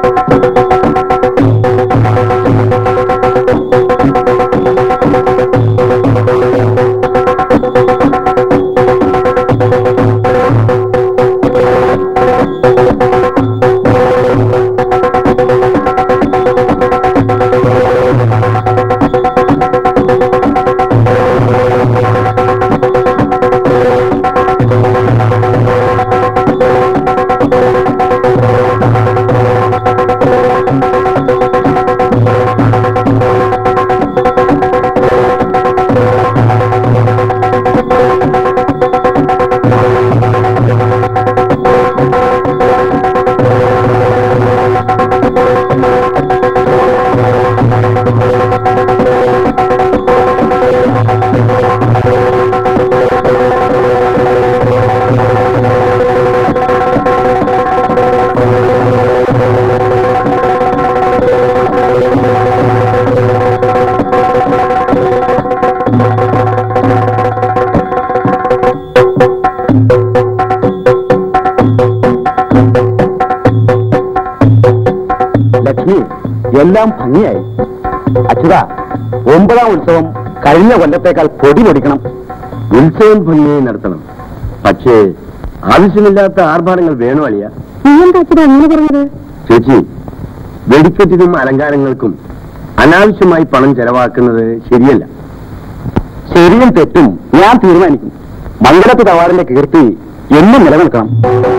എല്ലാം ഭംഗിയായി. അച്യുതാ, 9ാം ഉത്സവം കഴിഞ്ഞ കൊല്ലത്തേക്കാൾ പൊടി പൊടിക്കണം. ഉത്സവം ഭംഗിയായി നടത്തണം, പക്ഷേ ആവശ്യമില്ലാത്ത ആർഭാടങ്ങൾ വേണോ അളിയ? ചേച്ചി, വെടിക്കെട്ടിനും അലങ്കാരങ്ങൾക്കും അനാവശ്യമായി പണം ചെലവാക്കുന്നത് ശരിയല്ല. ശരിയും തെറ്റും ഞാൻ തീരുമാനിക്കും. മംഗലത്ത് തവാറിന്റെ കീർത്തി എന്നും നിലനിൽക്കണം.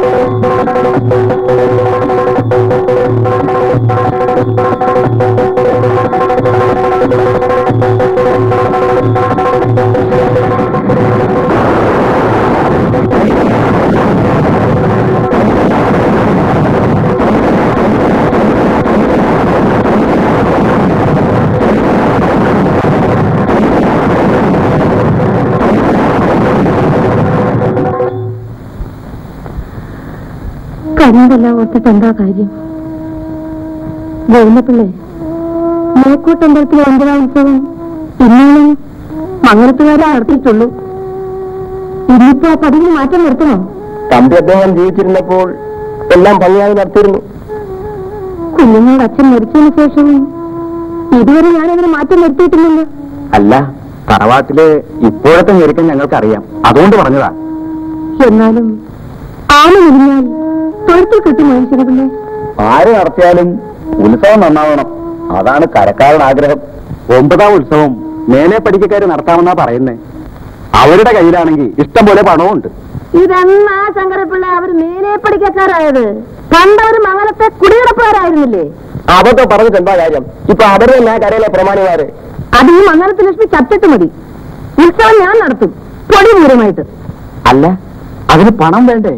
കഴിഞ്ഞതെല്ലാം ഓർത്തിട്ട് എന്താ കാര്യം? ഗോവിന്ദപിള്ളേ, മേക്കോട്ടമ്പലത്തിലെ 9ാം ഉത്സവം ഇന്നോളം മംഗലത്തുകാരെ നടത്തിയിട്ടുള്ളൂ. ഇന്നിപ്പോ ആ പതിവിന് മാറ്റം നിർത്തണോ? തമ്പി അദ്ദേഹം ജീവിച്ചിരുന്നപ്പോൾ എല്ലാം ഭംഗിയായി നടത്തിയിരുന്നു. കുഞ്ഞുങ്ങളുടെ അച്ഛൻ മരിച്ചതിന് ശേഷവും ഇതുവരെ ഞാനതിന് മാറ്റം നിർത്തിയിട്ടില്ലല്ലോ. അല്ല, തറവാട്ടില് ഇപ്പോഴത്തെ ഞെരുക്കം ഞങ്ങൾക്കറിയാം, അതുകൊണ്ട് പറഞ്ഞതാ. എന്നാലും ആന മുരിഞ്ഞാൽ തൊഴുത്തിൽ കിട്ടി മനുഷ്യനെ. ആര് നടത്തിയാലും ഉത്സവം നന്നാവണം, അതാണ് കരക്കാരുടെ ആഗ്രഹം. 9ാം ഉത്സവം മേലെ പഠിക്കക്കാര് നടത്താമെന്നാ പറയുന്നേ. അവരുടെ കയ്യിലാണെങ്കിൽ ഇഷ്ടം പോലെ പണവും ഉണ്ട്. ഇതെന്നാ ശങ്കരപ്പിള്ള അവർ മേലെ പഠിക്കക്കാരായത്? പണ്ടവർ മംഗലത്തെ കുടികിടപ്പുകാരായിരുന്നില്ലേ? അതൊക്കെ പറഞ്ഞിട്ട് എന്താ കാര്യം? ഇപ്പൊ അവര് തന്നെ കരയിലെ പ്രമാണിമാര്. അത് ഈ മംഗലത്ത് ലക്ഷ്മി ചത്തിട്ട് മതി. ഉത്സവം ഞാൻ നടത്തും, പൊടിപൂരമായിട്ട്. അല്ല, അതിന് പണം വേണ്ടേ?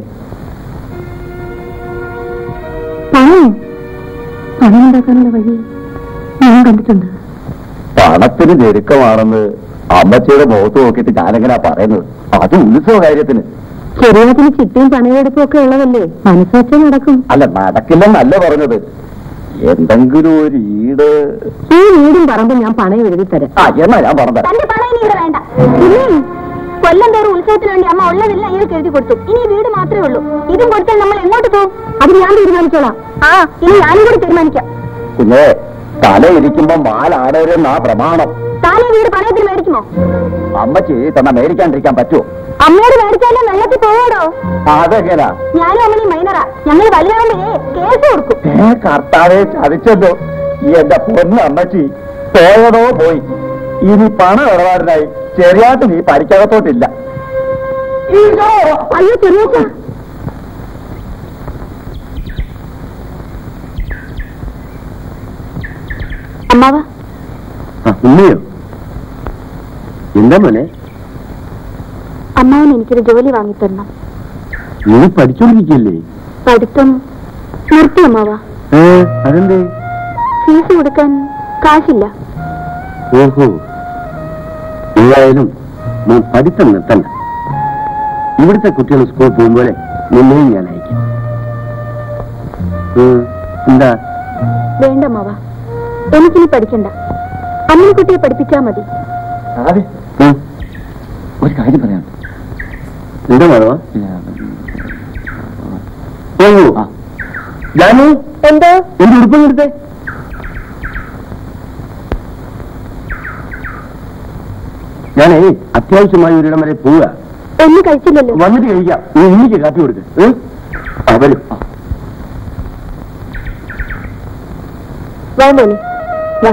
പണം ഉണ്ടാക്കാനുള്ള വഴി ഞാൻ കണ്ടിട്ടുണ്ട്. പണത്തിന് ഞെരുക്കമാണെന്ന് അമ്മച്ചിയുടെ മുഖത്ത് നോക്കിയിട്ട് ഞാനെങ്ങനെയാ പറയുന്നത്? അത് ഉത്സവ കാര്യത്തിന്. ശരീരത്തിന് ചിട്ടയും പണയെടുപ്പും ഒക്കെ ഉള്ളതല്ലേ, മനസ്സൊക്കെ നടക്കും. അല്ല, നടക്കില്ലെന്നല്ല പറഞ്ഞത്. എന്തെങ്കിലും ഒരു ഈട്. ഈ വീടും പറമ്പും ഞാൻ പണയം എഴുതി തരാം. എന്നാ ഞാൻ പറഞ്ഞത്. തന്റെ പണയം ഇവിടെ വേണ്ട. കൊല്ലം തോറും ഉത്സവത്തിന് വേണ്ടി അമ്മ ഉള്ളതെല്ലാം ഇയാൾക്ക് എഴുതി കൊടുത്തു. ഇനി വീട് മാത്രമേ ഉള്ളൂ. ഇതും കൊടുത്താൽ നമ്മൾ എങ്ങോട്ട് പോകും? അത് ഞാൻ തീരുമാനിച്ചോളാം. ഇനി ഞാനും കൂടി തീരുമാനിക്കാം. കുഞ്ഞേ, തല ഇരിക്കുമ്പോ മാലാടരുന്നാ പ്രമാണം. താനേ വീട് പണയത്തിന് മേടിക്കുമോ? അമ്മച്ചി തന്ന മേടിക്കാണ്ടിരിക്കാൻ പറ്റുമോ? അമ്മയോട് മേടിച്ചാലും വെള്ളത്തിൽ പോകണോ? അതെങ്ങനാ? ഞാനും അമ്മയും മൈനറാ. ഞങ്ങൾ വലുതാകുമ്പോഴേ കേസ് കൊടുക്കും. കർത്താവെ, ചതിച്ചല്ലോ. എന്റെ പൊന്ന് അമ്മച്ചി, പോയതോ പോയി. ഇനി പണം ഇടപാടിനായി ചെറിയാട്ട് നീ പരിക്കകത്തോട്ടില്ല. അയ്യോ ചെറിയ അമ്മാവ. ഉണ്ണിയോ? എന്താ മോനെ? അമ്മാവൻ എനിക്കൊരു ജോലി വാങ്ങിത്തരണം. നീ പഠിച്ചോണ്ടിരിക്കല്ലേ? പഠിത്തം നിർത്തി അമ്മാവ. അതെന്തേ? ഫീസ് കൊടുക്കാൻ കാശില്ല. ഓഹോ, ഏതായാലും നീ പഠിത്തം നിർത്തണ്ട. ഇവിടുത്തെ കുട്ടികൾ സ്കൂൾ പോകുമ്പോലെ നിന്നെയും ഞാൻ അയക്കാം. എന്താ? വേണ്ട അമ്മാവ, എനിക്കിനി പഠിക്കണ്ട. അമ്മക്കുട്ടിയെ പഠിപ്പിച്ചാ മതി. ഒരു കാര്യം പറയാം. എന്താ മാധവ? ജാനു, എന്തോ എന്റെ ഉടുപ്പം എടുത്തേ. ഞാനേ അത്യാവശ്യമായി ഒരിടം വരെ പോവുക. ഒന്നും കഴിച്ചില്ലല്ലോ. വന്നിട്ട് കഴിക്കാം. നീ എനിക്ക് കാപ്പി കൊടുക്ക്. അവരും വാ മോനെ, വാ.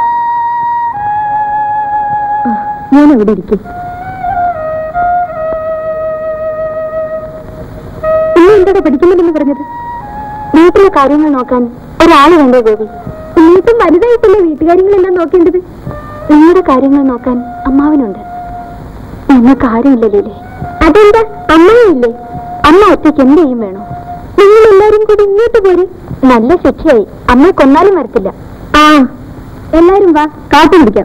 ഞാൻ ഇവിടെ ഇരിക്കും. ഇനി എന്താണ് പഠിക്കുന്നില്ലെന്ന് പറഞ്ഞത്? വീട്ടിലെ കാര്യങ്ങൾ നോക്കാൻ ഒരാള് വേണ്ടേ ഗോപി? ഇനിയിപ്പം വലുതായിട്ടല്ലേ വീട്ടുകാര്യങ്ങളെല്ലാം നോക്കേണ്ടത്. നിങ്ങളുടെ കാര്യങ്ങൾ നോക്കാൻ അമ്മാവനുണ്ട്. നിങ്ങൾക്ക് ആരുമില്ലല്ലേ? അതെന്താ, അമ്മയില്ലേ? അമ്മ ഒറ്റയ്ക്ക് എന്ത് ചെയ്യും വേണോ? നിങ്ങൾ എല്ലാരും കൂടി ഇങ്ങോട്ട് പോരെ. നല്ല ശിക്ഷയായി. അമ്മയെ കൊന്നാലും വരത്തില്ല. ആ, എല്ലാരും വാ, കാപ്പി കുടിക്കാം.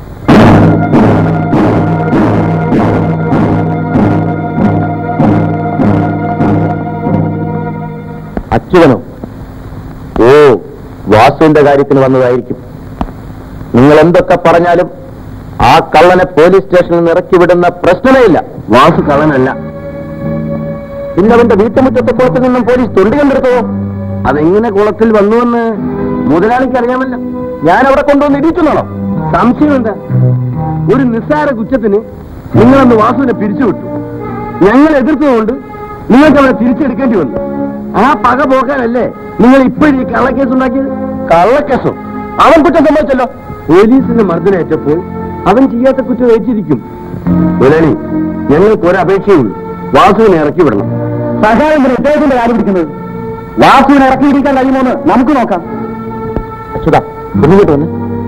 അച്യുതനോ? ഓ, വാസുവിന്റെ കാര്യത്തിന് വന്നതായിരിക്കും. നിങ്ങൾ എന്തൊക്കെ പറഞ്ഞാലും ആ കള്ളനെ പോലീസ് സ്റ്റേഷനിൽ നിന്ന് ഇറക്കി വിടുന്ന പ്രശ്നമേ ഇല്ല. വാസു കള്ളനല്ല. പിന്നെ അവന്റെ വീട്ടുമുറ്റത്തെ കുളത്തിൽ നിന്നും പോലീസ് തൊണ്ടി കണ്ടെടുത്തോ? അതെങ്ങനെ കുളത്തിൽ വന്നുവെന്ന് മുതലാളിക്ക് അറിയാമല്ലോ. ഞാൻ അവിടെ കൊണ്ടുവന്ന് ഇടിക്കുന്നാണോ? സംശയം എന്താ? ഒരു നിസ്സാര കുറ്റത്തിന് നിങ്ങളന്ന് വാസുവിനെ പിരിച്ചുവിട്ടു. ഞങ്ങൾ എതിർത്തുകൊണ്ട് നിങ്ങൾക്ക് അവനെ തിരിച്ചെടുക്കേണ്ടി വന്നു. ആ പക പോക്കാനല്ലേ നിങ്ങൾ ഇപ്പോഴും ഈ കള്ളക്കേസ് ഉണ്ടാക്കിയത്? കള്ളക്കേസോ? അവൻ കുറ്റം സംഭവിച്ചല്ലോ. പോലീസിന് മർദ്ദനേറ്റപ്പോൾ അവൻ ചെയ്യാത്ത കുറ്റം ഏറ്റിരിക്കും. മുതലാളി, ഞങ്ങൾക്ക് ഒരപേക്ഷയുള്ളൂ. വാസുവിനെ ഇറക്കി വിടണം. സഹായം ഉദ്ദേശത്തിന്റെ കാര്യം പിടിക്കുന്നത്. വാസുവിനെ ഇറക്കിയിരിക്കാൻ കഴിയുമോന്ന് നമുക്ക് നോക്കാം. അച്യുത, കുഞ്ഞിട്ട് വന്ന്.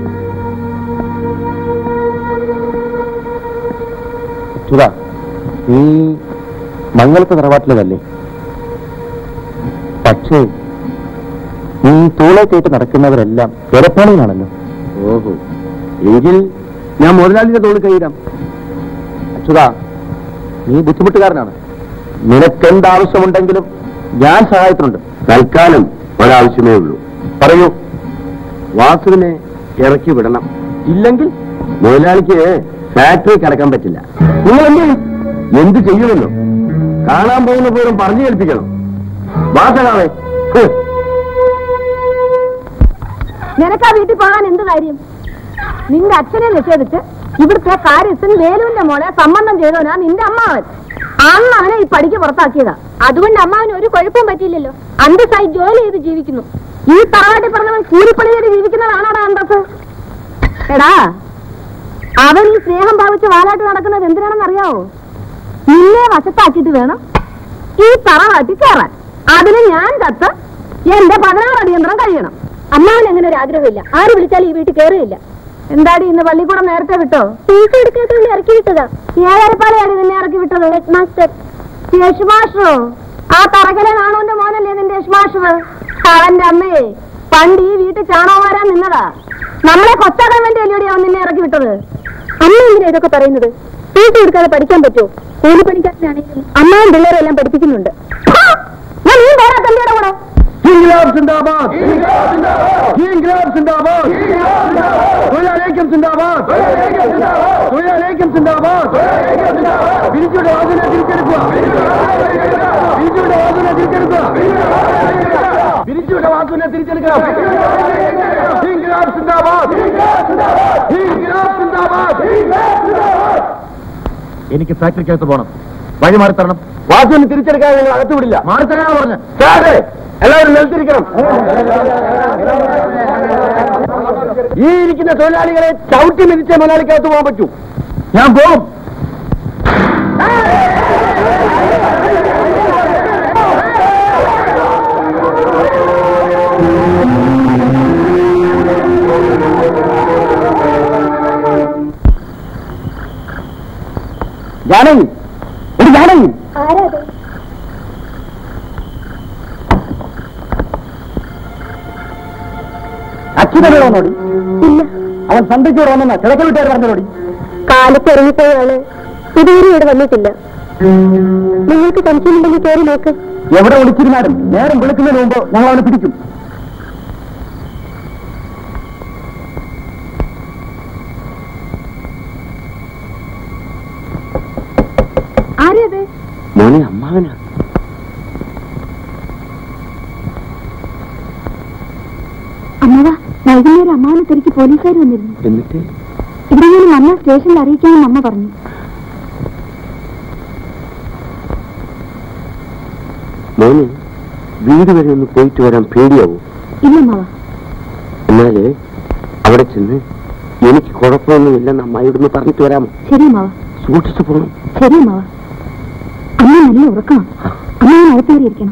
അച്യുത, നീ മംഗളത്തെ തറവാട്ടിലതല്ലേ? പക്ഷേ നീ തോളേക്കേട്ട് നടക്കുന്നവരെല്ലാം എരപ്പാളികളാണല്ലോ. ഓഹോ, എങ്കിൽ ഞാൻ മുതലാളിയുടെ തോളിൽ കൈയിടാം. അച്യുത, നീ ബുദ്ധിമുട്ടുകാരനാണ്. നിനക്കെന്താവശ്യമുണ്ടെങ്കിലും ഞാൻ സഹായത്തിനുണ്ട്. തൽക്കാലം ഒരാവശ്യമേ ഉള്ളൂ. പറയൂ. വാസുവിനെ ഇറക്കി വിടണം. ഇല്ലെങ്കിൽ മുതലാളിക്ക് ഫാക്ടറി കടക്കാൻ പറ്റില്ല. നിങ്ങൾ എന്ത് ചെയ്യുമല്ലോ? കാണാൻ പോകുന്ന പോലും പറഞ്ഞു കേൾപ്പിക്കണം. വാസനാവേ, നിനക്കാ വീട്ടിൽ പോകാൻ എന്ത് കാര്യം? നിന്റെ അച്ഛനെ നിഷേധിച്ച് ഇവിടുത്തെ കാര്യസ്ഥൻ വേലുവിന്റെ മോളെ സംബന്ധം ചെയ്തവനാ നിന്റെ അമ്മാവൻ. അന്ന് അവനെ ഈ പടിക്ക് പുറത്താക്കിയതാ. അതുകൊണ്ട് അമ്മാവന് ഒരു കുഴപ്പവും പറ്റിയില്ലല്ലോ. അന്തസ്സായി ജോലി ചെയ്ത് ജീവിക്കുന്നു. ഈ തറവാട്ടിൽ പറഞ്ഞവൻ കൂലിപ്പണി ചെയ്ത് ജീവിക്കുന്നതാണോടാ അന്തസ്? എടാ, അവൻ ഈ സ്നേഹം ഭാവിച്ച് വാലാട്ട് നടക്കുന്നത് എന്തിനാണെന്ന് അറിയാവോ? നിന്നെ വശത്താക്കിയിട്ട് വേണം ഈ തറവാട്ടിൽ കയറാൻ. അതിന് ഞാൻ കത്ത് എന്റെ 16 അടിയന്തരം കഴിയണം. അമ്മാവൻ അങ്ങനെ ഒരു ആഗ്രഹമില്ല. ആര് വിളിച്ചാലും ഈ വീട്ടിൽ കയറുകയില്ല. എന്താടി, ഇന്ന് പള്ളിക്കൂടം നേരത്തെ വിട്ടോ? ഫീസ് എടുക്കാത്തതിൽ ഇറക്കി വിട്ടതാ. ഏഴരപ്പാളയാണ് നിന്നെ ഇറക്കി വിട്ടത്. Head master. യശ് മാസ്റ്ററോ? ആ തറകലെ നാണുവിന്റെ മോനല്ലേ നിന്റെ യശ് മാസ്റ്റർ? അവന്റെ അമ്മയെ പണ്ട് ഈ വീട്ടിൽ ചാണകം വരാൻ നിന്നതാ. നമ്മളെ കൊച്ചാക്കാൻ വേണ്ടി അല്ലയോടി അവൻ നിന്നെ ഇറക്കി വിട്ടത്. അമ്മ എന്തിനാ ഇതൊക്കെ പറയുന്നത്? ഫീസ് കൊടുക്കാതെ പഠിക്കാൻ പറ്റുമോ? കൂലിപ്പണിക്കാരനാണെങ്കിൽ അമ്മാവും പിള്ളേരെല്ലാം പഠിപ്പിക്കുന്നുണ്ട്. നീ വേറെ തല്ലിയുടെ കൂടെ ഇൻക്ലാബ് സിന്ദാബാദ്, ഇൻക്ലാബ് സിന്ദാബാദ്, തൊഴിലാളിക്കും സിന്ദാബാദ്, തൊഴിലാളിക്കും സിന്ദാബാദ്. പിരിച്ചുവിട്ട വാസുവിനെ തിരിച്ചെടുക്കുക, പിരിച്ചുവിട്ട വാസുവിനെ തിരിച്ചെടുക്കുക, പിരിച്ചുവിട്ട വാസുവിനെ തിരിച്ചെടുക്കണം. ഇൻക്ലാബ് സിന്ദാബാദ്, ഇൻക്ലാബ് സിന്ദാബാദ്. എനിക്ക് ഫാക്ടറിക്കകത്ത് പോകണം. വഴി മാറിത്തരണം. വാസുവിനെ തിരിച്ചെടുക്കാൻ ഞങ്ങൾ അകത്തുവിടില്ല. മാറിത്തരാനാ പറഞ്ഞു. എല്ലാവരും നിലത്തിരിക്കണം. ഈ ഇരിക്കുന്ന തൊഴിലാളികളെ ചവിട്ടി മെതിച്ചേ മുതലാളിക്കകത്ത് പോകാൻ പറ്റൂ. ഞാൻ പോകും. ജാനകി, ഒരു ജാനകി. അച്യുതനോടി? ഇല്ല, അവൻ സന്ധിച്ചോട് വന്നെന്നാ കിഴക്ക വീട്ടുകാർ പറഞ്ഞോടി. കാലത്ത് ഇറങ്ങിപ്പോയാണ്. ഇതുവരെ ഇവിടെ വന്നിട്ടില്ല. നിങ്ങൾക്ക് സംശയമുണ്ടെങ്കിൽ കയറി നോക്ക്. എവിടെ ഒളിച്ചിരുന്നാലും നേരം വിളിക്കുന്നതിന് മുമ്പ് ഞങ്ങൾ അവനെ പിടിക്കും. ആരത്? മോനെ, അമ്മാവനാ. അമ്മവാ, വൈകുന്നേരം അമ്മാവനെ തിരക്കി പോലീസുകാർ വന്നിരുന്നു. എന്നിട്ട് ഇവിടെ ഞാൻ വന്ന സ്റ്റേഷനിൽ അറിയിക്കാമെന്ന് അമ്മ പറഞ്ഞു. മോന് വീട് വരെ ഒന്ന് പോയിട്ട് വരാൻ പേടിയാവും? ഇല്ല അമ്മാവാ. എന്നാലേ അവിടെ ചെന്ന് എനിക്ക് കുഴപ്പമൊന്നുമില്ലെന്ന് അമ്മായിയോടൊന്ന് പറഞ്ഞിട്ട് വരാമോ? ശരി അമ്മാവാ. സൂക്ഷിച്ചു പോകണം. ശരി അമ്മാവാ. അമ്മ നല്ല ഉറക്കണം. അമ്മ അകത്തേറിയിരിക്കണം.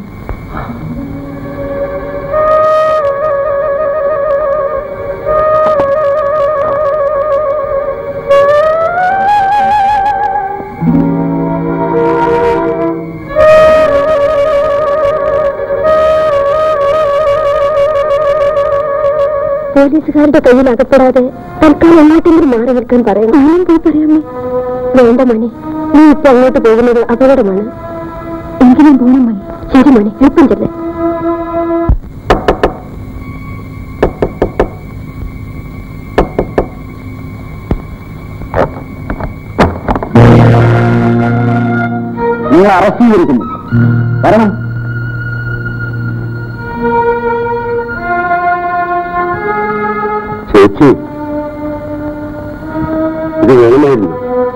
പോലീസുകാരുടെ കയ്യിൽ അകപ്പെടാതെ തൽക്കാലം എങ്ങോട്ടെങ്കിലും മാറി നിൽക്കാൻ പറയണം. ആരും പോയി പറയാമേ. വേണ്ട മണി, നീ ഇപ്പൊ അങ്ങോട്ട് പോകുന്നത് അപകടമാണ്. എങ്കിലും പോണം മണി. ശരി മണി, എളുപ്പം ചെല്ലേ. നിങ്ങൾ അറസ്റ്റ് ചെയ്തിരിക്കുന്നു. കാരണം ചേച്ചി, ഇത് വേണമായിരുന്നു.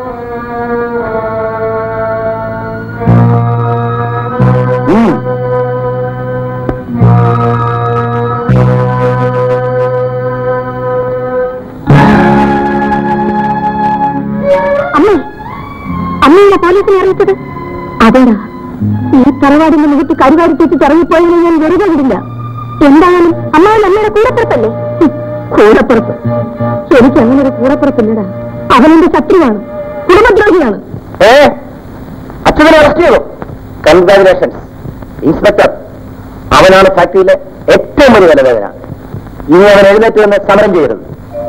അമ്മയുടെ പോലീസിനെ അറിയിച്ചത് അതേടാ. ഈ തറവാടിന്റെ മുഖത്ത് കരുവാരി തെറ്റിച്ച് ഇറങ്ങിപ്പോയെന്ന് ഞാൻ വെറുതെ വിടില്ല. എന്തായാലും അമ്മാവൻ അമ്മയുടെ കൂടപ്പുറത്തല്ലേ? കൂടപ്പുറത്ത്? എനിക്ക് അങ്ങനെ ഒരു കൂടപ്പുറത്തില്ലടാ. അവനെന്റെ ശത്രുവാണ്, കുടുംബദ്രോഹിയാണ്. അച്ഛനെ അറസ്റ്റ് ചെയ്തു. Congratulations inspector. അവനാണ് ഫാക്ടറിയിലെ ഏറ്റവും വലിയ തലവേദന. ഇനി അവൻ എഴുന്നേറ്റ് വന്ന് സമരം ചെയ്യരുത്.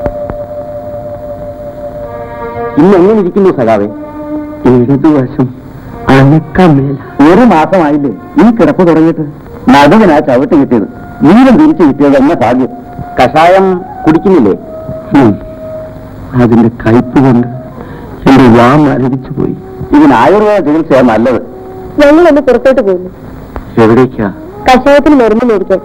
ഇന്ന് എങ്ങനെ ഇരിക്കുന്നു സഖാവേ? ഇടതുവശം അനക്കാൻ മേല. ഒരു മാസമായില്ലേ ഈ കിടപ്പ് തുടങ്ങിയിട്ട്? നടുവിനാ ചവിട്ട് കിട്ടിയത്. വീണ്ടും തിരിച്ചു കിട്ടിയത് എന്ന ഭാഗ്യം. കഷായം കുടിക്കുന്നില്ലേ? അതിന്റെ കയ്പ് കൊണ്ട് എന്റെ വാ മരവിച്ചു പോയി. ഇതിന് ആയുർവേദ ചികിത്സയാണ് നല്ലത്. ഞങ്ങളൊന്ന് പുറത്തോട്ട് പോകുന്നു. എവിടേക്കാ? കഷായത്തിന് മരുന്ന് മേടിക്കാൻ.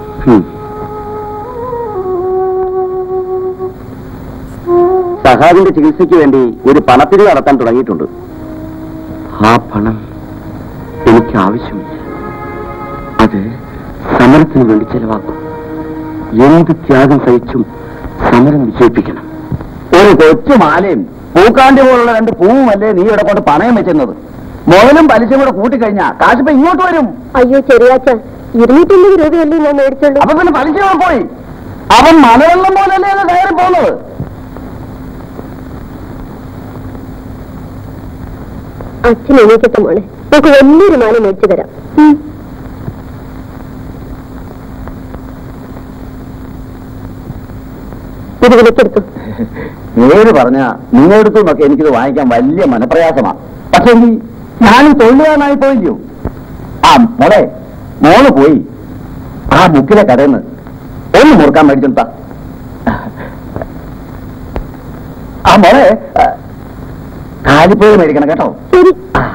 സഹാബിന്റെ ചികിത്സയ്ക്ക് വേണ്ടി ഒരു പണപ്പിരിവ് നടത്താൻ തുടങ്ങിയിട്ടുണ്ട്. ആ പണം എനിക്ക് ആവശ്യമില്ല. അത് സമരത്തിന് വേണ്ടി ചെലവാക്കും. എന്ത് ത്യാഗം സഹിച്ചും സമരം വിജയിപ്പിക്കണം. ഒരു കൊച്ചു മാലയും പൂക്കാണ്ടി പോലുള്ള 2 പൂവുമല്ലേ നീ ഇവിടെ കൊണ്ട് പണയം വെച്ചിരുന്നത്? മുതലും പലിശയും കൂടെ കൂട്ടിക്കഴിഞ്ഞാ കാശിപ്പോ ഇങ്ങോട്ട് വരും. അയ്യോ ചെറിയാച്ച, 250 രൂപയല്ലേ ഞാൻ മേടിച്ചുള്ളൂ. അപ്പൊ പിന്നെ പലിശ പോയി. അവൻ മലവെള്ളം പോലല്ലേ അത് കയറി പോകുന്നത്. അച്ഛൻ എണീക്കട്ടെ മോളെ, നമുക്ക് വലിയൊരു മാല മേടിച്ചു തരാം. ഇത് വിളിച്ചെടുത്തു. നേര് പറഞ്ഞ നിങ്ങളെടുത്തു നോക്കെ എനിക്കിത് വാങ്ങിക്കാൻ വലിയ മനപ്രയാസമാണ്. പക്ഷെ ഞാനും തൊഴിലുകാരനായി പോയില്ലയോ? ആ മോളെ, മോള് പോയി ആ ബുക്കിലെ കടയിൽ നിന്ന് ഒന്ന് മുറുക്കാൻ മേടിച്ചെടുത്ത. ആ മോളെ, കാലിപ്പോയി മേടിക്കണം കേട്ടോ. ശരി.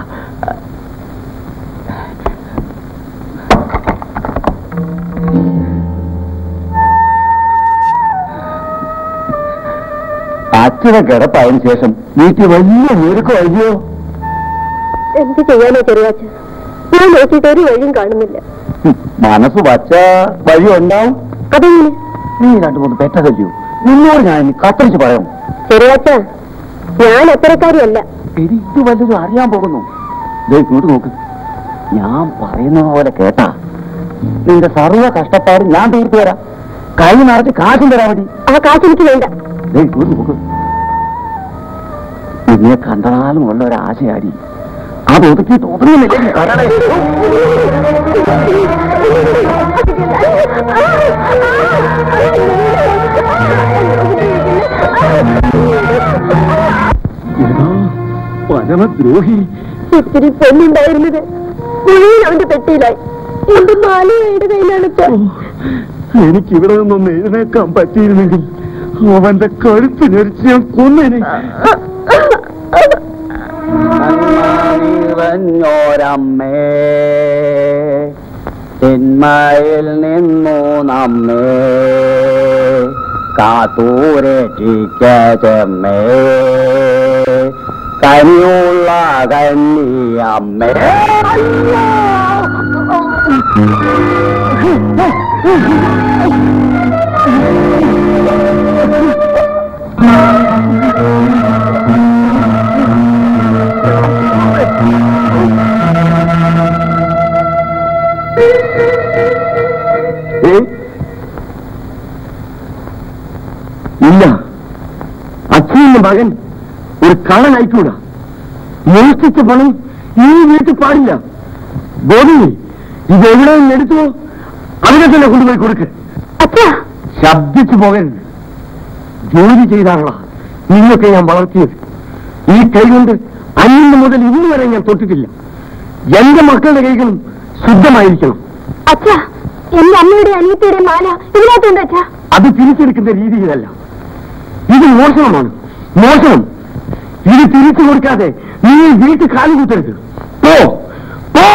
അച്ഛനെ കിടപ്പായതിനു ശേഷം വീട്ടിൽ വലിയ ഞെരുക്കം അയ്യോ. എന്ത് ചെയ്യാനോ ചെറിയാച്ച, ഞാൻ നോക്കിയിട്ട് ഒരു വഴിയും കാണുന്നില്ല. മനസ്സ് വച്ച വഴി ഉണ്ടാവും. അതെങ്ങനെ? നീ 2-3 പെറ്റതല്ലയോ? നിന്നോട് ഞാൻ കത്തിരിച്ച് പറയാം. ചെറിയാച്ച, ഞാൻ അത്തരക്കാരിയല്ല. എനിക്ക് വല്ലതും അറിയാൻ പോകുന്നു. ഇങ്ങോട്ട് നോക്ക്. ഞാൻ പറയുന്ന പോലെ കേട്ടാ നിന്റെ സർവ്വ കഷ്ടപ്പാടും ഞാൻ തീർത്തു തരാം. കൈ നിറച്ച് കാശും തരാൻ മതി. ആ കാശ് എനിക്ക് വേണ്ട. ഇങ്ങോട്ട് നോക്ക്. നിന്നെ കണ്ടാലും ഉള്ള ഒരാശയാടി അത് ഒതുക്കിയിട്ട് ഒതുങ്ങുന്നില്ലേ? പരമദ്രോഹി. ഒത്തിരി പൊന്നുണ്ടായിരുന്നത് മുഴുവൻ അവന്റെ പെട്ടിയിലായി. എന്റെ മാലയുടെ കയ്യിലാണ്. എനിക്കിവിടെ നിന്നൊന്ന് എഴുന്നേക്കാൻ പറ്റിയിരുന്നെങ്കിൽ അവന്റെ കഴുത്ത് ഞെരിച്ച് ഞാൻ കൊന്നേനെ. നിറഞ്ഞോരമ്മേ തിന്മയിൽ നിന്നു നമ്മെ കാത്തൂരക്ഷിക്ക ചെമ്മേ കനിയുള്ള കന്യമ്മേ. ഇല്ല, അച്ഛൻ്റെ മകൻ ഒരു കള്ളനായിക്കൂടാ. മോഷ്ടിച്ച പണം ഈ വീട്ടിൽ പാടില്ല. ഗോപി, ഇതെവിടെ നിന്ന് എടുത്തുവോ അതിനെ തന്നെ കൊണ്ടുപോയി കൊടുക്ക്. ശബ്ദിച്ചു പോകരുത്. ജോലി ചെയ്താണല്ലോ നിന്നൊക്കെ ഞാൻ വളർത്തിയത്. ഈ കൈ കൊണ്ട് അന്ന് മുതൽ ഇന്ന് വരെ ഞാൻ തൊട്ടിട്ടില്ല. എന്റെ മക്കളുടെ കൈകളും ശുദ്ധമായിരിക്കണം. അച്ഛാ, എന്റെ അമ്മയുടെ അനിയത്തിയുടെ മാല ഇതിനകത്തുണ്ട് അച്ഛാ. അത് തിരിച്ചെടുക്കുന്ന രീതിയിലല്ല, ഇത് മോഷണമാണ്, മോഷണം. ഇത് തിരിച്ചു കൊടുക്കാതെ നീ വീട്ടിൽ കാലുകൂട്ടരുത്. പോ പോ.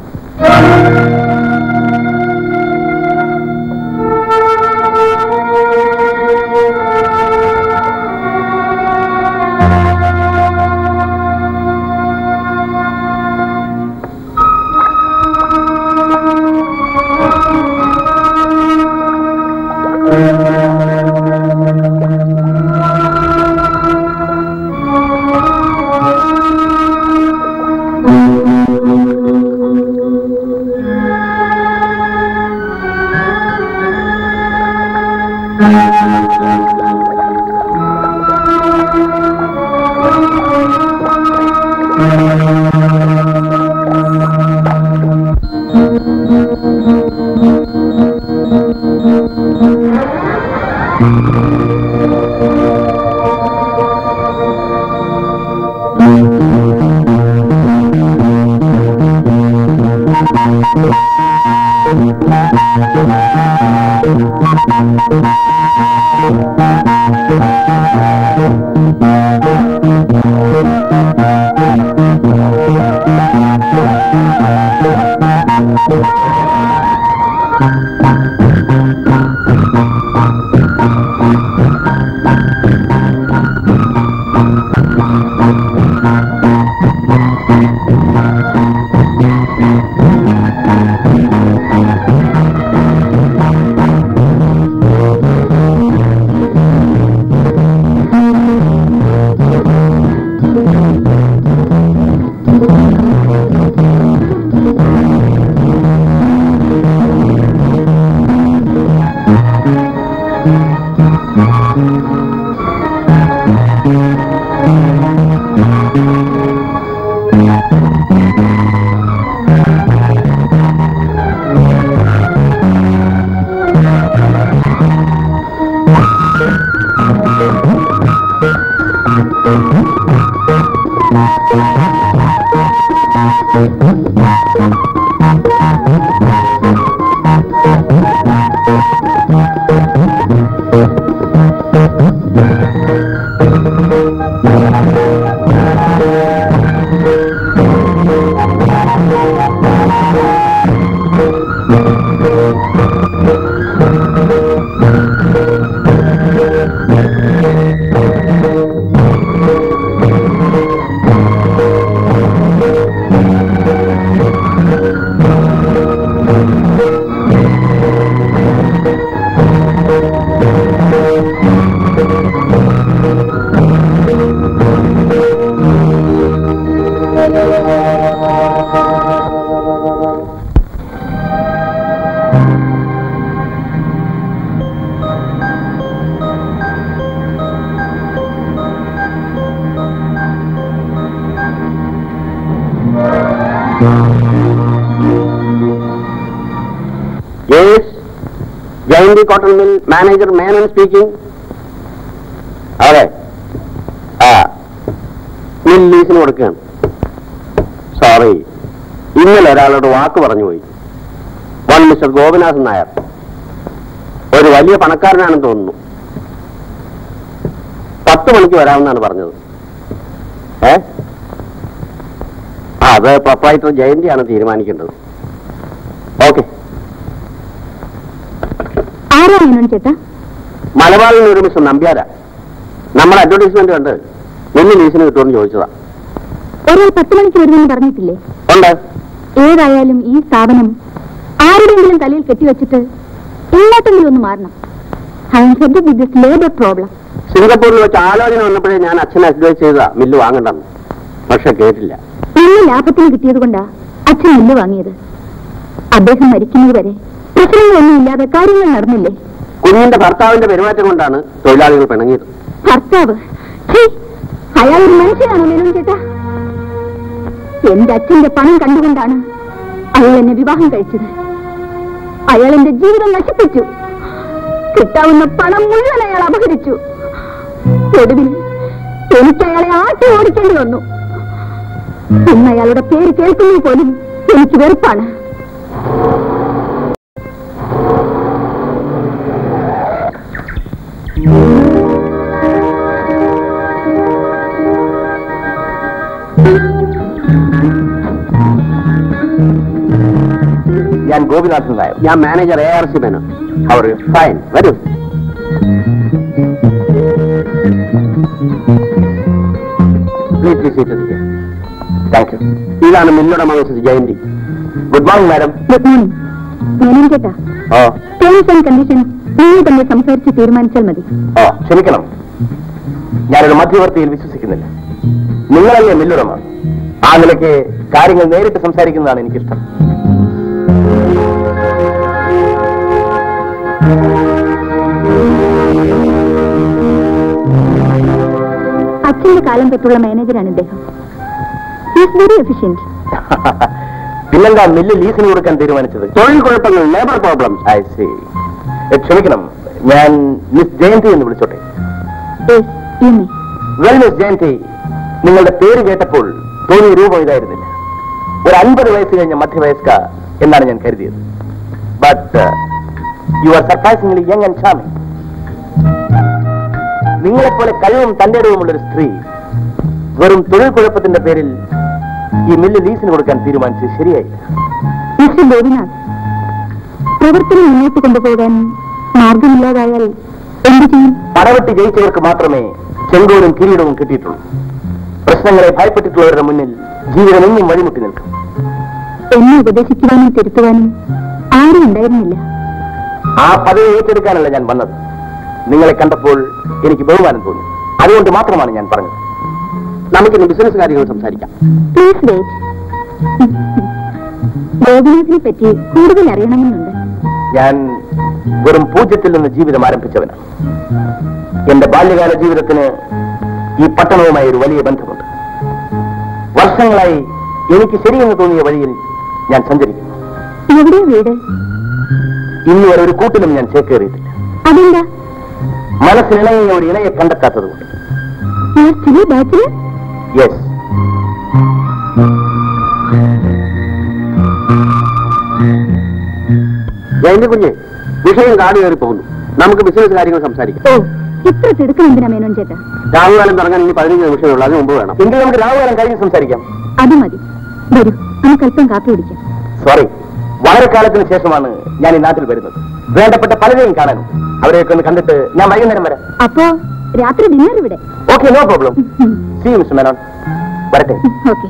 Cotton mill manager Menon speaking. അതെ, മിൽ ലീസിന് കൊടുക്കുകയാണ്. സോറി, ഇന്നലെ ഒരാളോട് വാക്ക് പറഞ്ഞുപോയി. വൺ മിസ്റ്റർ ഗോപിനാഥൻ നായർ, ഒരു വലിയ പണക്കാരനാണെന്ന് തോന്നുന്നു. 10 മണിക്ക് വരാമെന്നാണ് പറഞ്ഞത്. അത് പ്രൊപ്പറൈറ്റർ ജയന്തിയാണ് തീരുമാനിക്കേണ്ടത്. ഓക്കെ, മേനോൻ ചേട്ടാ? മലബാറിൽ നിന്ന് ഒരു മിസ്റ്റർ നമ്പ്യാരാ. നമ്മുടെ അഡ്വർടൈസ്മെന്റ് കണ്ട് വലിയ ലീസിന് കിട്ടുമെന്ന് ചോദിച്ചതാ. ഒരാൾ 10 മണിക്ക് വരുമെന്ന് പറഞ്ഞിട്ടില്ലേ? ഉണ്ട്. ഏതായാലും ഈ സ്ഥാപനം ആരുടെയെങ്കിലും തലയിൽ കെട്ടിവെച്ചിട്ട് എല്ലാത്തെങ്കിലും ഒന്ന് മാറണം. Labour problem. സിംഗപ്പൂരിൽ വെച്ച് ആലോചന വന്നപ്പോഴേ ഞാൻ അച്ഛനെ അഡ്വൈസ് ചെയ്തതാ മില്ല് വാങ്ങണ്ടെന്ന്. പക്ഷെ കേട്ടില്ല. നല്ല ലാഭത്തിന് കിട്ടിയത് കൊണ്ടാ അച്ഛൻ മില്ല് വാങ്ങിയത്. അദ്ദേഹം മരിക്കുന്നത് വരെ പ്രശ്നങ്ങളൊന്നും ഇല്ലാതെ കാര്യങ്ങൾ നടന്നില്ലേ? കുഞ്ഞിന്റെ ഭർത്താവിന്റെ പെരുമാറ്റം കൊണ്ടാണ് തൊഴിലാളികൾ പിണങ്ങിയത്. ഭർത്താവ്? അയാൾ ഒരു മനുഷ്യനാണോ മേനോൻ ചേട്ടാ? എന്റെ അച്ഛന്റെ പണം കണ്ടുകൊണ്ടാണ് അയാൾ എന്നെ വിവാഹം കഴിച്ചത്. അയാൾ എന്റെ ജീവിതം നശിപ്പിച്ചു. കിട്ടാവുന്ന പണം മുഴുവൻ അയാൾ അപഹരിച്ചു. ഒടുവിൽ എനിക്ക് അയാളെ ആട്ടി ഓടിക്കേണ്ടി വന്നു. ഇന്ന് അയാളുടെ പേര് കേൾക്കുന്നത് പോലും എനിക്ക് വെറുപ്പാണ്. ഞാൻ ഗോപിനാഥൻ നായർ. ഞാൻ മാനേജർ ARC മേനോൻ. അവർ ഫൈൻ, വരൂ. Thank you. ഇതാണ് മില്ലുടമ Mrs Jayanthi. Good morning madam. Good morning. Menon ചേട്ടാ, ടേംസ് ആൻഡ് കണ്ടീഷൻസ് നിങ്ങൾ തന്നെ സംസാരിച്ച് തീരുമാനിച്ചാൽ മതി. ക്ഷമിക്കണം, ഞാനൊരു മധ്യവർത്തിയിൽ വിശ്വസിക്കുന്നില്ല. നിങ്ങളല്ലേ മില്ലുടമ. ആ നിലയ്ക്ക് കാര്യങ്ങൾ നേരിട്ട് സംസാരിക്കുന്നതാണ് എനിക്കിഷ്ടം. അച്ഛന്റെ കാലം തൊട്ടുള്ള മാനേജറാണ് ഇദ്ദേഹം. Very efficient. പിന്നെന്താ മില്ല് ലീസിന് കൊടുക്കാൻ തീരുമാനിച്ചത്? തൊഴിൽ കുഴപ്പങ്ങൾ, ലേബർ പ്രോബ്ലംസ്. I C. ക്ഷമിക്കണം, ഞാൻ മിസ് ജയന്തി എന്ന് വിളിച്ചോട്ടെ? വെൽ മിസ് ജയന്തി, നിങ്ങളുടെ പേര് കേട്ടപ്പോൾ തോന്നിയ രൂപം ഇതായിരുന്നില്ല. ഒരു 50 വയസ്സ് കഴിഞ്ഞ മധ്യവയസ്ക എന്നാണ് ഞാൻ കരുതിയത്. But you are surprisingly young and charming. നിങ്ങളെപ്പോലെ കഴിവും തന്റെ ഇടവുമുള്ളൊരു സ്ത്രീ വെറും തൊഴിൽ കുഴപ്പത്തിന്റെ പേരിൽ ഈ മില്ല് ലീസിന് കൊടുക്കാൻ തീരുമാനിച്ചത് ശരിയായില്ല. മിസ്റ്റർ ഗോപിനാഥ്, പ്രവർത്തനം മുന്നോട്ട് കൊണ്ടുപോകാൻ മാർഗമില്ലാതായാൽ എന്ത് ചെയ്യും? പടവെട്ടി ജയിച്ചവർക്ക് മാത്രമേ ചെങ്കോലും കിരീടവും കിട്ടിയിട്ടുള്ളൂ. പ്രശ്നങ്ങളെ ഭയപ്പെട്ടിട്ടുള്ളവരുടെ മുന്നിൽ ജീവിതം എന്നും വഴിമുട്ടി നിൽക്കും. എന്നെ ഉപദേശിക്കുവാനും തിരുത്തുവാനും ആരും ഉണ്ടായിരുന്നില്ല. ആ പദവി ഏറ്റെടുക്കാനല്ല ഞാൻ വന്നത്. നിങ്ങളെ കണ്ടപ്പോൾ എനിക്ക് ബഹുമാനം തോന്നി. അതുകൊണ്ട് മാത്രമാണ് ഞാൻ പറഞ്ഞത്. നമുക്കിന്ന് ബിസിനസ് കാര്യങ്ങൾ സംസാരിക്കാം. Please wait. ഗോപിനാഥിനെ പറ്റി കൂടുതൽ അറിയണമെന്നുണ്ട്. ഞാൻ വെറും പൂജ്യത്തിൽ നിന്ന് ജീവിതം ആരംഭിച്ചവനാണ്. എന്റെ ബാല്യകാല ജീവിതത്തിന് ഈ പട്ടണവുമായി ഒരു വലിയ ബന്ധമുണ്ട്. വർഷങ്ങളായി എനിക്ക് ശരിയെന്ന് തോന്നിയ വഴിയിൽ ഞാൻ സഞ്ചരിക്കുന്നു. എവിടെ വീട്? ഇന്നുവരെ ഒരു കൂട്ടിലും ഞാൻ ചേക്കേറിയിട്ടില്ല. അതെന്താ? മനസ്സിനിണങ്ങിയ ഒരു ഇണയെ കണ്ടെത്താത്തതുകൊണ്ട്. യെസ്. ജയന്തി കുഞ്ഞ്, വിഷയം കാട് കയറി പോകുന്നു. നമുക്ക് ബിസിനസ് കാര്യങ്ങൾ സംസാരിക്കാം. ഓ, ഇത്ര തിടുക്കം എന്തിനാ മേനോൻ ചേട്ടാ? രാഹുകാലം തുടങ്ങാൻ ഇനി 15 നിമിഷമേ ഉള്ളൂ. അതിന് മുമ്പ് വേണം. എങ്കിൽ നമുക്ക് രാഹുകാലം കഴിഞ്ഞ് സംസാരിക്കാം. അത് മതി. വരൂ, നമുക്ക് അല്പം കാപ്പി കുടിക്കാം. സോറി, വളരെ കാലത്തിന് ശേഷമാണ് ഞാൻ ഈ നാട്ടിൽ വരുന്നത്. വേണ്ടപ്പെട്ട പലരെയും കാണാനും. അവരെയൊക്കെ ഒന്ന് കണ്ടിട്ട് ഞാൻ വൈകുന്നേരം വരാം. അപ്പോ രാത്രി ഡിന്നർ ഇവിടെ? Okay, no problem. See you mister Menon. വരട്ടെ. ഓക്കെ.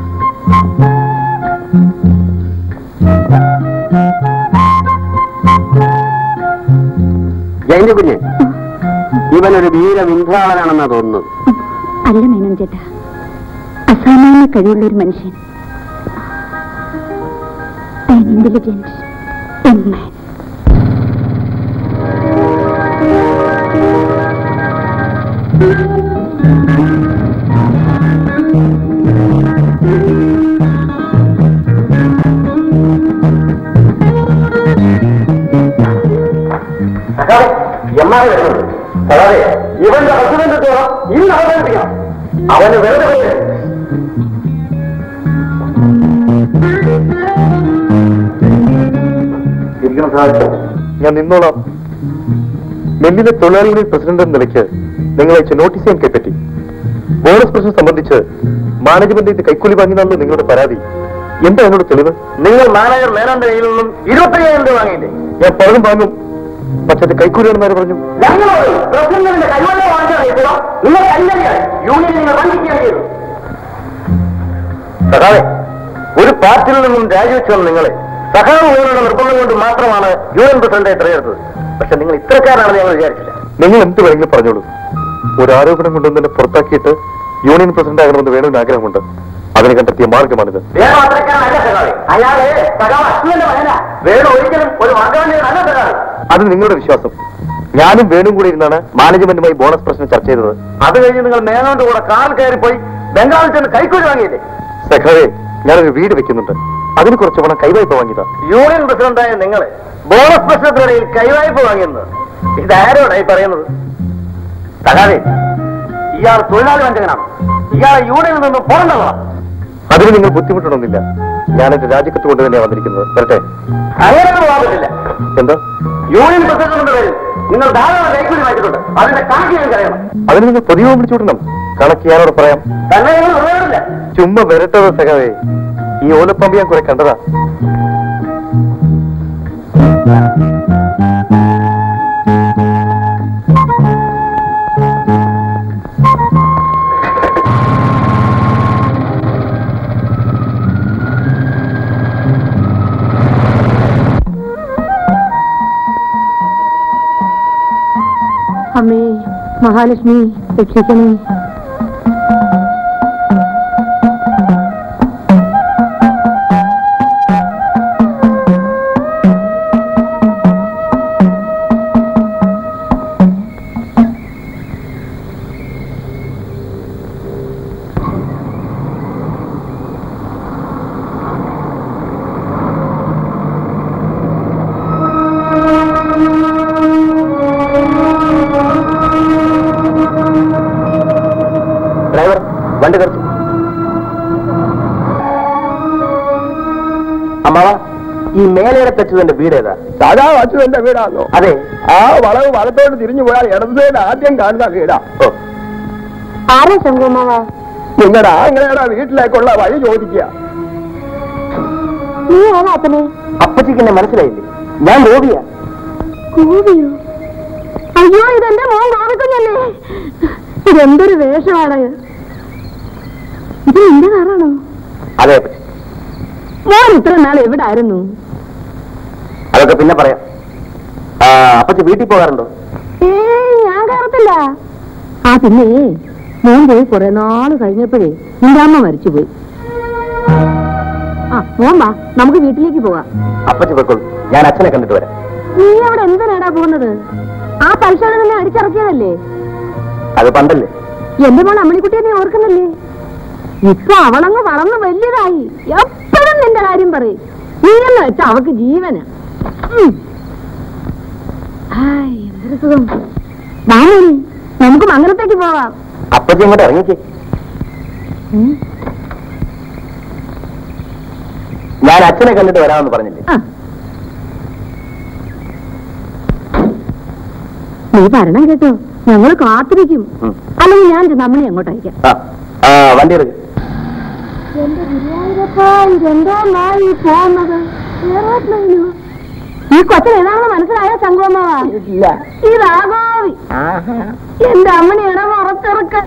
ജയന്തി കുഞ്ഞ്, ഇവനൊരു വീരവിന്ധ്രാളനാണെന്നാ തോന്നുന്നത്. അല്ല മേനോൻ ചേട്ടാ, അസാമാന്യ കഴിവുള്ള ഒരു മനുഷ്യൻ. Intelligent young man. ഇവന്റെ ഹസ്ബൻഡ് ഇന്ന് അവതരിപ്പിക്കാം. അവന് വെറുതെ ഞാൻ നിന്നോളാം. മില്ലിലെ തൊഴിലാളികളിൽ പ്രസിഡന്റ് എന്ന നിലയ്ക്ക് നിങ്ങൾ അയച്ച നോട്ടീസ് ഞാൻ കൈപ്പറ്റി. ബോണസ് പ്രശ്നം സംബന്ധിച്ച് മാനേജ്മെന്റിന്റെ കൈക്കൂലി വാങ്ങിയതാണല്ലോ നിങ്ങളുടെ പരാതി. എന്താ എന്നോട് തെളിവ്? നിങ്ങൾ മാനേജർ മേനോന്റെ കയ്യിൽ നിന്നും 25,000 രൂപ വാങ്ങിയില്ലേ? ഞാൻ പലതും വാങ്ങും. പക്ഷേ കൈക്കൂലിയാണെന്ന് പറഞ്ഞു. പ്രസിഡന്റിന്റെ കൈവല്ല വാങ്ങിച്ചോ നിങ്ങൾ കൈവല്യാണ് യൂണിയൻ നിങ്ങൾ വഞ്ചിക്കുകയാണ് ചെയ്തു. സഖാവേ, ഒരു പാർട്ടിയിൽ നിന്നും രാജിവെച്ചു വന്ന നിങ്ങളെ സഖാവ് പോലുള്ള നിർബന്ധം കൊണ്ട് മാത്രമാണ് യൂണിയൻ പ്രസിഡന്റായി തിരഞ്ഞെടുത്തത്. പക്ഷെ നിങ്ങൾ ഇത്രക്കാരാണെന്ന് ഞങ്ങൾ വിചാരിച്ചില്ല. നിങ്ങൾ എന്ത് വേണമെങ്കിലും പറഞ്ഞോളൂ. ഒരു ആരോപണം കൊണ്ടൊന്നും തന്നെ പുറത്താക്കിയിട്ട് യൂണിയൻ പ്രസിഡന്റ് ആകണമെന്ന് വേണമെന്ന് ആഗ്രഹമുണ്ട്. അതിന് കണ്ടെത്തിയ മാർഗമാണിത്. അത് നിങ്ങളുടെ വിശ്വാസം. ഞാനും വേണും കൂടി ഇരുന്നാണ് മാനേജ്മെന്റുമായി ബോണസ് പ്രശ്നം ചർച്ച ചെയ്തത്. അത് കഴിഞ്ഞ് നിങ്ങൾ മേനോന്റെ കൂടെ കാൽ കയറിപ്പോയി ബംഗാളിൽ ചെന്ന് കൈക്കൂലി വാങ്ങിയില്ലേ? സഖാവേ, ഞാനൊരു വീട് വെക്കുന്നുണ്ട്. അതിന് കുറച്ച് പണം കൈവായ്പ വാങ്ങിയതാ. യൂണിയൻ പ്രസിഡന്റായ നിങ്ങളെ ബോണസ് പ്രശ്നത്തിനിടയിൽ കൈവായ്പ വാങ്ങിയെന്ന് ഇതാരോടായി പറയുന്നത്? സഖാവേ, ഇയാൾ തൊഴിലാളി വഞ്ചകനാണ്. ഇയാളെ യൂണിയനിൽ നിന്നും പോകേണ്ടതാണ്. അതിന് നിങ്ങൾ ബുദ്ധിമുട്ടണമെന്നില്ല. ഞാൻ എന്റെ രാജിക്കത്ത് കൊണ്ട് തന്നെയാണ് വന്നിരിക്കുന്നത്. വരട്ടെ. അങ്ങനെ പോകാൻ പറ്റില്ല. എന്താ? യൂണിയൻ പ്രസിഡന്റിന്റെ പേരിൽ നിങ്ങൾ ധാരാളം കൈക്കൂലി വാങ്ങിച്ചിട്ടുണ്ട്. അതിന്റെ കണക്ക് ഞാൻ അറിയണം. അതിന് നിങ്ങൾ പൊതുവെ വിളിച്ചുവിടണം. കണക്ക് ഞാനോട് പറയാം. തന്നെ നിങ്ങൾ പറയാറില്ല. ചുമ്മാ വരട്ടത് സഖാവേ. ഈ ഓലപ്പമ്പ് ഞാൻ കുറെ കണ്ടതാ. അമ്മേ മഹാലക്ഷ്മി രക്ഷിക്കണേ. വണ്ടി തെറിച്ചു. അമ്മാവ, ഈ മേലയുടെ തെച്ചതിന്റെ വീട് ഏതാ? സാധാ അച്ഛന്റെ വീടാണോ? അതെ. ആ വളവ് വലത്തോട്ട് തിരിഞ്ഞു പോയാൽ ഇടതുസൈഡ് ആദ്യം കാണുന്ന വീടാ. ആരാ ശങ്കുമാവ? നിങ്ങളുടെ ആങ്ങളയുടെ വീട്ടിലേക്കുള്ള വഴി ചോദിക്കുക. നീ ആരാ അപ്പനെ? അപ്പച്ചിക്ക് എന്നെ മനസ്സിലായില്ലേ? ഞാൻ ഗോപിയാ. ഗോപിയോ? അയ്യോ, ഇതെന്റെ മോൻ ഗോപിക്കുഞ്ഞല്ലേ. ഇതെന്തൊരു വേഷമാണ്. ഇത് നിന്റെ കാറാണോ? അതെ അപ്പച്ചി. മോൻ ഇത്ര നാൾ എവിടായിരുന്നു? അതൊക്കെ പിന്നെ പറയാം. അപ്പച്ചി വീട്ടിൽ പോകാറുണ്ടോ? ഞാൻ കയറത്തില്ല. പിന്നെ മോൻ പോയി കുറെ നാള് കഴിഞ്ഞപ്പോഴേ നിന്റെ അമ്മ മരിച്ചുപോയി. മോൻ വാ, നമുക്ക് വീട്ടിലേക്ക് പോവാം. അപ്പച്ചി പൊയ്ക്കോളൂ, ഞാൻ അച്ഛനെ കണ്ടിട്ട് വരാം. നീ അവിടെ എന്തിനാടാ പോകുന്നത്? ആ പൈസ നിന്നെ അടിച്ചിറക്കിയതല്ലേ? അത് പണ്ടല്ലേ. എന്റെ മോൾ അമ്മണിക്കുട്ടിയെ നീ ഓർക്കുന്നില്ലേ? ഇപ്പൊ അവളങ്ങ് വളർന്ന് വലിയതായി. എപ്പോഴും നിന്റെ കാര്യം പറയും. നീയെന്ന് വെച്ചാ അവക്ക് ജീവന. എന്തൊരു സുഖം. നമുക്ക് മംഗലത്തേക്ക് പോവാം. അപ്പച്ചി ഇങ്ങോട്ട് ഇറങ്ങിക്കേ. ഞാൻ അച്ഛനെ കണ്ടിട്ട് വരാമെന്ന് പറഞ്ഞില്ലേ? നീ പറയണം കേട്ടോ, ഞങ്ങൾ കാത്തിരിക്കും. അല്ലെങ്കിൽ ഞാൻ നമ്മളെ അങ്ങോട്ട് അയക്കാം. വണ്ടി എടുക്കും. എന്റെ ഗുരുവായൂരപ്പാ, ഇതെന്തോ നായി പോകുന്നത്. ഈ കൊച്ചൻ ഏതാണെന്ന് മനസ്സിലായോ ശങ്കുമാവ? ഇതാഗോവി. എന്റെ അമ്മണിയുടെ മറച്ചെറുക്ക.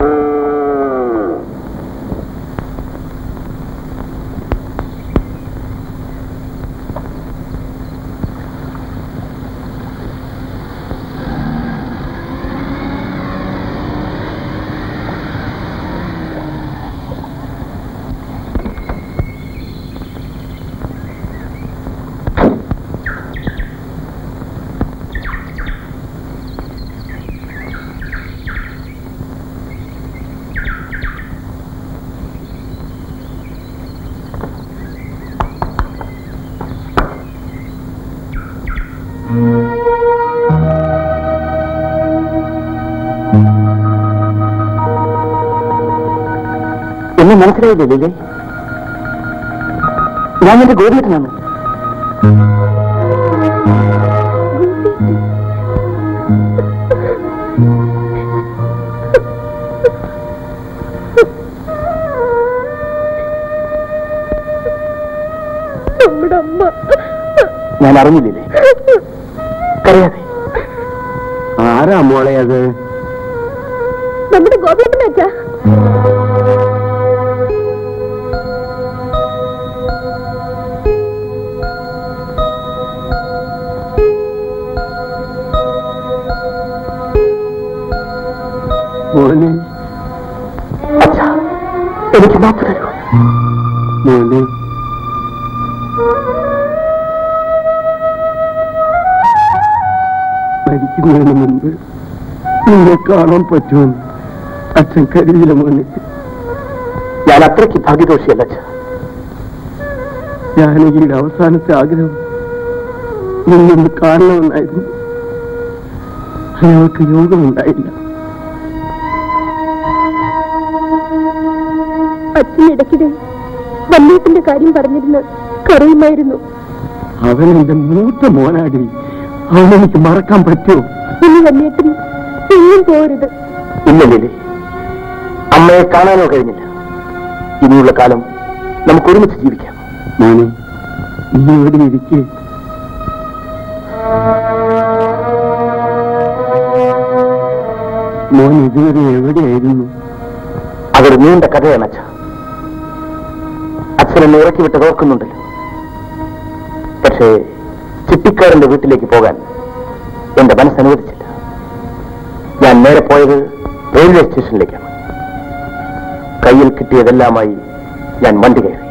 എന്നെ മനസ്സിലായില്ലേ ലീലേ? ഞാൻ എന്റെ ഗോപിയേട്ടനാണ്. ഞാൻ അറിഞ്ഞില്ലേ? കരയാതെ. ആരാ മോളെ അത്? നമ്മുടെ ഗോപിയേട്ടൻ അച്ഛാ. മോനെ, എനിക്ക് മാപ്പ് തരൂ മോനെ. മരിക്കുന്നതിന് മുൻപ് നിന്നെ കാണാൻ പറ്റുമെന്ന് അച്ഛൻ കരുതിയില്ല മോനെ. ഞാൻ അത്രയ്ക്ക് ഭാഗ്യദോഷിയല്ല അച്ഛ. ജാനകിയുടെ അവസാനത്തെ ആഗ്രഹം നിന്നൊന്ന് കാണണമെന്നായിരുന്നു. അയാൾക്ക് യോഗമുണ്ടായില്ല. അച്ഛനിടയ്ക്കിടെ വല്യേട്ടന്റെ കാര്യം പറഞ്ഞിരുന്ന് കരയുമായിരുന്നു. അവൻ എന്റെ മൂത്ത മോനാടി. അവനെനിക്ക് മറക്കാൻ പറ്റുമോ? ഇനി വല്യേട്ടൻ എങ്ങും പോരുത്. ഇല്ല ലിലി, അമ്മയെ കാണാനോ കഴിഞ്ഞില്ല. ഇനിയുള്ള കാലം നമുക്ക് ഒരുമിച്ച് ജീവിക്കാം. മോനെ, നീ ഇവിടെ ഇരിക്കേ. മോൻ ഇതുവരെ എവിടെയായിരുന്നു? അതൊരു നീണ്ട കഥയാണ് അച്ഛ. അച്ഛനെന്നെ ഇറക്കി വിട്ട് ഓർക്കുന്നുണ്ടല്ലോ. പക്ഷേ ചിട്ടിക്കാരന്റെ വീട്ടിലേക്ക് പോകാൻ എന്റെ മനസ്സനുവദിച്ചില്ല. ഞാൻ നേരെ പോയത് റെയിൽവേ സ്റ്റേഷനിലേക്കാണ്. കയ്യിൽ കിട്ടിയതെല്ലാമായി ഞാൻ വണ്ടി കയറി.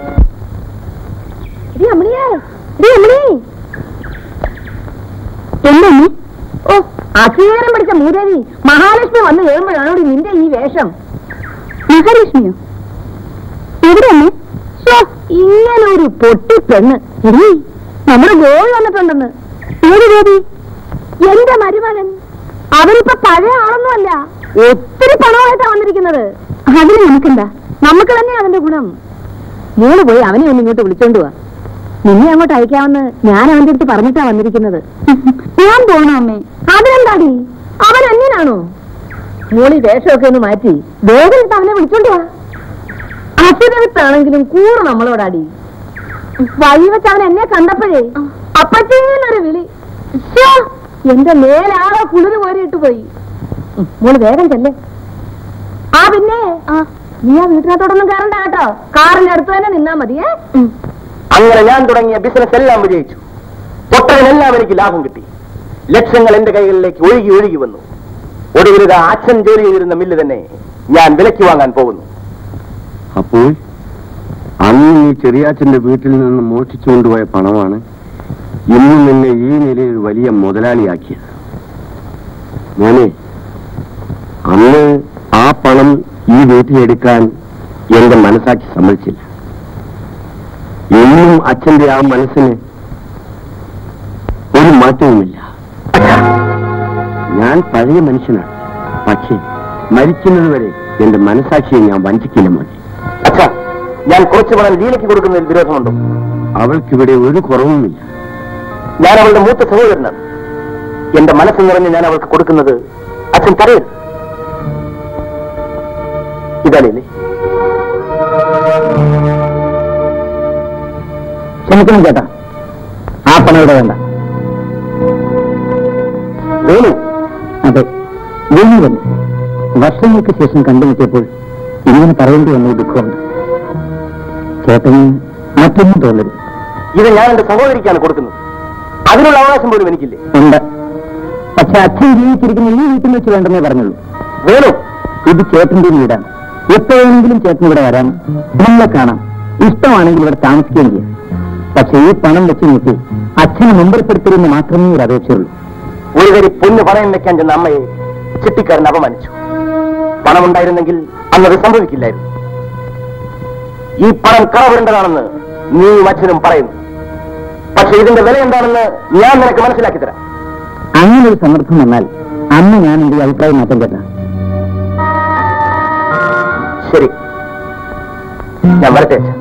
ഓ, അസീകരം പിടിച്ച മൂദേവി മഹാലക്ഷ്മി വന്ന് കയറുമ്പോഴാണോ നിന്റെ ഈ വേഷം? മഹാലക്ഷ്മിയോ? എവിടെയാണ്? ഇങ്ങനെ ഒരു പൊട്ടിപ്പെണ്ണ്. നമ്മുടെ ഗോവി വന്നിട്ടുണ്ടെന്ന്. ഏത് ഗോപി? എന്റെ മരുമകൻ. അവനിപ്പോ പഴയ ആളൊന്നുമല്ല, ഒത്തിരി പണമായിട്ടാ വന്നിരിക്കുന്നത്. അതിന് നമുക്കെന്താ? നമുക്ക് തന്നെ അതിന്റെ ഗുണം. മോള് പോയി അവനെ ഒന്ന് ഇങ്ങോട്ട് വിളിച്ചോണ്ട് പോവാ. നിന്നെ അങ്ങോട്ട് അയക്കാമെന്ന് ഞാൻ അവന്റെ അടുത്ത് പറഞ്ഞിട്ടാ വന്നിരിക്കുന്നത്. ഞാൻ പോണോ അമ്മേ? അതിനെന്താടി, അവൻ അന്യനാണോ? മോളി വേഷമൊക്കെ ഒന്ന് മാറ്റി വേഗം അവനെ വിളിച്ചോണ്ട് പോവാ. അസുരത്താണെങ്കിലും കൂടെ നമ്മളോടാടി. വഴി വെച്ച് അവൻ എന്നെ കണ്ടപ്പോഴേ അപ്പച്ചേന്നൊരു വിളി. എന്റെ മേലാകെ കുളിര് കോരിയിട്ട് പോയി. മോള് വേഗം ചെല്ലേ. ആ പിന്നെ നീ ആ വീട്ടിനകത്തോടൊന്നും കയറണ്ട കേട്ടോ. കാറിന്റെ അടുത്ത് തന്നെ നിന്നാ മതിയേ. അങ്ങനെ ഞാൻ തുടങ്ങിയ ബിസിനസ് എല്ലാം വിജയിച്ചു. തൊട്ടതിനെല്ലാം എനിക്ക് ലാഭം കിട്ടി. ലക്ഷങ്ങൾ എന്റെ കൈകളിലേക്ക് ഒഴുകി ഒഴുകി വന്നു. ഒടുവിൽ അച്ഛൻ ജോലി ചെയ്തിരുന്ന മില്ല് തന്നെ ഞാൻ വിലയ്ക്ക് വാങ്ങാൻ പോകുന്നു. അപ്പോൾ അന്ന് നീ ചെറിയാച്ചന്റെ വീട്ടിൽ നിന്ന് മോഷ്ടിച്ചുകൊണ്ടുപോയ പണമാണ് ഇന്ന് നിന്നെ ഈ നിലയിൽ വലിയ മുതലാളിയാക്കിയത്. മോനെ, അന്ന് ആ പണം ഈ വീട്ടിലെടുക്കാൻ എന്റെ മനസാക്ഷി സമ്മതിച്ചില്ല. എന്നും അച്ഛന്റെ ആ മനസ്സിന് ഒരു മാറ്റവുമില്ല. ഞാൻ പഴയ മനുഷ്യനാണ്. പക്ഷേ മരിക്കുന്നത് വരെ എന്റെ മനസാക്ഷിയെ ഞാൻ വഞ്ചിക്കില്ല മോനെ. അച്ഛാ, ഞാൻ കുറച്ച് പണം ലീലയ്ക്ക് കൊടുക്കുന്നതിൽ വിരോധമുണ്ടോ? അവൾക്കിവിടെ ഒരു കുറവുമില്ല. ഞാൻ അവളുടെ മൂത്ത സഹോദരനാണ്. എന്റെ മനസ്സ് നിറഞ്ഞ് ഞാൻ അവൾക്ക് കൊടുക്കുന്നത് അച്ഛൻ പറയരുത്. ഇതല്ലേ? ക്ഷമിക്കണം ചേട്ടാ, ആ പണം ഇവിടെ വേണ്ട. വേണു? അതെ, വേണു തന്നെ. വർഷങ്ങൾക്ക് ശേഷം കണ്ടുമുട്ടിയപ്പോൾ ഇങ്ങനെ പറയേണ്ടി വന്ന ദുഃഖമുണ്ട്. ചേട്ടന് മറ്റൊന്നും തോന്നരുത്. ഇത് ഞാൻ എന്റെ സഹോദരിക്കാണ് കൊടുക്കുന്നത്. അതിനുള്ള അവകാശം പോലും എനിക്കില്ലേ? ഉണ്ട്. പക്ഷെ അച്ഛൻ ജീവിച്ചിരിക്കുന്ന ഈ വീട്ടിൽ വെച്ച് വേണ്ടെന്നേ പറഞ്ഞുള്ളൂ. വേണു, ഇത് ചേട്ടന്റെ വീടാണ്. എപ്പോഴെങ്കിലും ചേട്ടൻ ഇവിടെ വരാം, നമ്മളെ കാണാം, ഇഷ്ടമാണെങ്കിൽ ഇവിടെ താമസിക്കുകയും ചെയ്യാം. പക്ഷെ ഈ പണം വെച്ച് നോക്കി അച്ഛനെ മുമ്പർപ്പെടുത്തരുന്ന് മാത്രമേ ഒരു അപേക്ഷയുള്ളൂ. ഒരു വരി പൊന്ന് പണയം വെക്കാൻ ചെന്ന അമ്മയെ ചിട്ടിക്കാരൻ അപമാനിച്ചു. പണമുണ്ടായിരുന്നെങ്കിൽ അന്നത് സംഭവിക്കില്ലായിരുന്നു. ഈ പണം കളവരേണ്ടതാണെന്ന് നീയും അച്ഛനും പറയുന്നു. പക്ഷെ ഇതിന്റെ വില എന്താണെന്ന് ഞാൻ നിനക്ക് മനസ്സിലാക്കി തരാം. അങ്ങനെ ഒരു സന്ദർഭം വന്നാൽ അന്ന് ഞാൻ എന്റെ അഭിപ്രായം മാറ്റം കേട്ടാ. ശരി, ഞാൻ വരട്ടെ അച്ഛൻ.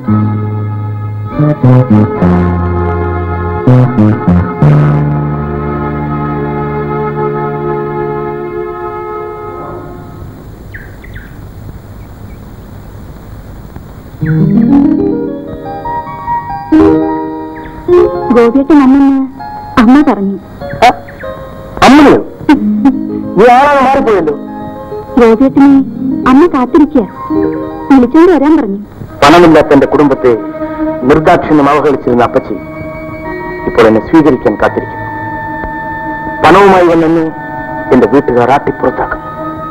ഗോപിയേട്ടൻ അമ്മ പറഞ്ഞു. അമ്മയോ? നീ ആളാണ് മാറിപ്പോയല്ലോ. ഗോപിയേട്ടനെ അമ്മ കാത്തിരിക്കുക, വിളിച്ചോണ്ട് വരാൻ പറഞ്ഞു. പണമില്ലാത്ത എന്റെ കുടുംബത്തെ നിർദാക്ഷിണ്യം അവഹേളിച്ചിരുന്ന അപ്പച്ചി ഇപ്പോൾ എന്നെ സ്വീകരിക്കാൻ കാത്തിരിക്കുന്നു. പണവുമായി വന്നെന്നെ എന്റെ വീട്ടുകാർ ആട്ടിപ്പുറത്താക്കും.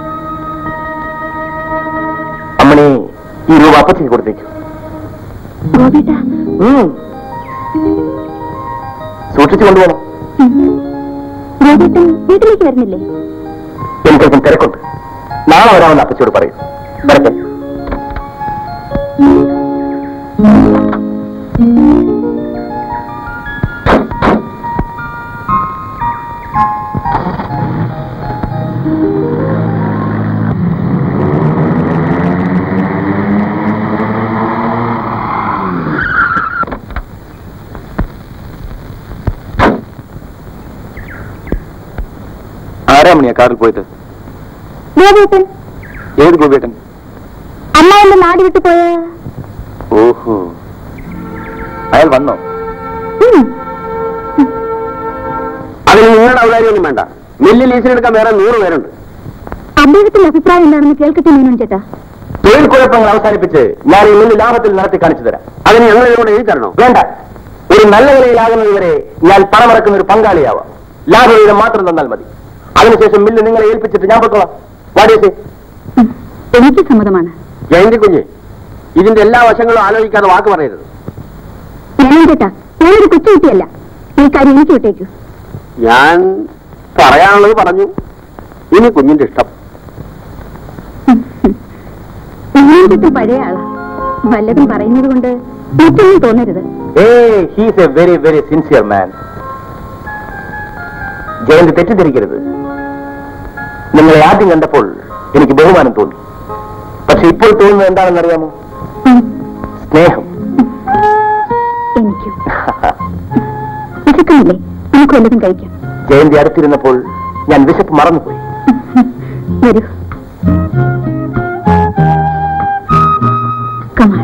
അമ്മനെ ഈ രൂപ അപ്പച്ചിക്ക് കൊടുത്തേക്കും. സൂക്ഷിച്ചു കൊണ്ടുപോകണം. വീട്ടിലേക്ക് വരുന്നില്ലേ? എനിക്കൽപ്പം തിരക്കുണ്ട്. നാളെ വരാമെന്ന് അപ്പച്ചിയോട് പറയൂ. വരട്ടെ. ആരാമണിയാ കാറിൽ പോയത്? ഗോപിയേട്ടൻ. ഏത് ഗോപിയേട്ടൻ? അമ്മ എന്റെ നാട് വിട്ടു പോയ. ഓഹോ, അയാൾ വന്നോ? അതിന് നിങ്ങളുടെ ഔദാര്യമൊന്നും വേണ്ട. മില്ല് ലീസിനെടുക്കാൻ വേറെ 100 പേരുണ്ട്. അദ്ദേഹത്തിന്റെ അഭിപ്രായം എന്താണെന്ന് കേൾക്കട്ടെ മീനോൻ ചേട്ടാ. തൊഴിൽ കുഴപ്പങ്ങൾ അവസാനിപ്പിച്ച് ഞാൻ ഈ മില്ല് ലാഭത്തിൽ നടത്തി കാണിച്ചു തരാം. അതിന് ഞങ്ങൾ ഇതുകൊണ്ട് എഴുതി തരണോ? വേണ്ട. ഒരു നല്ല നിലയിലാകുന്നത് വരെ ഞാൻ പണമിറക്കുന്ന ഒരു പങ്കാളിയാവാം. ലാഭവിഹിതം മാത്രം തന്നാൽ മതി. അതിനുശേഷം മില്ല് നിങ്ങളെ ഏൽപ്പിച്ചിട്ട് ഞാൻ പൊക്കോളാം. വാടിയേ. എനിക്ക് സമ്മതമാണ്. ജയന്തി കുഞ്ഞ്, ഇതിന്റെ എല്ലാ വശങ്ങളും ആലോചിക്കാതെ വാക്ക് പറയരുത്. മീനോൻ ചേട്ടാ, ഞാനൊരു കൊച്ചുകുട്ടിയല്ല. ഈ കാര്യം എനിക്ക് വിട്ടേക്കൂ. ഞാൻ പറയാനുള്ളത് പറഞ്ഞു. ഇനി കുഞ്ഞിന്റെ ഇഷ്ടം. മീനോൻ ചേട്ടൻ പഴയ ആളാ. വല്ലതും പറയുന്നത് കൊണ്ട് മറ്റൊന്നും തോന്നരുത്. He's a very very sincere man. Jayanthi തെറ്റിദ്ധരിക്കരുത്. നിങ്ങളെ ആദ്യം കണ്ടപ്പോൾ എനിക്ക് ബഹുമാനം തോന്നി. പക്ഷെ ഇപ്പോൾ തോന്നുന്നത് എന്താണെന്ന് അറിയാമോ? സ്നേഹം. എനിക്കും വിശക്കുന്നില്ലേ? നമുക്ക് വല്ലതും കഴിക്കാം. ജയന്തി അടുത്തിരുന്നപ്പോൾ ഞാൻ വിശപ്പ് മറന്നുപോയി. വരൂ. കമാൻ.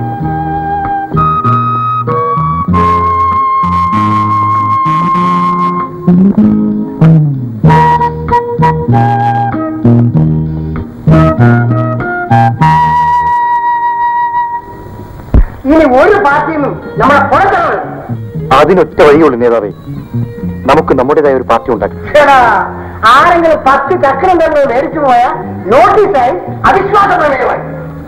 ഇനി ഒരു പാർട്ടിയും നമ്മളെ പുറത്താണ്. അതിനൊറ്റ വഴിയുള്ളൂ നേതാവേ. നമുക്ക് നമ്മുടേതായ ഒരു പാർട്ടി ഉണ്ടാക്കാം. ആരെങ്കിലും 10 ചക്രം തന്നെ മേടിച്ചു പോയ നോട്ടീസായി അവിശ്വാസ പ്രമേയമായി.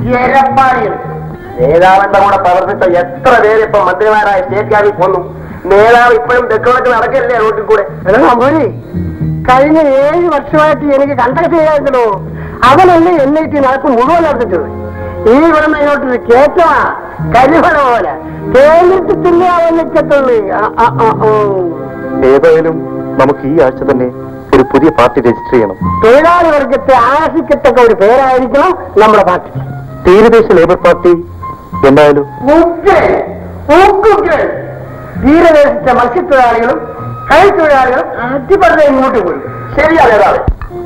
നേതാവിന്റെ കൂടെ പ്രവർത്തിച്ച എത്ര പേര് ഇപ്പൊ മന്ത്രിമാരായ സ്റ്റേറ്റ് ക്യാബിൽ പോന്നു. നേതാവ് ഇപ്പോഴും തെക്കുവടക്ക് നടക്കല്ലേ റോട്ടിൽ കൂടെ. കഴിഞ്ഞ 7 വർഷമായിട്ട് എനിക്ക് കണ്ടക്ട് ചെയ്യാറുണ്ടല്ലോ. അവനല്ലേ NIT നടക്കും മുഴുവൻ നടത്തിച്ചത്. ഈ ഇവിടുന്ന് ഇങ്ങോട്ടൊരു കേറ്റമാ കരിമണ പോലെ കേന്ദ്രത്തിൽ തിന്നാവുന്നിക്കത്തുള്ളൂ. ഏതായാലും നമുക്ക് ഈ ആഴ്ച തന്നെ ഒരു പുതിയ പാർട്ടി രജിസ്റ്റർ ചെയ്യണം. തൊഴിലാളി വർഗത്തെ ആകർഷിക്കത്തക്ക ഒരു പേരായിരിക്കണം നമ്മുടെ പാർട്ടി. തീരദേശ ലേബർ പാർട്ടി എന്തായാലും. തീരദേശത്തെ മത്സ്യത്തൊഴിലാളികളും കൈത്തൊഴിലാളികളും അടിപൊളി ഇങ്ങോട്ട് പോയി. ശരിയാണ് ഏതാണ്?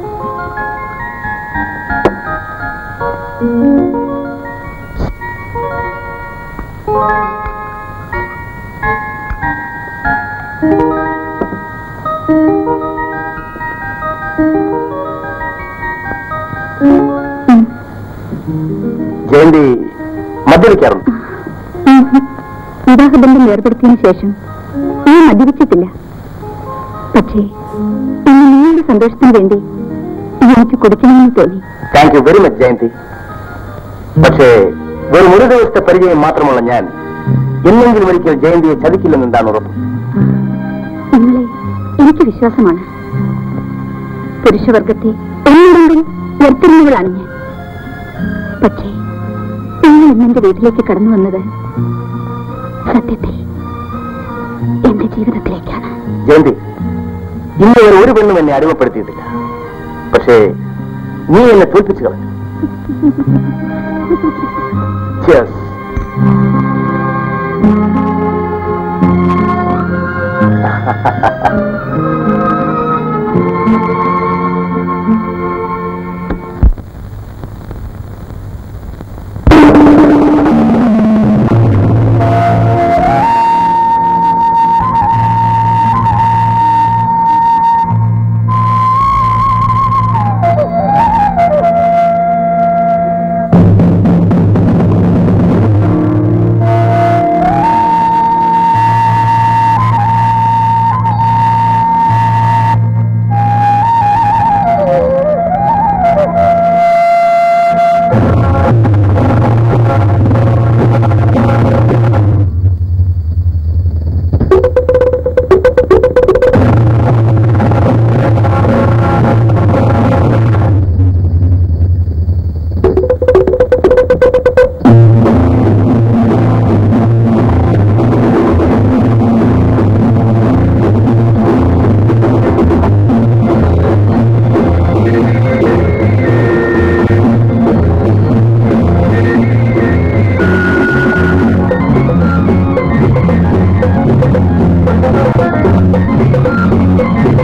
ജയന്തി മദ്യപിക്കാറുണ്ട്? വിവാഹബന്ധം ഏർപ്പെടുത്തിയതിനു ശേഷം ഞാൻ മദ്യപിച്ചിട്ടില്ല. പക്ഷേ ഇന്ന് നിങ്ങളുടെ സന്തോഷത്തിന് വേണ്ടി എനിക്ക് കുടിക്കണമെന്ന് തോന്നി. Thank you very much Jayanthi. പക്ഷേ വെറും ഒരു ദിവസത്തെ പരിചയം മാത്രമുള്ള ഞാൻ എന്നെങ്കിലും ഒരിക്കൽ ജയന്തിയെ ചതിക്കില്ലെന്ന് എന്താണ് ഉറപ്പ്? നിങ്ങളെ എനിക്ക് വിശ്വാസമാണ്. പുരുഷവർഗത്തെ ഒന്നിടങ്കിൽ ഉയർത്തുന്നവളാണ് ഞാൻ. പക്ഷേ നിങ്ങൾ ഇന്നെന്റെ വീട്ടിലേക്ക് കടന്നു വന്നത് സത്യത്തിൽ എന്റെ ജീവിതത്തിലേക്കാണ്. ജയന്തി, ഇന്ന് വരെ ഒരു പെണ്ണും എന്നെ അടിമപ്പെടുത്തിയിട്ടില്ല. പക്ഷേ നീ എന്നെ തോൽപ്പിച്ചു കളഞ്ഞു. Cheers.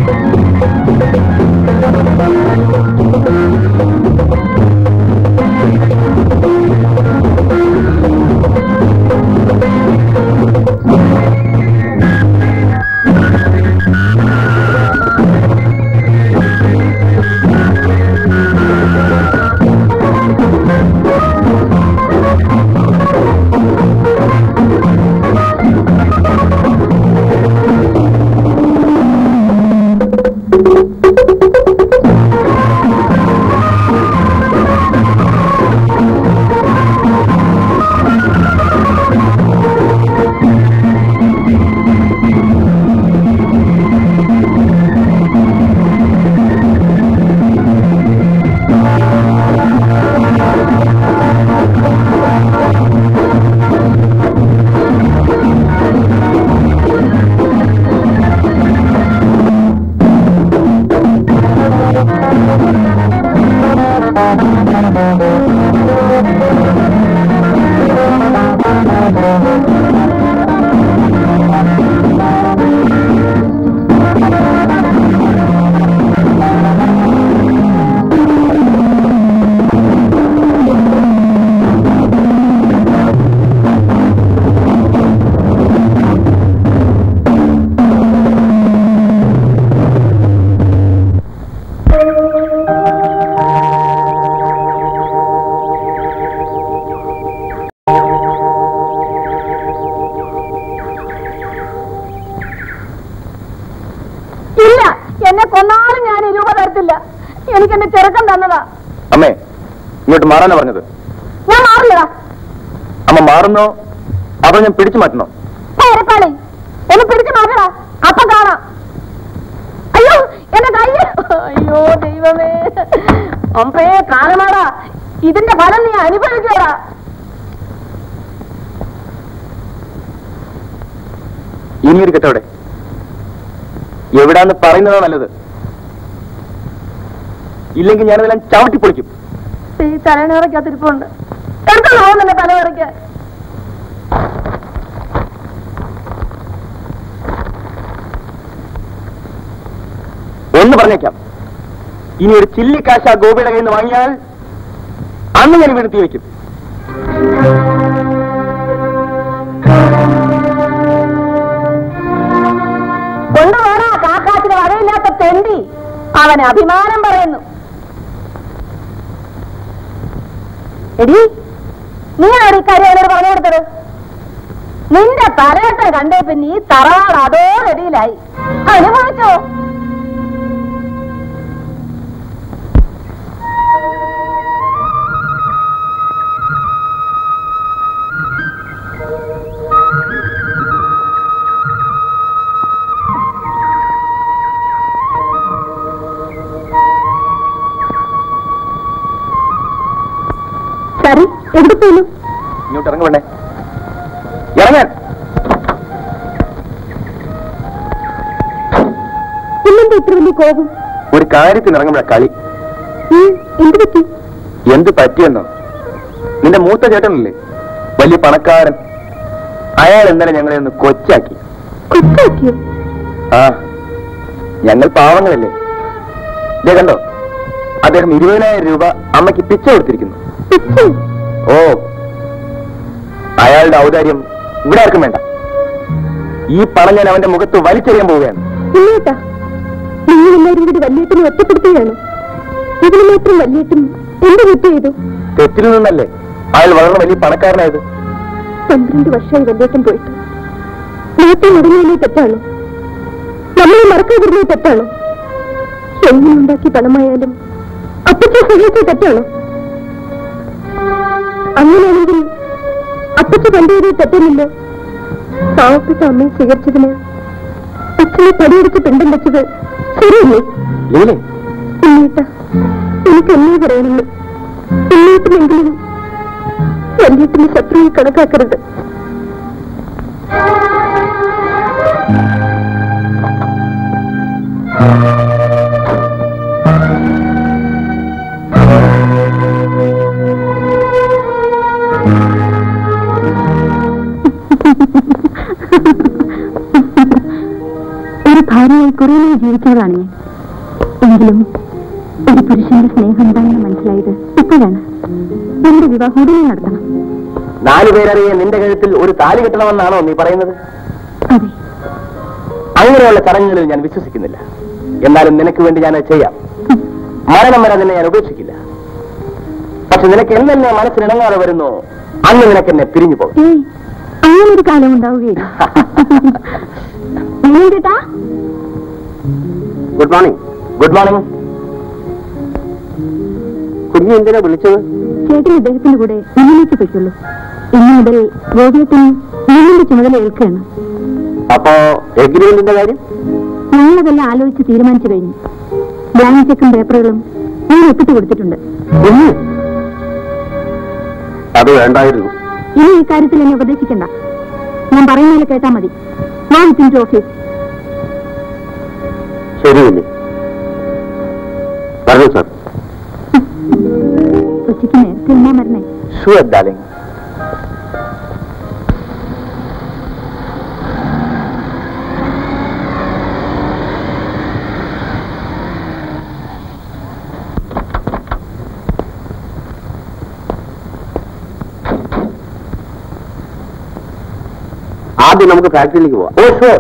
എനിക്കെന്റെ ചെറുക്കം തന്നതാ. അമ്മേ, ഇങ്ങോട്ട് മാറാനാ പറഞ്ഞത്. ഞാൻ മാറില്ലടാ. അമ്മ മാറുന്നോ അതോ ഞാൻ പിടിച്ചു മാറ്റണോ? ഒന്ന് പിടിച്ചു മാറ്റടാ, അപ്പൊ കാണാം. അയ്യോ എന്റെ കൈ, അയ്യോ ദൈവമേ, അമ്പേ കാണമാടാ, ഇതിന്റെ ഫലം നീ അനുഭവിക്കടാ. ഇനിയൊരു കെട്ടവിടെ എവിടാന്ന് പറയുന്നതാ നല്ലത്. ഇല്ലെങ്കിൽ ഞാനതെല്ലാം ചവിട്ടി പൊളിക്കും. ഈ തലനിറയ്ക്കകത്തിരിപ്പുണ്ട്, എന്താണോ നിന്റെ തലനിറയ്ക്ക്? ഒന്ന് പറഞ്ഞേക്കാം, ഇനി ഒരു ചില്ലിക്കാശ ഗോപിയുടെ കയ്യിൽ നിന്ന് വാങ്ങിയാൽ അന്ന് ഞാൻ വീഴ്ത്തി വയ്ക്കും. കൊണ്ടുപോടാ കാക്കാത്തിന് വകയില്ലാത്ത തെണ്ടി, അവന് അഭിമാനം പറയുന്നു. എടി, നീയാണ് ഇക്കാര്യം അവനോട് പറഞ്ഞു കൊടുത്തത്. നിന്റെ തലയട്ടം കണ്ടേ പിന്നെ ഈ തറവാട് അതോരടിയിലായി. അനുഭവിച്ചോ? സരി, എവിടെ പോന്നു? ഇങ്ങോട്ട് ഇറങ്ങ വേണ്ടേ? ഇറങ്ങാൻ. ഇന്നെന്താ ഇത്ര വലിയ കോപം? ഒരു കാര്യത്തിന് ഇറങ്ങുമ്പോഴ കളി. എന്ത് പറ്റി? എന്ത് പറ്റിയെന്നോ? നിന്റെ മൂത്ത ചേട്ടനല്ലേ വലിയ പണക്കാരൻ, അയാൾ ഇന്നലെ ഞങ്ങളെ ഒന്ന് കൊച്ചാക്കി. കൊച്ചാക്കിയോ? ആ, ഞങ്ങൾ പാവങ്ങളല്ലേ. ഇതേ കണ്ടോ, അദ്ദേഹം 20,000 രൂപ അമ്മയ്ക്ക് പിച്ച കൊടുത്തിരിക്കുന്നു. ഓ, അയാളുടെ ഔദാര്യം ഇവിടെ ആർക്കും വേണ്ട. ഈ പണം ഞാൻ അവന്റെ മുഖത്ത് വലിച്ചെറിയാൻ പോവുകയാണ്. ഇല്ലേട്ടാ, നിങ്ങൾ എല്ലാവരും കൂടി വല്യേട്ടനെ ഒറ്റപ്പെടുത്തുകയാണ്. ഇതിന് മാത്രം വല്യേട്ടൻ എന്ത് കുറ്റം ചെയ്തു? തെറ്റിൽ നിന്നല്ലേ അയാൾ വളരെ വലിയ പണക്കാരനായത്. 12 വർഷമായി വല്യേട്ടൻ പോയിട്ട് നേരത്തെ മുടങ്ങിയതിനെ തെറ്റാണോ? നമ്മളെ മറക്കാതിരുന്നത് തെറ്റാണോ? എങ്ങനെ ഉണ്ടാക്കി പണമായാലും അപ്പച്ചെ സഹിച്ച തെറ്റാണോ? അങ്ങനെയാണെങ്കിൽ അപ്പച്ച കണ്ടുവരെ തെറ്റമില്ലോ. പാവപ്പെട്ട അമ്മയെ സ്വീകരിച്ചതിന് അച്ഛനെ പടിയെടുത്ത് പിണ്ടം വെച്ചത് ശരിയല്ലേ? ഉണ്ണീട്ട, എനിക്ക് എന്നേ പറയാനുള്ളൂ, ഉണ്ണീട്ടിനെങ്കിലും വല്യേട്ടന് ശത്രുവിൽ കണക്കാക്കരുത്. ഒരു ഭാര്യയായി കുറേ ജീവിക്കുന്നതാണ് ഞാൻ. എങ്കിലും ഒരു പുരുഷന്റെ സ്നേഹം എന്താണെന്ന് മനസ്സിലായത് ഇപ്പോഴാണ്. എന്റെ വിവാഹം ഉടനെ നടത്തണം. 4 പേരറിയെ നിന്റെ കഴുത്തിൽ ഒരു താലി കെട്ടണമെന്നാണോ നീ പറയുന്നത്? അതെ. അങ്ങനെയുള്ള ചടങ്ങുകളിൽ ഞാൻ വിശ്വസിക്കുന്നില്ല. എന്നാലും നിനക്ക് വേണ്ടി ഞാൻ ചെയ്യാം. മരണം വരെ നിന്നെ ഞാൻ ഉപേക്ഷിക്കില്ല. പക്ഷെ നിനക്ക് എന്നെ മനസ്സിനിണങ്ങാതെ വരുന്നു, അന്ന് നിനക്ക് എന്നെ പിരിഞ്ഞു പോകും. അങ്ങനൊരു കാലം ഉണ്ടാവുകയില്ല. Good morning. Good morning. കുഞ്ഞു എന്തിനാ വിളിച്ചത്? ചേട്ടൻ ഇദ്ദേഹത്തിന്റെ കൂടെ മുന്നിലേക്ക് പൊയ്ക്കുള്ളൂ. ഇന്നു മുതൽ ഗോപിയത്തിന് മുന്നിന്റെ ചുമതല ഏൽക്കുകയാണ്. അപ്പോ എഗ്രിമെന്റിന്റെ കാര്യം? ഞങ്ങളതെല്ലാം ആലോചിച്ച് തീരുമാനിച്ചു കഴിഞ്ഞു. ബ്ലാങ്ക് ചെക്കും പേപ്പറുകളും ഞാൻ ഒപ്പിട്ട് കൊടുത്തിട്ടുണ്ട്. അത് വേണ്ടായിരുന്നു. ഇനി ഈ കാര്യത്തിൽ എന്നെ ഉപദേശിക്കണ്ട. ഞാൻ പറയുന്നതിൽ കേട്ടാ മതി. ഞാൻ തിരിച്ചു ഓഫീസ്. ശരി പറഞ്ഞു സാർ. ഉച്ചയ്ക്ക് നേരത്തെ എന്നാ മരണേ? Sure darling. ആദ്യം നമുക്ക് ഫാക്ടറിയിലേക്ക് പോവാം. ഓ ഷുവർ.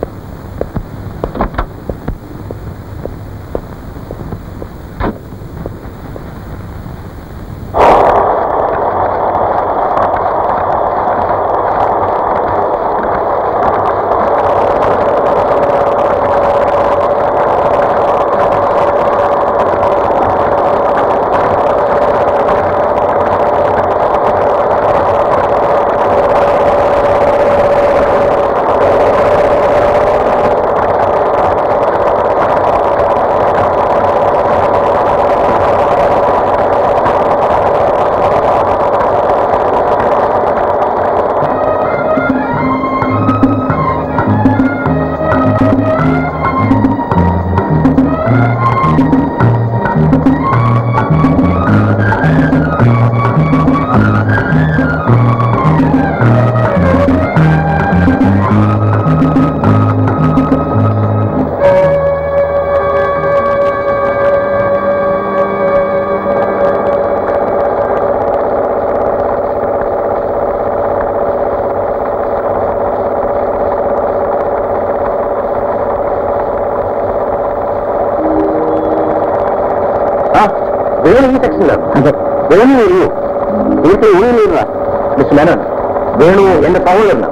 വേണു ഈ സെക്ഷനിലാണ്. അതെ, വേണു വരൂ. വീട്ടിൽ ഊണില്ല മിസ് മേനോൻ. വേണു എന്റെ സഹോദരനാണ്.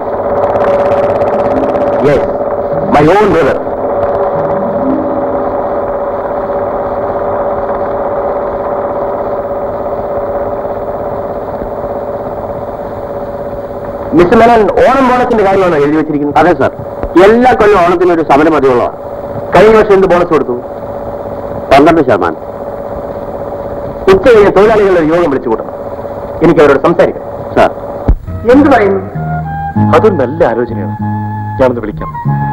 Yes, my own brother. Miss Menon, Onam ബോണസിന്റെ കാര്യമാണോ എഴുതി വെച്ചിരിക്കുന്നത്? അതെ സാർ. എല്ലാ കൊല്ലം ഓണത്തിന് ഒരു സമരം മതിയുള്ളതാണ്. കഴിഞ്ഞ വർഷം എന്ത് ബോണസ് കൊടുത്തു? 12%. ഉച്ച കഴിഞ്ഞ തൊഴിലാളികളുടെ യോഗം വിളിച്ചു കൂട്ടണം. എനിക്ക് അവരോട് സംസാരിക്കാം. സാർ എന്ത് പറയുന്നു? അതൊരു നല്ല ആലോചനയാണ്. ഞാനൊന്ന് വിളിക്കാം.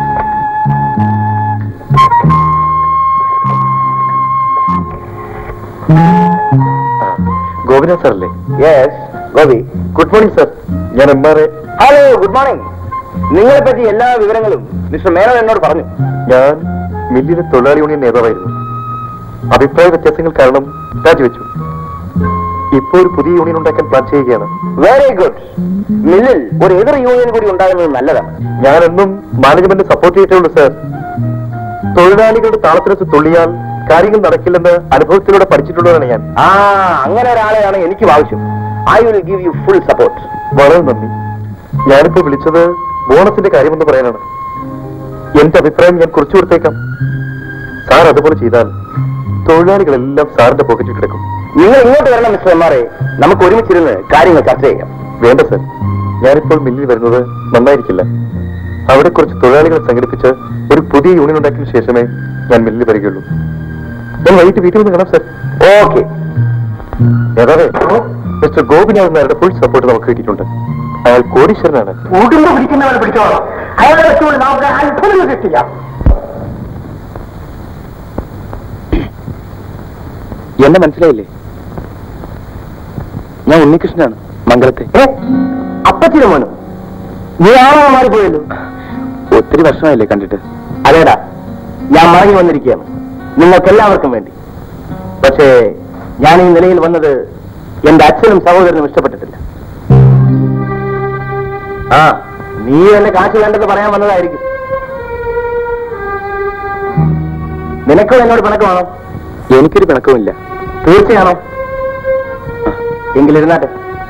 ഗോപിനാഥ് സാർ അല്ലേ? Yes, Gopi. Good morning sir. ഞാൻ എംആർഎ. Hello, good morning. നിങ്ങളെ പറ്റി എല്ലാ വിവരങ്ങളും മിസ്റ്റർ മേനോൻ എന്നോട് പറഞ്ഞു. ഞാൻ മില്ലിലെ തൊഴിലാളി യൂണിയൻ നേതാവായിരുന്നു. അഭിപ്രായ വ്യത്യാസങ്ങൾ കാരണം രാജിവെച്ചു. ഇപ്പോൾ ഒരു പുതിയ യൂണിയൻ ഉണ്ടാക്കാൻ പ്ലാൻ ചെയ്യുകയാണ്. Very good. മില്ലിൽ ഒരു എതിർ യൂണിയൻ കൂടി ഉണ്ടാകുന്നത് നല്ലതാണ്. ഞാനെന്നും മാനേജ്മെന്റ് സപ്പോർട്ട് ചെയ്തിട്ടുള്ളൂ സാർ. തൊഴിലാളികളുടെ താളത്തിനൊത്ത് തുള്ളിയാൽ കാര്യങ്ങൾ നടക്കില്ലെന്ന് അനുഭവത്തിലൂടെ പഠിച്ചിട്ടുള്ളതാണ് ഞാൻ. അങ്ങനെ ഒരാളെയാണ് എനിക്കും ആവശ്യം. I will give you full support. വളരെ നന്ദി. ഞാനിപ്പോ വിളിച്ചത് ബോണസിന്റെ കാര്യമെന്ന് പറയാനാണ്. എന്റെ അഭിപ്രായം ഞാൻ കുറിച്ചു കൊടുത്തേക്കാം. സാർ അതുപോലെ ചെയ്താൽ തൊഴിലാളികളെല്ലാം സാറിന്റെ പോക്കറ്റിൽ കിടക്കും. നിങ്ങൾ ഇങ്ങോട്ട് വരണം മിസ്റ്റർ എംആർഎ. നമുക്ക് ഒരുമിച്ചിരുന്ന് കാര്യങ്ങൾ ചർച്ച ചെയ്യാം. വേണ്ട സർ, ഞാനിപ്പോൾ മില്ലിൽ വരുന്നത് നന്നായിരിക്കില്ല. അവിടെ കുറച്ച് തൊഴിലാളികളെ സംഘടിപ്പിച്ച് ഒരു പുതിയ യൂണിയൻ ഉണ്ടാക്കിയ ശേഷമേ ഞാൻ മില്ലിൽ വരികയുള്ളൂ. ഞാൻ വൈകിട്ട് വീട്ടിൽ നിന്ന് കാണാം സർ. ഓക്കെ. ഏതാവേ, മിസ്റ്റർ ഗോപിനാഥ് നായരുടെ ഫുൾ സപ്പോർട്ട് നമുക്ക് കിട്ടിയിട്ടുണ്ട്. അയാൾ കോടീശ്വരനാണ്. പിടിക്കുന്നവരെ പിടിച്ചോളാം. അയാളെ വെച്ചുകൊണ്ട് നമുക്ക് അത്ഭുതം കിട്ടില്ല. എന്നെ മനസ്സിലായില്ലേ? ഞാൻ ഉണ്ണികൃഷ്ണനാണ്, മംഗളത്തെ. അപ്പച്ചിന് മോനും. നീ ആളാ മാറിപ്പോയല്ലോ. ഒത്തിരി ഒത്തിരി വർഷമായില്ലേ കണ്ടിട്ട്? അതേടാ, ഞാൻ മടങ്ങി വന്നിരിക്കുകയാണ് നിങ്ങൾക്കെല്ലാവർക്കും വേണ്ടി. പക്ഷേ ഞാൻ ഈ നിലയിൽ വന്നത് എന്റെ അച്ഛനും സഹോദരനും ഇഷ്ടപ്പെട്ടിട്ടില്ല. ആ, നീ എന്നെ കാശ് വേണ്ടെന്ന് പറയാൻ വന്നതായിരിക്കും. നിനക്കും എന്നോട് പിണക്കമാണോ? എനിക്കൊരു പിണക്കവുമില്ല. തീർച്ചയാണോ? എങ്കിലിരുന്നാട്ടെ.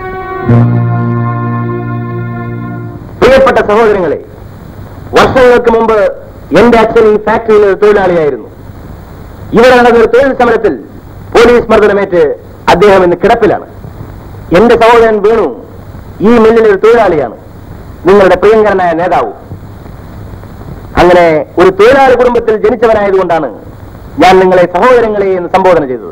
പ്രിയപ്പെട്ട സഹോദരങ്ങളെ, വർഷങ്ങൾക്ക് മുമ്പ് എന്റെ അച്ഛൻ ഈ ഫാക്ടറിയിൽ ഒരു തൊഴിലാളിയായിരുന്നു. ഇവിടെ നടന്നൊരു തൊഴിൽ സമരത്തിൽ പോലീസ് മർദ്ദനമേറ്റ് അദ്ദേഹം ഇന്ന് കിടപ്പിലാണ്. എന്റെ സഹോദരൻ വേണു ഈ മില്ലിൽ ഒരു തൊഴിലാളിയാണ്, നിങ്ങളുടെ പ്രിയങ്കരനായ നേതാവ്. അങ്ങനെ ഒരു തൊഴിലാളി കുടുംബത്തിൽ ജനിച്ചവനായതുകൊണ്ടാണ് ഞാൻ നിങ്ങളെ സഹോദരങ്ങളെ എന്ന് സംബോധന ചെയ്തത്.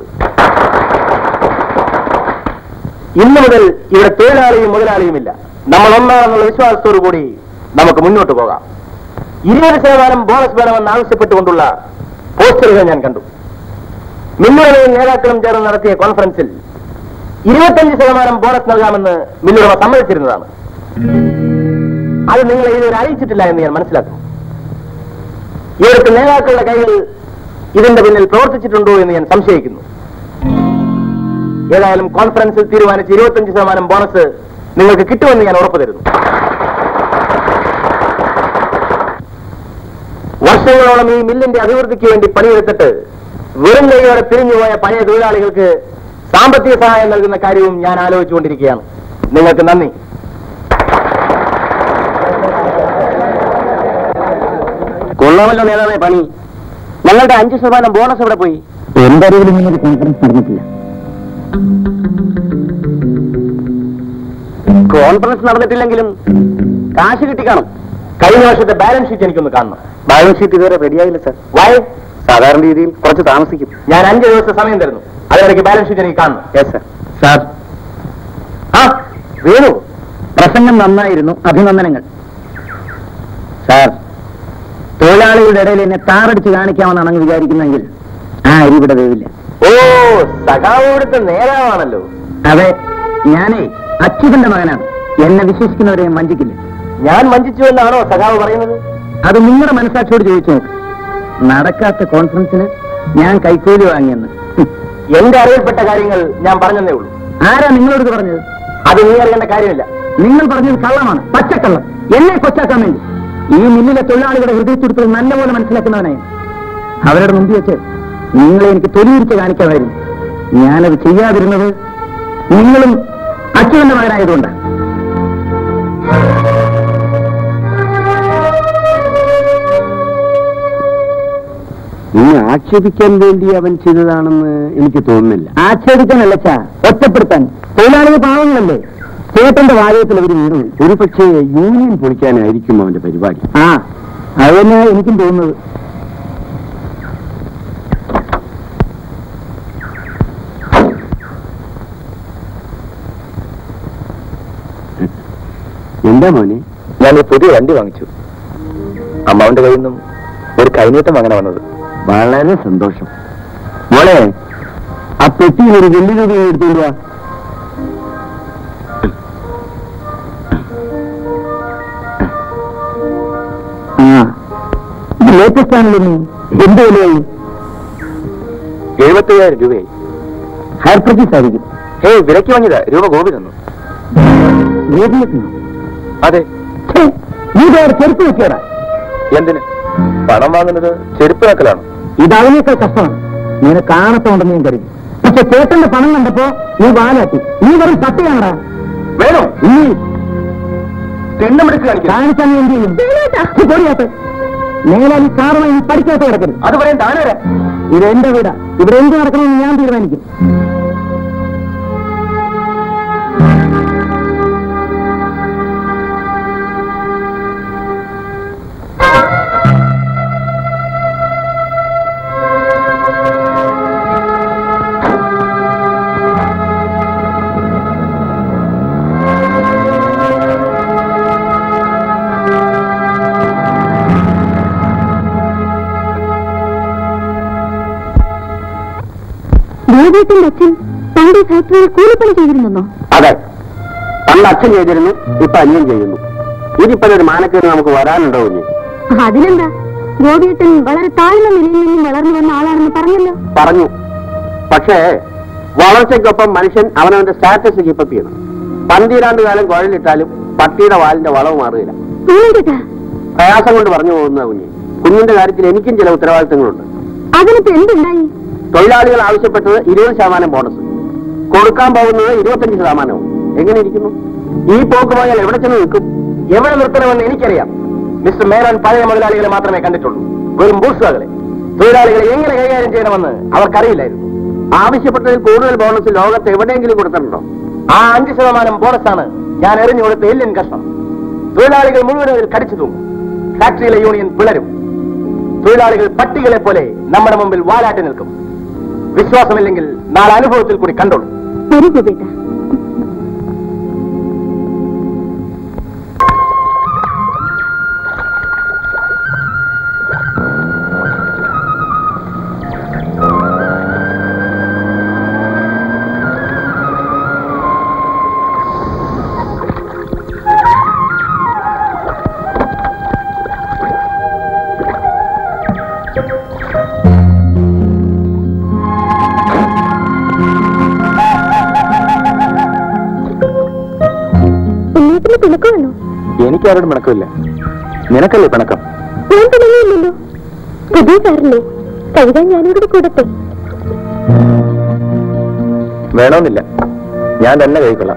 ഇന്നു മുതൽ ഇവിടെ തൊഴിലാളിയും മുതലാളിയുമില്ല. നമ്മൾ ഒന്നാണെന്നുള്ള വിശ്വാസത്തോടു കൂടി നമുക്ക് മുന്നോട്ട് പോകാം. 20% ബോണസ് വേണമെന്ന് ആവശ്യപ്പെട്ടുകൊണ്ടുള്ള പോസ്റ്ററുകൾ ഞാൻ കണ്ടു. മില്ലുടമയും നേതാക്കളും ചേർന്ന് നടത്തിയ കോൺഫറൻസിൽ 25% ബോണസ് നൽകാമെന്ന് മില്ലുടമ സമ്മതിച്ചിരുന്നതാണ്. അത് നിങ്ങളെ ഇതുവരെ അറിയിച്ചിട്ടില്ല എന്ന് ഞാൻ മനസ്സിലാക്കുന്നു. ഇവർക്ക് നേതാക്കളുടെ കൈകൾ ഇതിന്റെ പിന്നിൽ പ്രവർത്തിച്ചിട്ടുണ്ടോ എന്ന് ഞാൻ സംശയിക്കുന്നു. ഏതായാലും കോൺഫറൻസിൽ തീരുമാനിച്ച് 25% ബോണസ് നിങ്ങൾക്ക് കിട്ടുമെന്ന് ഞാൻ ഉറപ്പു തരുന്നു. വർഷങ്ങളോളം ഈ മില്ലിന്റെ അഭിവൃദ്ധിക്ക് വേണ്ടി പണിയെടുത്തിട്ട് വെറും കൈയോടെ പിരിഞ്ഞുപോയ പഴയ തൊഴിലാളികൾക്ക് സാമ്പത്തിക സഹായം നൽകുന്ന കാര്യവും ഞാൻ ആലോചിച്ചുകൊണ്ടിരിക്കുകയാണ്. നിങ്ങൾക്ക് നന്ദി. കൊള്ളാമല്ലോ നേതാവേ പണി. ഞങ്ങളുടെ 5% ബോണസ് എവിടെ പോയി? എന്റെ അറിവിൽ ഇങ്ങനെ കോൺഫറൻസ് നടന്നിട്ടില്ല. കോൺഫറൻസ് നടന്നിട്ടില്ലെങ്കിലും കാശ് കിട്ടിക്കാണും. കഴിഞ്ഞ വർഷത്തെ ബാലൻസ് ഷീറ്റ് എനിക്കൊന്ന് കാണണം. ബാലൻസ് ഷീറ്റ് ഇതുവരെ റെഡിയായില്ല സാർ. വൈ? സാധാരണ രീതിയിൽ കുറച്ച് താമസിക്കും. ഞാൻ 5 ദിവസത്തെ സമയം തരുന്നു, അതിനിടയ്ക്ക് ബാലൻസ് ഷീറ്റ് എനിക്ക് കാണണം. Yes sir. സാർ. ആ വേണു, പ്രസംഗം നന്നായിരുന്നു, അഭിനന്ദനങ്ങൾ. സാർ, തൊഴിലാളികളുടെ ഇടയിൽ എന്നെ താറടിച്ച് കാണിക്കാമെന്നാണ് അങ്ങ് വിചാരിക്കുന്നെങ്കിൽ ആ അരി ഇവിടെ വേവില്ല. ഓ, സഖാവ് ഇവിടുത്തെ നേതാവാണല്ലോ. അതെ, ഞാനേ അച്യുതന്റെ മകനാണ്. എന്നെ വിശ്വസിക്കുന്നവരെയും വഞ്ചിക്കില്ല. ഞാൻ വഞ്ചിച്ചു എന്നാണോ സഖാവ് പറയുന്നത്? അത് നിങ്ങളുടെ മനസ്സാക്ഷിയോട് ചോദിച്ചു നോക്ക്. നടക്കാത്ത കോൺഫറൻസിന് ഞാൻ കൈക്കൂലി വാങ്ങിയെന്ന് എന്റെ അറിവിൽപ്പെട്ട കാര്യങ്ങൾ ഞാൻ പറഞ്ഞതേ ഉള്ളൂ. ആരാ നിങ്ങളോട് പറഞ്ഞത്? അത് നീ അറിയേണ്ട കാര്യമില്ല. നിങ്ങൾ പറഞ്ഞത് കള്ളമാണ്, പച്ചക്കള്ളം. എന്നെ കൊച്ചാക്കാൻ വേണ്ടി ഈ മില്ലിലെ തൊഴിലാളികളുടെ ഹൃദയത്തുടുപ്പ് നല്ലപോലെ മനസ്സിലാക്കുന്നവനായി അവരുടെ മുമ്പിൽ വെച്ച് നിങ്ങളെ എനിക്ക് തൊലിയിരിച്ച് കാണിക്കാമായിരുന്നു. ഞാനത് ചെയ്യാതിരുന്നത് നിങ്ങളും അച്യുതന്റെ മകനായതുകൊണ്ടാണ്. നിന്നെ ആക്ഷേപിക്കാൻ വേണ്ടി അവൻ ചെയ്തതാണെന്ന് എനിക്ക് തോന്നുന്നില്ല. ആക്ഷേപിക്കാനല്ല ചാ, ഒറ്റപ്പെടുത്താൻ. തൊഴിലാളികൾ പാവങ്ങളല്ലേ? ചേട്ടന്റെ വാചകത്തിൽ അവർ വീണു. ഒരു പക്ഷേ യൂണിയൻ പൊളിക്കാനായിരിക്കും അവന്റെ പരിപാടി. ആ, അത് തന്നെയാണ് എനിക്കും തോന്നുന്നത്. എന്താ മോനെ? ഞാനൊരു പുതിയ വണ്ടി വാങ്ങിച്ചു. അമ്മാവന്റെ കയ്യിൽ നിന്നും ഒരു കൈനീട്ടം വാങ്ങാൻ വന്നത്. വളരെ സന്തോഷം മോളെ. ആ പെട്ടിയിൽ ഒരു വെള്ളി രൂപ എടുത്തോണ്ട് വാ. ഇത് ലേറ്റസ്റ്റ് ആണല്ലോ. നീ എന്ത് വിലയായി? 75,000 രൂപയായി. ഹയർ പർച്ചേസ് ആയിരിക്കും. വിലയ്ക്ക് വാങ്ങിയതാ. രൂപ ഗോപി തന്നു. അതെ. നീ വേറെ ചെരുപ്പ് വെക്കടാ. എന്തിന്? പണം വാങ്ങുന്നത് ചെരുപ്പ് വെക്കലാണ്. ഇതതിനേക്കാൾ കഷ്ടമാണ്. നീനെ കാണത്തോണ്ടെന്ന് ഞാൻ കരുതി. പക്ഷെ ചേട്ടന്റെ പണം കണ്ടപ്പോ നീ വാലാട്ടി. നീ വെറും പട്ടിയാണടാ. വേണോ നീ തിണ്ണമെടുക്ക് കാണിച്ചാൽ നീ എന്ത് ചെയ്യും? കൊടിയാത്ത നേരെ ഈ കാരണം ഈ പഠിക്കാത്ത കിടക്കരുത്. അത് പറയാൻ താനേരാ. ഇത് എന്റെ വീടാ. ഇവിടെ എന്ത് നടക്കണമെന്ന് ഞാൻ തീരുമാനിക്കും. ദേവേട്ടന്റെ അച്ഛൻ പണ്ട് ഫാക്ടറിയിൽ കൂലിപ്പണി ചെയ്തിരുന്നോ? അതെ, പണ്ട് അച്ഛൻ ചെയ്തിരുന്നു, ഇപ്പൊ അനിയൻ ചെയ്യുന്നു. ഇതിപ്പോഴൊരു മാനക്കേട് നമുക്ക് വരാനുണ്ടോ? ഇനി അതിനെന്താ, ഗോപിയേട്ടൻ വളരെ താഴ്ന്ന നിലയിൽ നിന്നും വളർന്നു വന്ന ആളാണെന്ന് പറഞ്ഞല്ലോ. പറഞ്ഞു. പക്ഷേ വളർച്ചയ്ക്കൊപ്പം മനുഷ്യൻ അവനവന്റെ സ്റ്റാറ്റസ് കീപ്പപ്പ് ചെയ്യണം. 12 കാലം കുഴലിട്ടാലും പട്ടിയുടെ വാലിന്റെ വളവ് മാറുകയില്ല. പ്രയാസം കൊണ്ട് പറഞ്ഞു പോകുന്ന കുഞ്ഞിന്റെ കാര്യത്തിൽ എനിക്കും ചില ഉത്തരവാദിത്തങ്ങളുണ്ട്. അതിനിപ്പോ എന്തുണ്ടായി? തൊഴിലാളികൾ ആവശ്യപ്പെട്ടത് 20% ബോണസ്, കൊടുക്കാൻ പോകുന്നത് 25%. എങ്ങനെ ഇരിക്കുന്നു? ഈ പോക്ക് പോയാൽ എവിടെ ചെന്ന് നിൽക്കും? എവിടെ നിർത്തണമെന്ന് എനിക്കറിയാം. മിസ്റ്റർ മേനോൻ പഴയ മുതലാളികളെ മാത്രമേ കണ്ടിട്ടുള്ളൂ. വെറും ബൂർഷ്വാകളെ. തൊഴിലാളികളെ എങ്ങനെ കൈകാര്യം ചെയ്യണമെന്ന് അവർക്കറിയില്ലായിരുന്നു. ആവശ്യപ്പെട്ടതിൽ കൂടുതൽ ബോണസ് ലോകത്ത് എവിടെയെങ്കിലും കൊടുത്തിട്ടുണ്ടോ? ആ 5% ബോണസാണ് ഞാൻ എറിഞ്ഞു കൊടുത്ത എല്ലിൻ കഷ്ണം. തൊഴിലാളികൾ മുഴുവനും കടിച്ചു തൂങ്ങും. ഫാക്ടറിയിലെ യൂണിയൻ പിളരും. തൊഴിലാളികൾ പട്ടികളെ പോലെ നമ്മുടെ മുമ്പിൽ വാലാട്ടി നിൽക്കും. വിശ്വാസമില്ലെങ്കിൽ നാളെ അനുഭവത്തിൽ കൂടി കണ്ടോളൂ. എനിക്കാരോടും പിണക്കമില്ല. നിനക്കല്ലേ പിണക്കം? ഞാൻ പിണങ്ങിയില്ലല്ലോ. പുതിയ കാറില്ലേ, കഴുകാൻ ഞാനിവിടെ കൂടട്ടെ? വേണമെന്നില്ല, ഞാൻ തന്നെ കഴിക്കൊള്ളാം.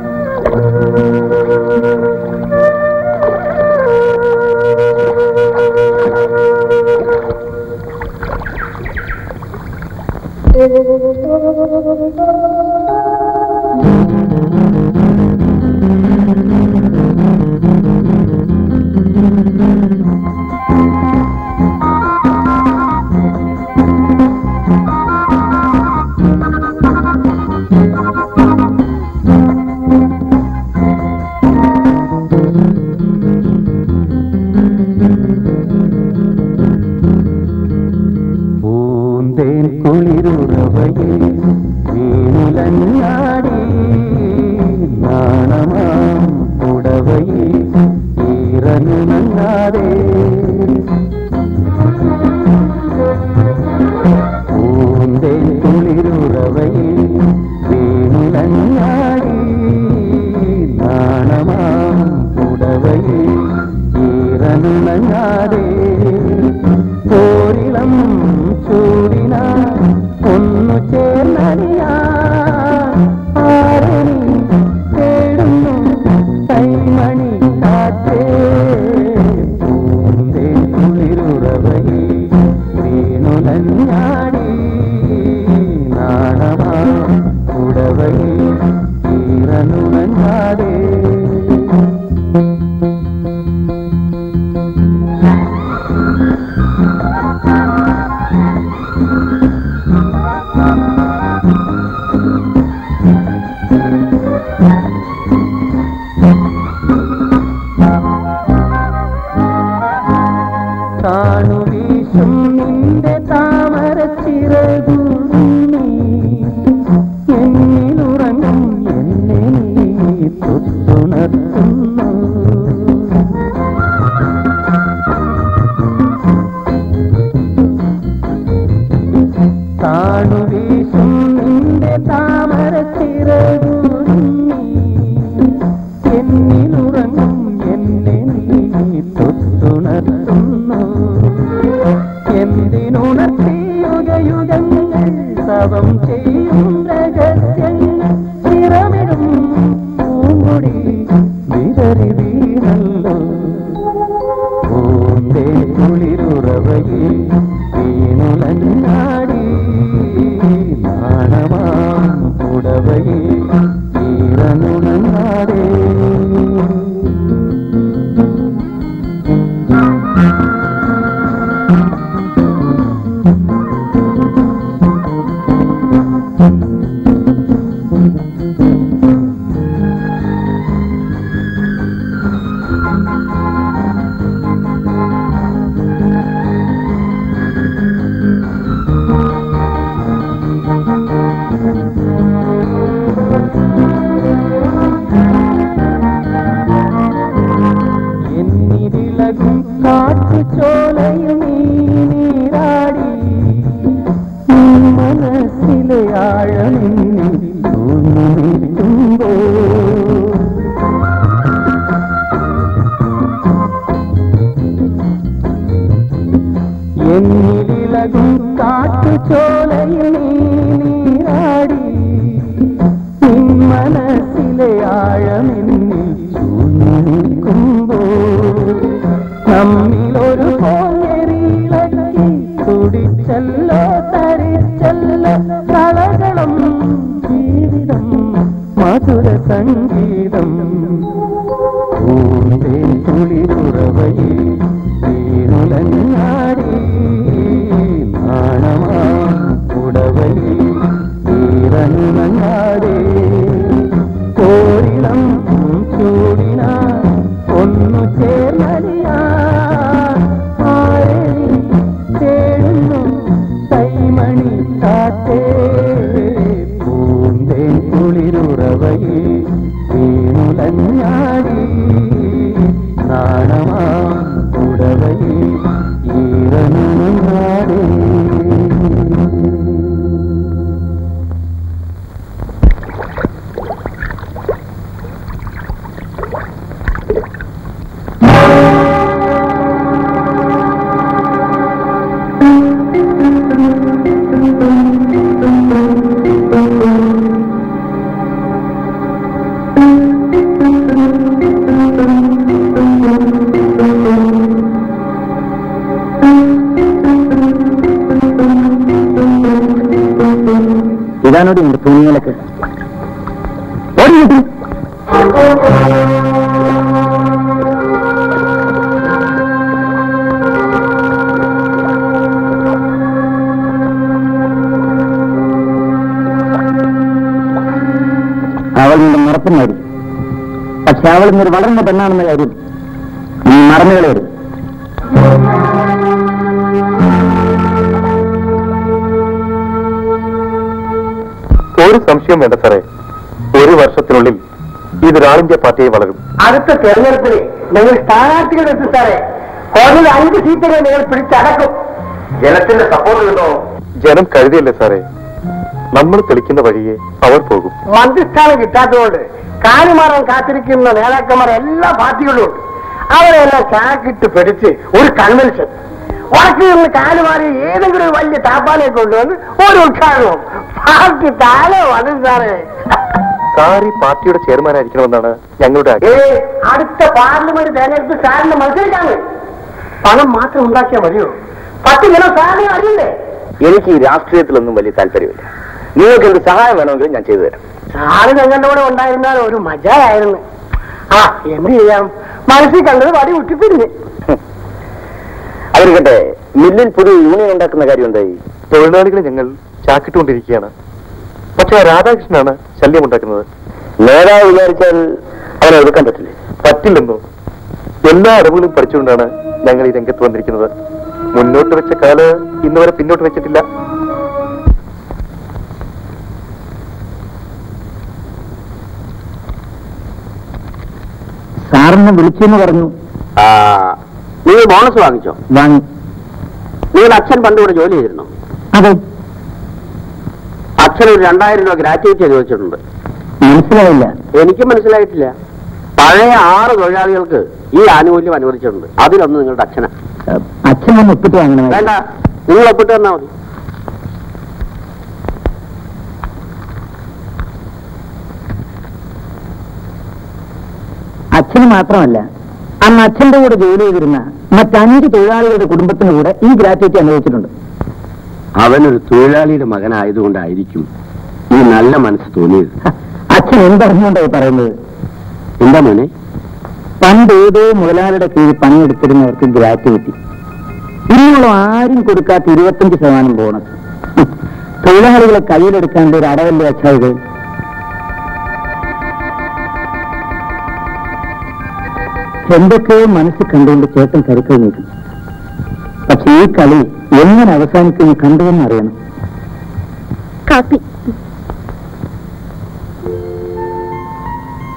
ചോലയിൽ നീരാടി മനസ്സിലെ ആഴമെന്നിൽ എന്നിലകും കാട്ടുചോലയിൽ നീരാടി മനസ്സിലെ ആഴമെന്നിൽ നിൽക്കുമ്പോൾ നമ്മിലൊരു പോലെറിയിളക്കി തുടിച്ചല്ലോ തരിച്ചല്ലോ കളകളം ജീവിതം മധുര സംഗീതം തുളിതുറവയിൽ വീണുലഞ്ഞാടി നാണമാ ഉടവയിൽ ഈറനുലഞ്ഞാടി കോരിളം ചൂടിന ഒന്നു ചേർന്നലിയാ തേടുന്നു തൈമണി കാറ്റേ പൂന്തേ കുളിരുറവയിൽ വീണുലഞ്ഞാടി നാണമാ ഉടവയിൽ ഈറനുലഞ്ഞാടി. ഇതാണോടി നമ്മുടെ തുണികളൊക്കെ ഓടി കിട്ടും. അവൾ നിന്റെ മറപ്പുമായിരിക്കും, പക്ഷെ അവൾ ഇന്നൊരു വളർന്ന പെണ്ണാണെന്ന കാര്യം നീ മറന്നുകളയരുത്. ഒരു സംശയം വേണ്ട സാറേ, ഒരു വർഷത്തിനുള്ളിൽ ഇതൊരാൾ ഇന്ത്യ പാർട്ടിയെ വളരും. അടുത്ത തെരഞ്ഞെടുപ്പിൽ നിങ്ങൾ സ്ഥാനാർത്ഥികൾ എത്തി സാറേ, കുറഞ്ഞ 5 സീറ്റുകൾ നിങ്ങൾ പിടിച്ചടക്കും. ജനത്തിന്റെ സപ്പോർട്ട് കിട്ടോ? ജനം കരുതിയല്ലേ സാറേ, നമ്മൾ തെളിക്കുന്ന വഴിയെ അവർ പോകും. മന്ത്രിസ്ഥാനം കിട്ടാത്തതുകൊണ്ട് കാലുമാറാൻ കാത്തിരിക്കുന്ന നേതാക്കന്മാർ എല്ലാ പാർട്ടികളും ഉണ്ട്. അവരെല്ലാം ചാക്കിട്ട് പിടിച്ച് ഒരു കൺവെൻഷൻ ഉറക്കി നിന്ന് കാലുമാറി ഏതെങ്കിലും ഒരു വലിയ താപ്പാനെ കൊണ്ടുവന്ന് ഒരു ഉദ്ഘാടനവും പാർട്ടി താഴെ വന്നു സാറേ. സാറി പാർട്ടിയുടെ ചെയർമാനായിരിക്കണമെന്നാണ് ഞങ്ങളുടെ അടുത്ത പാർലമെന്റ് തെരഞ്ഞെടുപ്പ് സാറിന് മത്സരിക്കാണ്. പണം മാത്രം ഉണ്ടാക്കിയാൽ മതിയോ? 10 കിലോ സാറിന് അറിയില്ലേ? എനിക്ക് ഈ രാഷ്ട്രീയത്തിലൊന്നും വലിയ താല്പര്യമില്ല. നിങ്ങൾക്ക് എന്ത് സഹായം വേണമെങ്കിലും ഞാൻ ചെയ്തു തരാം. സാറ് ഞങ്ങളുടെ കൂടെ ഉണ്ടായിരുന്നാൽ ഒരു മജായിരുന്നു. ആ എന്ത് ചെയ്യാം, മനസ്സിൽ കണ്ടത് വടി ഉറ്റിപ്പിരിഞ്ഞ്. അവരിക്കട്ടെ, മില്ലിൽ പുതിയ യൂണിയൻ ഉണ്ടാക്കുന്ന കാര്യം എന്തായി? തൊഴിലാളികളെ ഞങ്ങൾ ചാക്കിട്ടുകൊണ്ടിരിക്കുകയാണ്. പക്ഷെ രാധാകൃഷ്ണനാണ് ശല്യമുണ്ടാക്കുന്നത്. നേതാവ് വിചാരിച്ചാൽ അവനെ ഒതുക്കാൻ പറ്റില്ലേ? പറ്റില്ലെന്നോ? എല്ലാ അറിവുകളും പഠിച്ചുകൊണ്ടാണ് ഞങ്ങൾ ഈ രംഗത്ത് വന്നിരിക്കുന്നത്. മുന്നോട്ട് വെച്ച കാല് ഇന്നുവരെ പിന്നോട്ട് വെച്ചിട്ടില്ല. സാറിനെ വിളിച്ചെന്ന് പറഞ്ഞു. നിങ്ങൾ ബോണസ് വാങ്ങിച്ചോ? വാങ്ങി. നിങ്ങളുടെ അച്ഛൻ പണ്ട് ഇവിടെ ജോലി ചെയ്തിരുന്നോ? അതെ. അച്ഛൻ ഒരു 2000 രൂപ ഗ്രാറ്റുവിറ്റി ചോദിച്ചിട്ടുണ്ട്. മനസ്സിലായില്ല. എനിക്കും മനസ്സിലായിട്ടില്ല. പഴയ 6 തൊഴിലാളികൾക്ക് ഈ ആനുകൂല്യം അനുവദിച്ചിട്ടുണ്ട്. അതിലൊന്ന് നിങ്ങളുടെ അച്ഛനാ. അച്ഛനൊന്ന് ഒപ്പിട്ട് വാങ്ങണം. വേണ്ട, നിങ്ങൾ ഒപ്പിട്ട് തന്നാൽ മതി. അച്ഛന് മാത്രമല്ല, അന്ന് അച്ഛന്റെ കൂടെ ജോലി ചെയ്തിരുന്ന മറ്റ്5 തൊഴിലാളികളുടെ കുടുംബത്തിന് കൂടെ ഈ ഗ്രാറ്റുവിറ്റി അനുവദിച്ചിട്ടുണ്ട്. അവനൊരു തൊഴിലാളിയുടെ മകനായതുകൊണ്ടായിരിക്കും ഈ നല്ല മനസ്സ് തോന്നിയത്. അച്ഛൻ എന്തറിഞ്ഞുകൊണ്ടായി പറയുന്നത്? എന്താ മോനെ? പണ്ട് ഏതോ മുതലാളിയുടെ കീഴിൽ പണിയെടുത്തിരുന്നവർക്ക് ഗ്രാറ്റുവിറ്റി, ഇനിയുള്ള ആരും കൊടുക്കാത്ത 25% ബോണസ്. തൊഴിലാളികളെ കയ്യിലെടുക്കാനുള്ള ഒരു അടവല്ലേ അച്ഛാ ഇത്? എന്തൊക്കെയോ മനസ്സിൽ കണ്ടുകൊണ്ട് ചേട്ടൻ കരുക്കൾ നീക്കും. പക്ഷെ ഈ കളി എങ്ങനെ അവസാനിക്കുന്നു കണ്ടുവെന്ന് അറിയണം. കാപ്പി.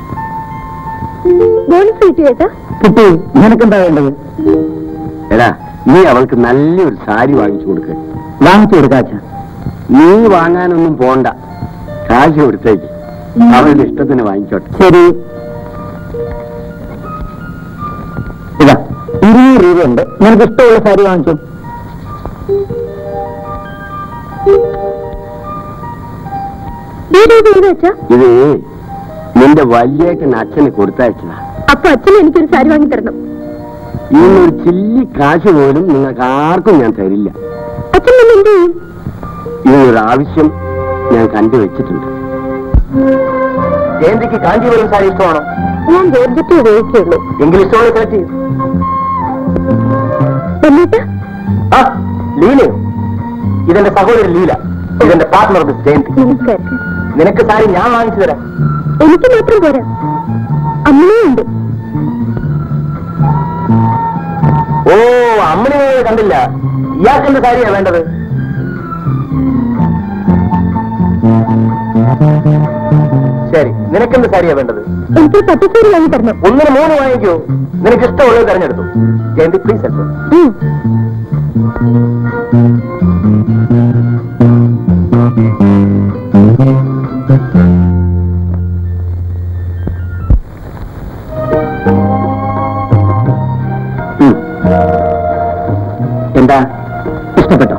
ബോണസ് കിട്ടി ചേട്ടാ? കിട്ടി. നിനക്കെന്താ വേണ്ടത്? എടാ, നീ അവൾക്ക് നല്ലൊരു സാരി വാങ്ങിച്ചു കൊടുക്കുക. വാങ്ങിച്ചു കൊടുക്കാച്ച. നീ വാങ്ങാനൊന്നും പോണ്ട, കാശ് കൊടുത്തേക്ക്. അവളുടെ ഇഷ്ടത്തിന് വാങ്ങിച്ചോട്ടെ. ശരി, ഇതാ 200 രൂപയുണ്ട്, നിനക്ക് ഇഷ്ടമുള്ള സാരി വാങ്ങിച്ചു. ഇത് നിന്റെ വലിയേട്ടൻ അച്ഛന് കൊടുത്തയച്ചതാ. അപ്പൊ അച്ഛൻ എനിക്കൊരു സാരി വാങ്ങി തരണം. ഇതിനൊരു ചില്ലി കാശ് പോലും നിങ്ങൾക്ക് ആർക്കും ഞാൻ തരില്ല. അച്ഛൻ എന്ത് ചെയ്യും? ഇതിനൊരു ആവശ്യം ഞാൻ കണ്ടുവച്ചിട്ടുണ്ട്. ജയന്തിക്ക് കാഞ്ചീപുരം സാരി ഇഷ്ടമാണോ? ഞാൻ ജോർജറ്റ് ഉപയോഗിക്കുള്ളൂ. എങ്കിൽ ഇഷ്ടമുള്ള സെലക്ട് ചെയ്യും. ആ ലീലയോ? ഇതെന്റെ സഹോദരൻ ലീല, ഇതെന്റെ പാർട്ട്ണർ മിസ് ജയന്തി. നമസ്കാരം. നിനക്ക് സാരി ഞാൻ വാങ്ങിച്ചു തരാം. എനിക്ക് മാത്രം പോരാ, അമ്മയുണ്ട്. ഓ, അമ്മനെ കണ്ടില്ല. ഇയാൾക്കെന്ത് സാരിയാ വേണ്ടത്? ശരി, നിനക്കെന്ത് സാരിയാ വേണ്ടത്? എനിക്ക് പട്ടുസാരി വാങ്ങി തരണം. 1 ന് 3 വാങ്ങിക്കോ. നിനക്ക് ഇഷ്ടമുള്ളത് തെരഞ്ഞെടുത്തു. Jayanthi please help. എന്താ, ഇഷ്ടപ്പെട്ടോ?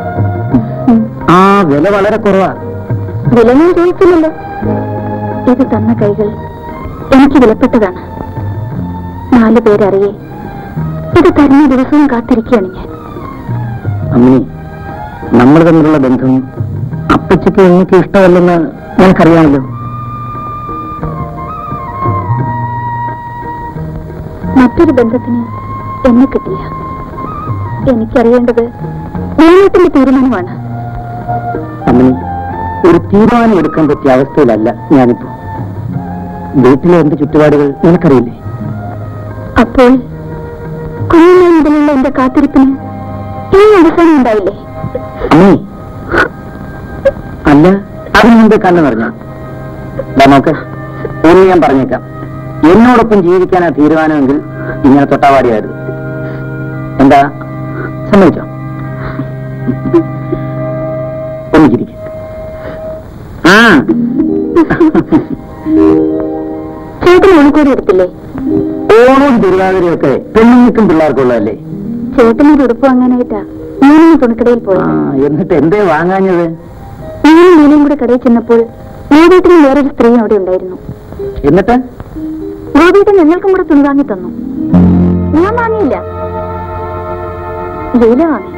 ആ വില വളരെ കുറവാ. വില ഞാൻ ചോദിച്ചില്ലല്ലോ. ഇത് തന്ന കൈകൾ എനിക്ക് വിലപ്പെട്ടതാണ്. 4 പേരറിയേ ഇത് തരുന്ന ദിവസവും കാത്തിരിക്കുകയാണ് ഞാൻ. അമ്മേ, നമ്മൾ തമ്മിലുള്ള ബന്ധം അപ്പച്ചയ്ക്ക് എനിക്ക് ഇഷ്ടമല്ലെന്ന് ഞങ്ങൾക്കറിയാമല്ലോ. മറ്റൊരു ബന്ധത്തിന് എന്നെ കിട്ടില്ല. എനിക്കറിയേണ്ടത് നീളത്തിന്റെ തീരുമാനമാണ്. അമ്മേ, ഒരു തീരുമാനം എടുക്കാൻ പറ്റിയ അവസ്ഥയിലല്ല ഞാനിപ്പോ. വീട്ടിലെ എന്റെ ചുറ്റുപാടുകൾ നിനക്കറിയില്ലേ? അപ്പോൾ കുഞ്ഞിനെ മുതലുള്ള എന്റെ കാത്തിരിപ്പിന് ഇനി അവസാനം ഉണ്ടാവില്ലേ? അമ്മേ, അല്ല, അതിന് മുമ്പേ കണ്ണു നിറഞ്ഞോ? നോക്ക്, ഒന്ന് ഞാൻ പറഞ്ഞേക്കാം. എന്നോടൊപ്പം ജീവിക്കാനാ തീരുമാനമെങ്കിൽ ഇങ്ങനെ തൊട്ടാവാടിയായിരുന്നു. എന്താ, സമ്മതിച്ചോ? ഒന്നിച്ചിരിക്കും. ചേട്ടൻ ഓണക്കോടി എടുത്തില്ലേ? ഓണവും തിരുവാതിരയൊക്കെ പെണ്ണുങ്ങൾക്കും പിള്ളേർക്കുള്ളതല്ലേ? ചേട്ടനൊരു ഉടുപ്പ് വാങ്ങാനായിട്ടാ ഞാനൊന്ന് തുണിക്കടയിൽ പോയി. എന്നിട്ട് എന്തേ വാങ്ങാഞ്ഞത്? ഞാനും നീലയും കൂടെ കടയിൽ ചെന്നപ്പോൾ ഗോപീട്ടനും വേറൊരു സ്ത്രീ അവിടെ ഉണ്ടായിരുന്നു. എന്നിട്ട് ഗോപീട്ടൻ ഞങ്ങൾക്കും കൂടെ തുണി വാങ്ങി തന്നു. ഞാൻ വാങ്ങിയില്ല, ലീല വാങ്ങി.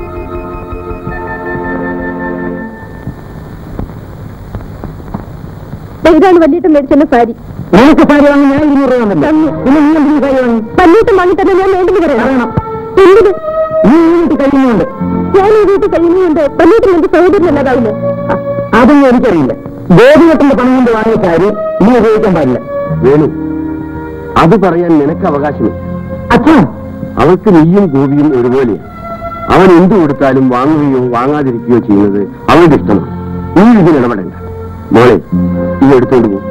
ഇതാണ് വല്യേട്ടൻ മേടിച്ചെന്ന സാരി. നിനക്ക് സാരി വാങ്ങി ഞാൻ 200 രൂപ തന്നില്ല. പിന്നെ നീ എന്തിനു സാരി വാങ്ങി? വല്യേട്ടൻ വാങ്ങി തന്നെ ഞാൻ വേണ്ടെന്ന് പറയണം. എന്തിന്? നീ വീട്ടിൽ കഴിയുന്നുണ്ട്. ഞാൻ ഈ വീട്ടിൽ കഴിയുന്നുണ്ട്. വല്യേട്ടൻ എന്റെ സഹോദരൻ അല്ലാതാവില്ല. അതൊന്നും എനിക്കറിയില്ല. ഗോപികെട്ടിന്റെ പണം കൊണ്ട് വാങ്ങിയ സാരി നീ ഉപയോഗിക്കാൻ പാടില്ല. വേണു, അത് പറയാൻ നിനക്ക് അവകാശമില്ല. അച്ഛൻ, അവൾക്ക് നീയും ഗോപിയും ഒരുപോലെയാണ്. അവൻ എന്തു കൊടുത്താലും വാങ്ങുകയോ വാങ്ങാതിരിക്കുകയോ ചെയ്യുന്നത് അവളുടെ ഇഷ്ടമാണ്. നീ ഇതിൽ ഇടപെടേണ്ട. മോളെ, നീ എടുത്തോണ്ട് പോകും.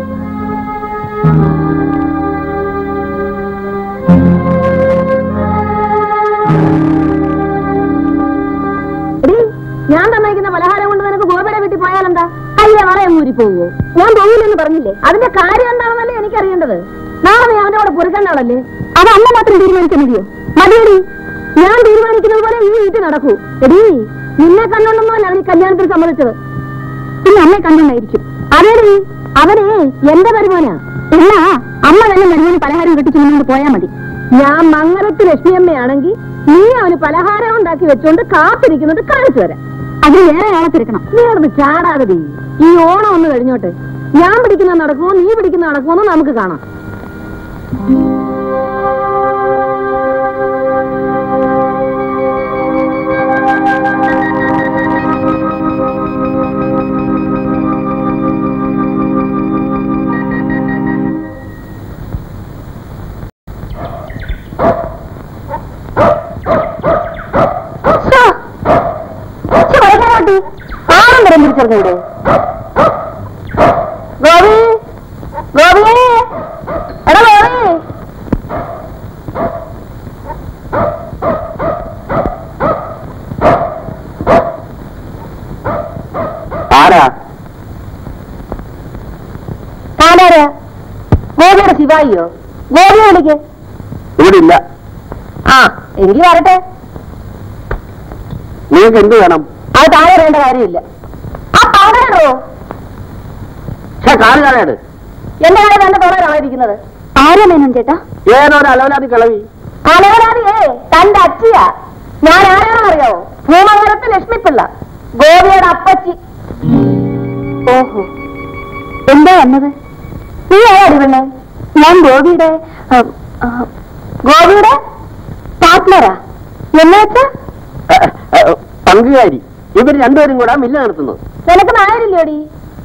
ഞാൻ തന്നയിക്കുന്ന പലഹാരം കൊണ്ട് നിനക്ക് ഗോപിയുടെ വീട്ടിൽ പോയാലെന്താ? അയ്യ, പറയാൻ ഊരി പോവോ? ഞാൻ പോകില്ലെന്ന് പറഞ്ഞില്ലേ? അതിന്റെ കാര്യം എന്താണെന്നല്ലേ എനിക്കറിയേണ്ടത്. നാളെ നീ അവന്റെ കൂടെ പൊറുക്കണ്ടാളല്ലേ? അത് അമ്മ മാത്രം തീരുമാനിച്ചാൽ മതിയോ? മതിയടി, ഞാൻ തീരുമാനിക്കുന്നത് പോലെ ഈ വീട്ടിൽ നടക്കൂ. എടീ, നിന്നെ കണ്ടോണ്ടൊന്നുമല്ല അവന് കല്യാണത്തിന് സമ്മതിച്ചത്. പിന്നെ അമ്മയെ കണ്ടുണ്ടായിരിക്കും. അതേടി, അവനെ എന്റെ വരുമാനാ. എന്നാ അമ്മ തന്നെ വരുമാനം പലഹാരം കെട്ടിച്ചു മുന്നോട്ട് പോയാൽ മതി. ഞാൻ മംഗലത്ത് ലക്ഷ്മിയമ്മയാണെങ്കിൽ നീ അവന് പലഹാരം ഉണ്ടാക്കി വെച്ചോണ്ട് കാത്തിരിക്കുന്നത് കാണിച്ചു തരാം. അതിന് വേറെ ആളെ തിരക്കണം. നീ അവിടുന്ന് ചാടാതെ. ഈ ഓണം ഒന്ന് കഴിഞ്ഞോട്ടെ. ഞാൻ പിടിക്കുന്ന നടക്കുമോ നീ പിടിക്കുന്ന നടക്കുമോ എന്ന് നമുക്ക് കാണാം. തിരിച്ചറിഞ്ഞൂടെ? ഗോപി, ഗോപിയേ, എടാ ഗോപി. ഇതായോ ഗോപി വിളിക്ക്. ഇവിടെ ഇല്ല. ആ എനിക്ക് വരട്ടെ. നിങ്ങൾക്ക് എന്ത് വേണം? അത് താഴെ വേണ്ട കാര്യമില്ല. ആ പങ്കോ കാല് കാണാട്. എന്റെ കാര്യം തന്നെ തോന്നാനായിരിക്കുന്നത്. ആരാ മേനോൻ ചേട്ടാ? ഏതൊരു അലവലാതി കിളവി. അലവലാതിയേ തന്റെ അച്ചിയാ. ഞാൻ ആരാണെന്ന് അറിയാവോ? ഭൂമംഗലത്ത് ലക്ഷ്മിപ്പിള്ള, ഗോപിയുടെ അപ്പച്ചി. ഓഹോ, എന്താ വന്നത്? നീ ആരാടി പെണ്ണെ? ഞാൻ ഗോപിയുടെ പാർട്ട്ണറാ. എന്നുവെച്ചാ പങ്കുകാരി. ഇവർ രണ്ടുപേരും കൂടെ മില്ല് നടത്തുന്നു. നിനക്ക് നായരില്ലോടി?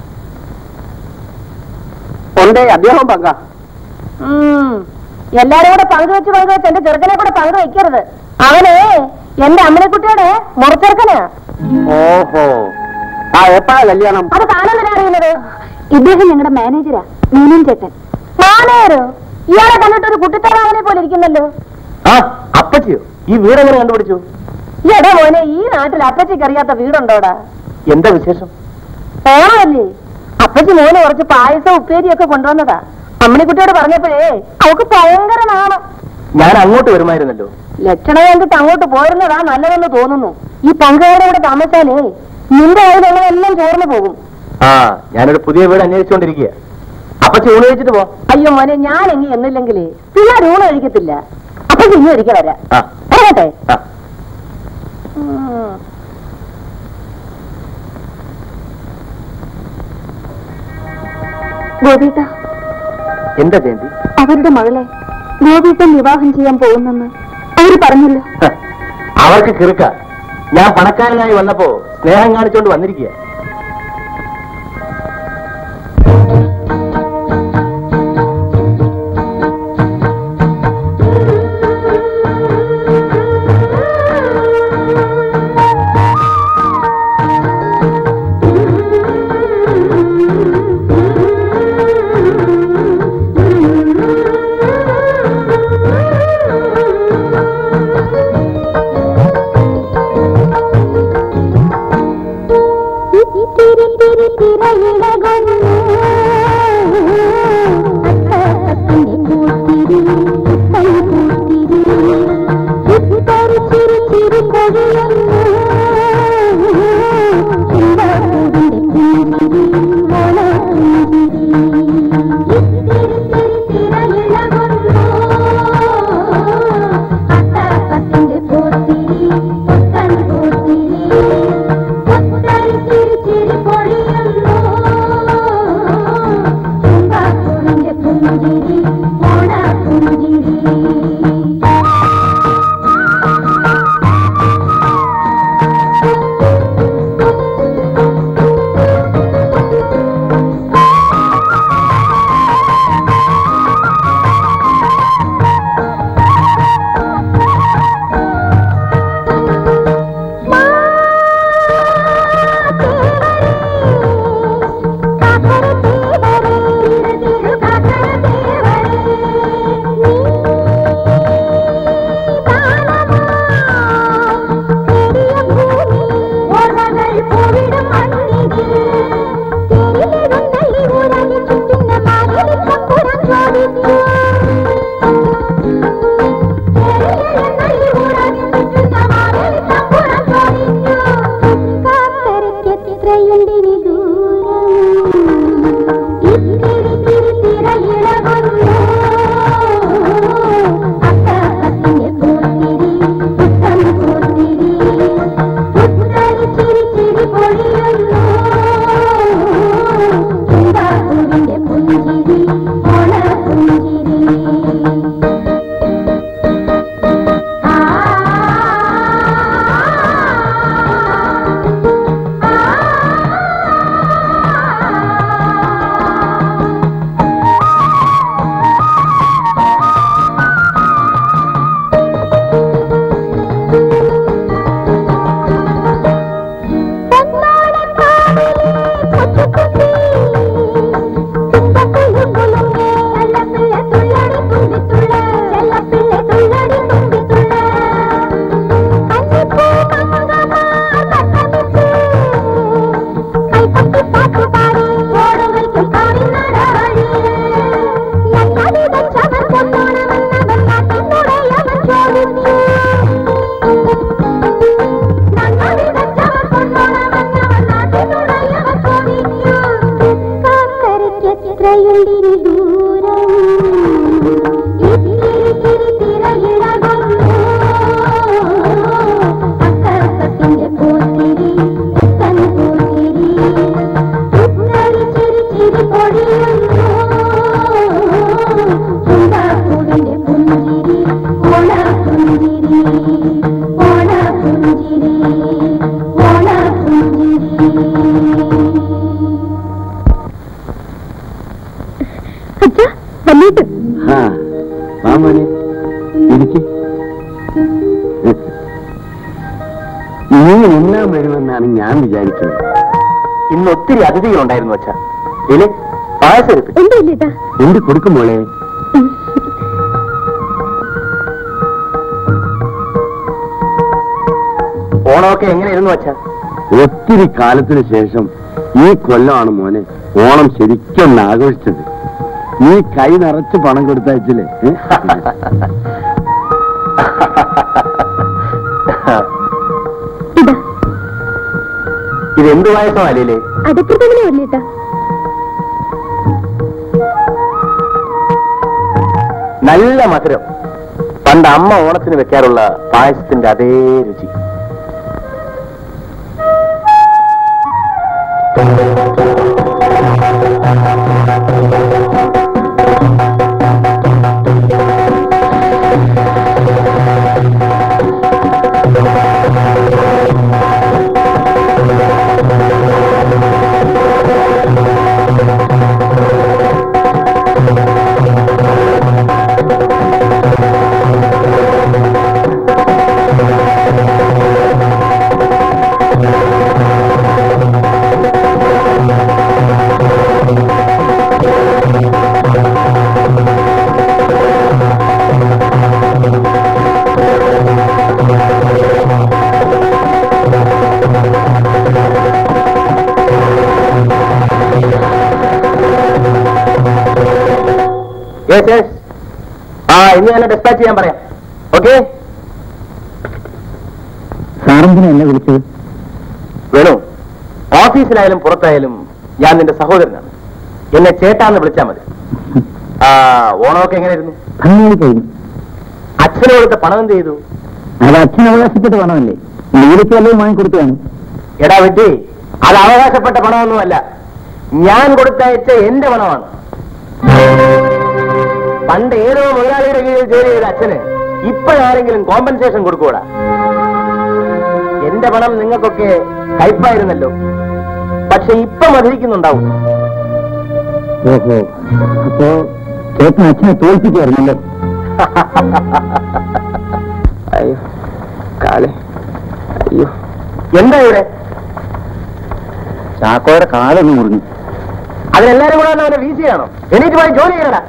ഉണ്ടേ, അദ്ദേഹം പങ്കാ. എല്ലാരും കൂടെ പങ്കുവെച്ച് എന്റെ ചെറുക്കനെ കൂടെ പങ്കുവെക്കരുത്. അവനെ എന്റെ അമ്മനെക്കുട്ടിയുടെ മുറച്ചെറുക്കനാ. ഓഹോ, ആ എപ്പോഴാ കല്യാണം? അത് താനെന്തിനാ അറിയുന്നത്? ഇദ്ദേഹം ഞങ്ങളുടെ മാനേജരാ, മീനൻ ചേട്ടൻ. മാനേജരോ? ഇയാളെ കണ്ടിട്ടൊരു കുട്ടിത്തറാവനെ പോലെ ഇരിക്കുന്നല്ലോ. ആ അപ്പച്ചിയോ? ഈ വീട് എങ്ങനെ കണ്ടുപിടിച്ചു? എടാ മോനെ, ഈ നാട്ടിൽ അപ്പച്ചിക്ക് അറിയാത്ത വീടുണ്ടോടാ? എന്താ വിശേഷം? ഓണമല്ലേ, അപ്പച്ചി മോന് കുറച്ച് പായസം ഉപ്പേരിയൊക്കെ കൊണ്ടുവന്നതാ. അമ്മണിക്കുട്ടിയോട് പറഞ്ഞപ്പോഴേ അവക്ക് ഭയങ്കര നാണം. ഞാൻ അങ്ങോട്ട് വരുമായിരുന്നല്ലോ. ലക്ഷണം കണ്ടിട്ട് അങ്ങോട്ട് പോരുന്നതാ നല്ലതെന്ന് തോന്നുന്നു. ഈ പങ്കുകാരുടെ കൂടെ താമസിച്ചാലേ നിന്റെ കയ്യിലുള്ള എല്ലാം ചോർന്നു പോകും. ആ, ഞാനൊരു പുതിയ വീട് അന്വേഷിച്ചുകൊണ്ടിരിക്കുക. അപ്പച്ചി ഊണ് കഴിച്ചിട്ട് പോ. അയ്യോ മോനെ, ഞാൻ എങ്ങി എന്നില്ലെങ്കിലേ പിള്ളേർ ഊണ് കഴിക്കത്തില്ല. അപ്പച്ചി ഇനി ഒരിക്കൽ വരാം. അറിയട്ടെ? ഗോപീട്ട, എന്താ ജയന്തി? അവരുടെ മകളെ ഗോപീട്ടൻ വിവാഹം ചെയ്യാൻ പോകുന്നെന്ന് അവര് പറഞ്ഞല്ലോ. അവർക്ക് കിറുക്ക. ഞാൻ പണക്കാരനായി വന്നപ്പോ സ്നേഹം കാണിച്ചോണ്ട് വന്നിരിക്കുക. നീ എല്ലാം വരുമെന്നാണ് ഞാൻ വിചാരിക്കുന്നത്. ഇന്ന് ഒത്തിരി അതിഥികളുണ്ടായിരുന്നു അച്ഛാ. ഇല്ലേ പായസം എന്ത് കൊടുക്കും മോളെ? ഓണമൊക്കെ എങ്ങനെയായിരുന്നു അച്ഛാ? ഒത്തിരി കാലത്തിന് ശേഷം ഈ കൊല്ലമാണ് മോനെ ഓണം ശരിക്കും ആഘോഷിച്ചത്. നീ കൈ നിറച്ച് പണം കൊടുത്തയച്ചില്ലേ? ഇതെന്ത് പായസമല്ലേ? നല്ല മധുരം. പണ്ട് അമ്മ ഓണത്തിന് വെക്കാറുള്ള പായസത്തിന്റെ അതേ രുചി. ഇനി എന്നെ ഡിസ്പാച്ച് ചെയ്യാൻ പറയാം. ഓക്കെ? സാറെന്തിനാ എന്നെ വിളിച്ചത്? വേണു, ഓഫീസിലായാലും പുറത്തായാലും ഞാൻ നിന്റെ സഹോദരനാണ്. എന്നെ ചേട്ടാന്ന് വിളിച്ചാൽ മതി. ഓണമൊക്കെ എങ്ങനെയായിരുന്നു? ഭംഗിയായി കഴിഞ്ഞു. അച്ഛന് കൊടുത്ത പണം എന്ത് ചെയ്തു? അത് അച്ഛൻ അവകാശപ്പെട്ട പണമല്ലേ? നീലയ്ക്ക് വല്ലതും വാങ്ങിക്കൊടുത്തതാണ്. എടാ വിട്ടി, അത് അവകാശപ്പെട്ട പണമൊന്നുമല്ല, ഞാൻ കൊടുത്തയച്ച എന്റെ പണമാണ്. പണ്ട് ഏതോ മുതലാളിയുടെ കീഴിൽ ജോലി ചെയ്ത അച്ഛന് ഇപ്പോഴാരെങ്കിലും കോമ്പൻസേഷൻ കൊടുക്കൂടാ? എന്റെ പണം നിങ്ങൾക്കൊക്കെ കയ്പായിരുന്നല്ലോ, പക്ഷെ ഇപ്പൊ മധുരിക്കുന്നുണ്ടാവും. ഓഹോ, അപ്പോ ചേട്ടൻ അച്ഛനെ തോൽപ്പിക്കായിരുന്നല്ലേ? അയ്യോ കാലേ, അയ്യോ. എന്താ ഇവിടെ? ചാക്കോയുടെ കാലൊന്ന് മുറിഞ്ഞു. അതിനെല്ലാരും കൂടെ അവനെ വീശിയാണോ? എണീറ്റ് പോയി ജോലി ചെയ്യണടാ.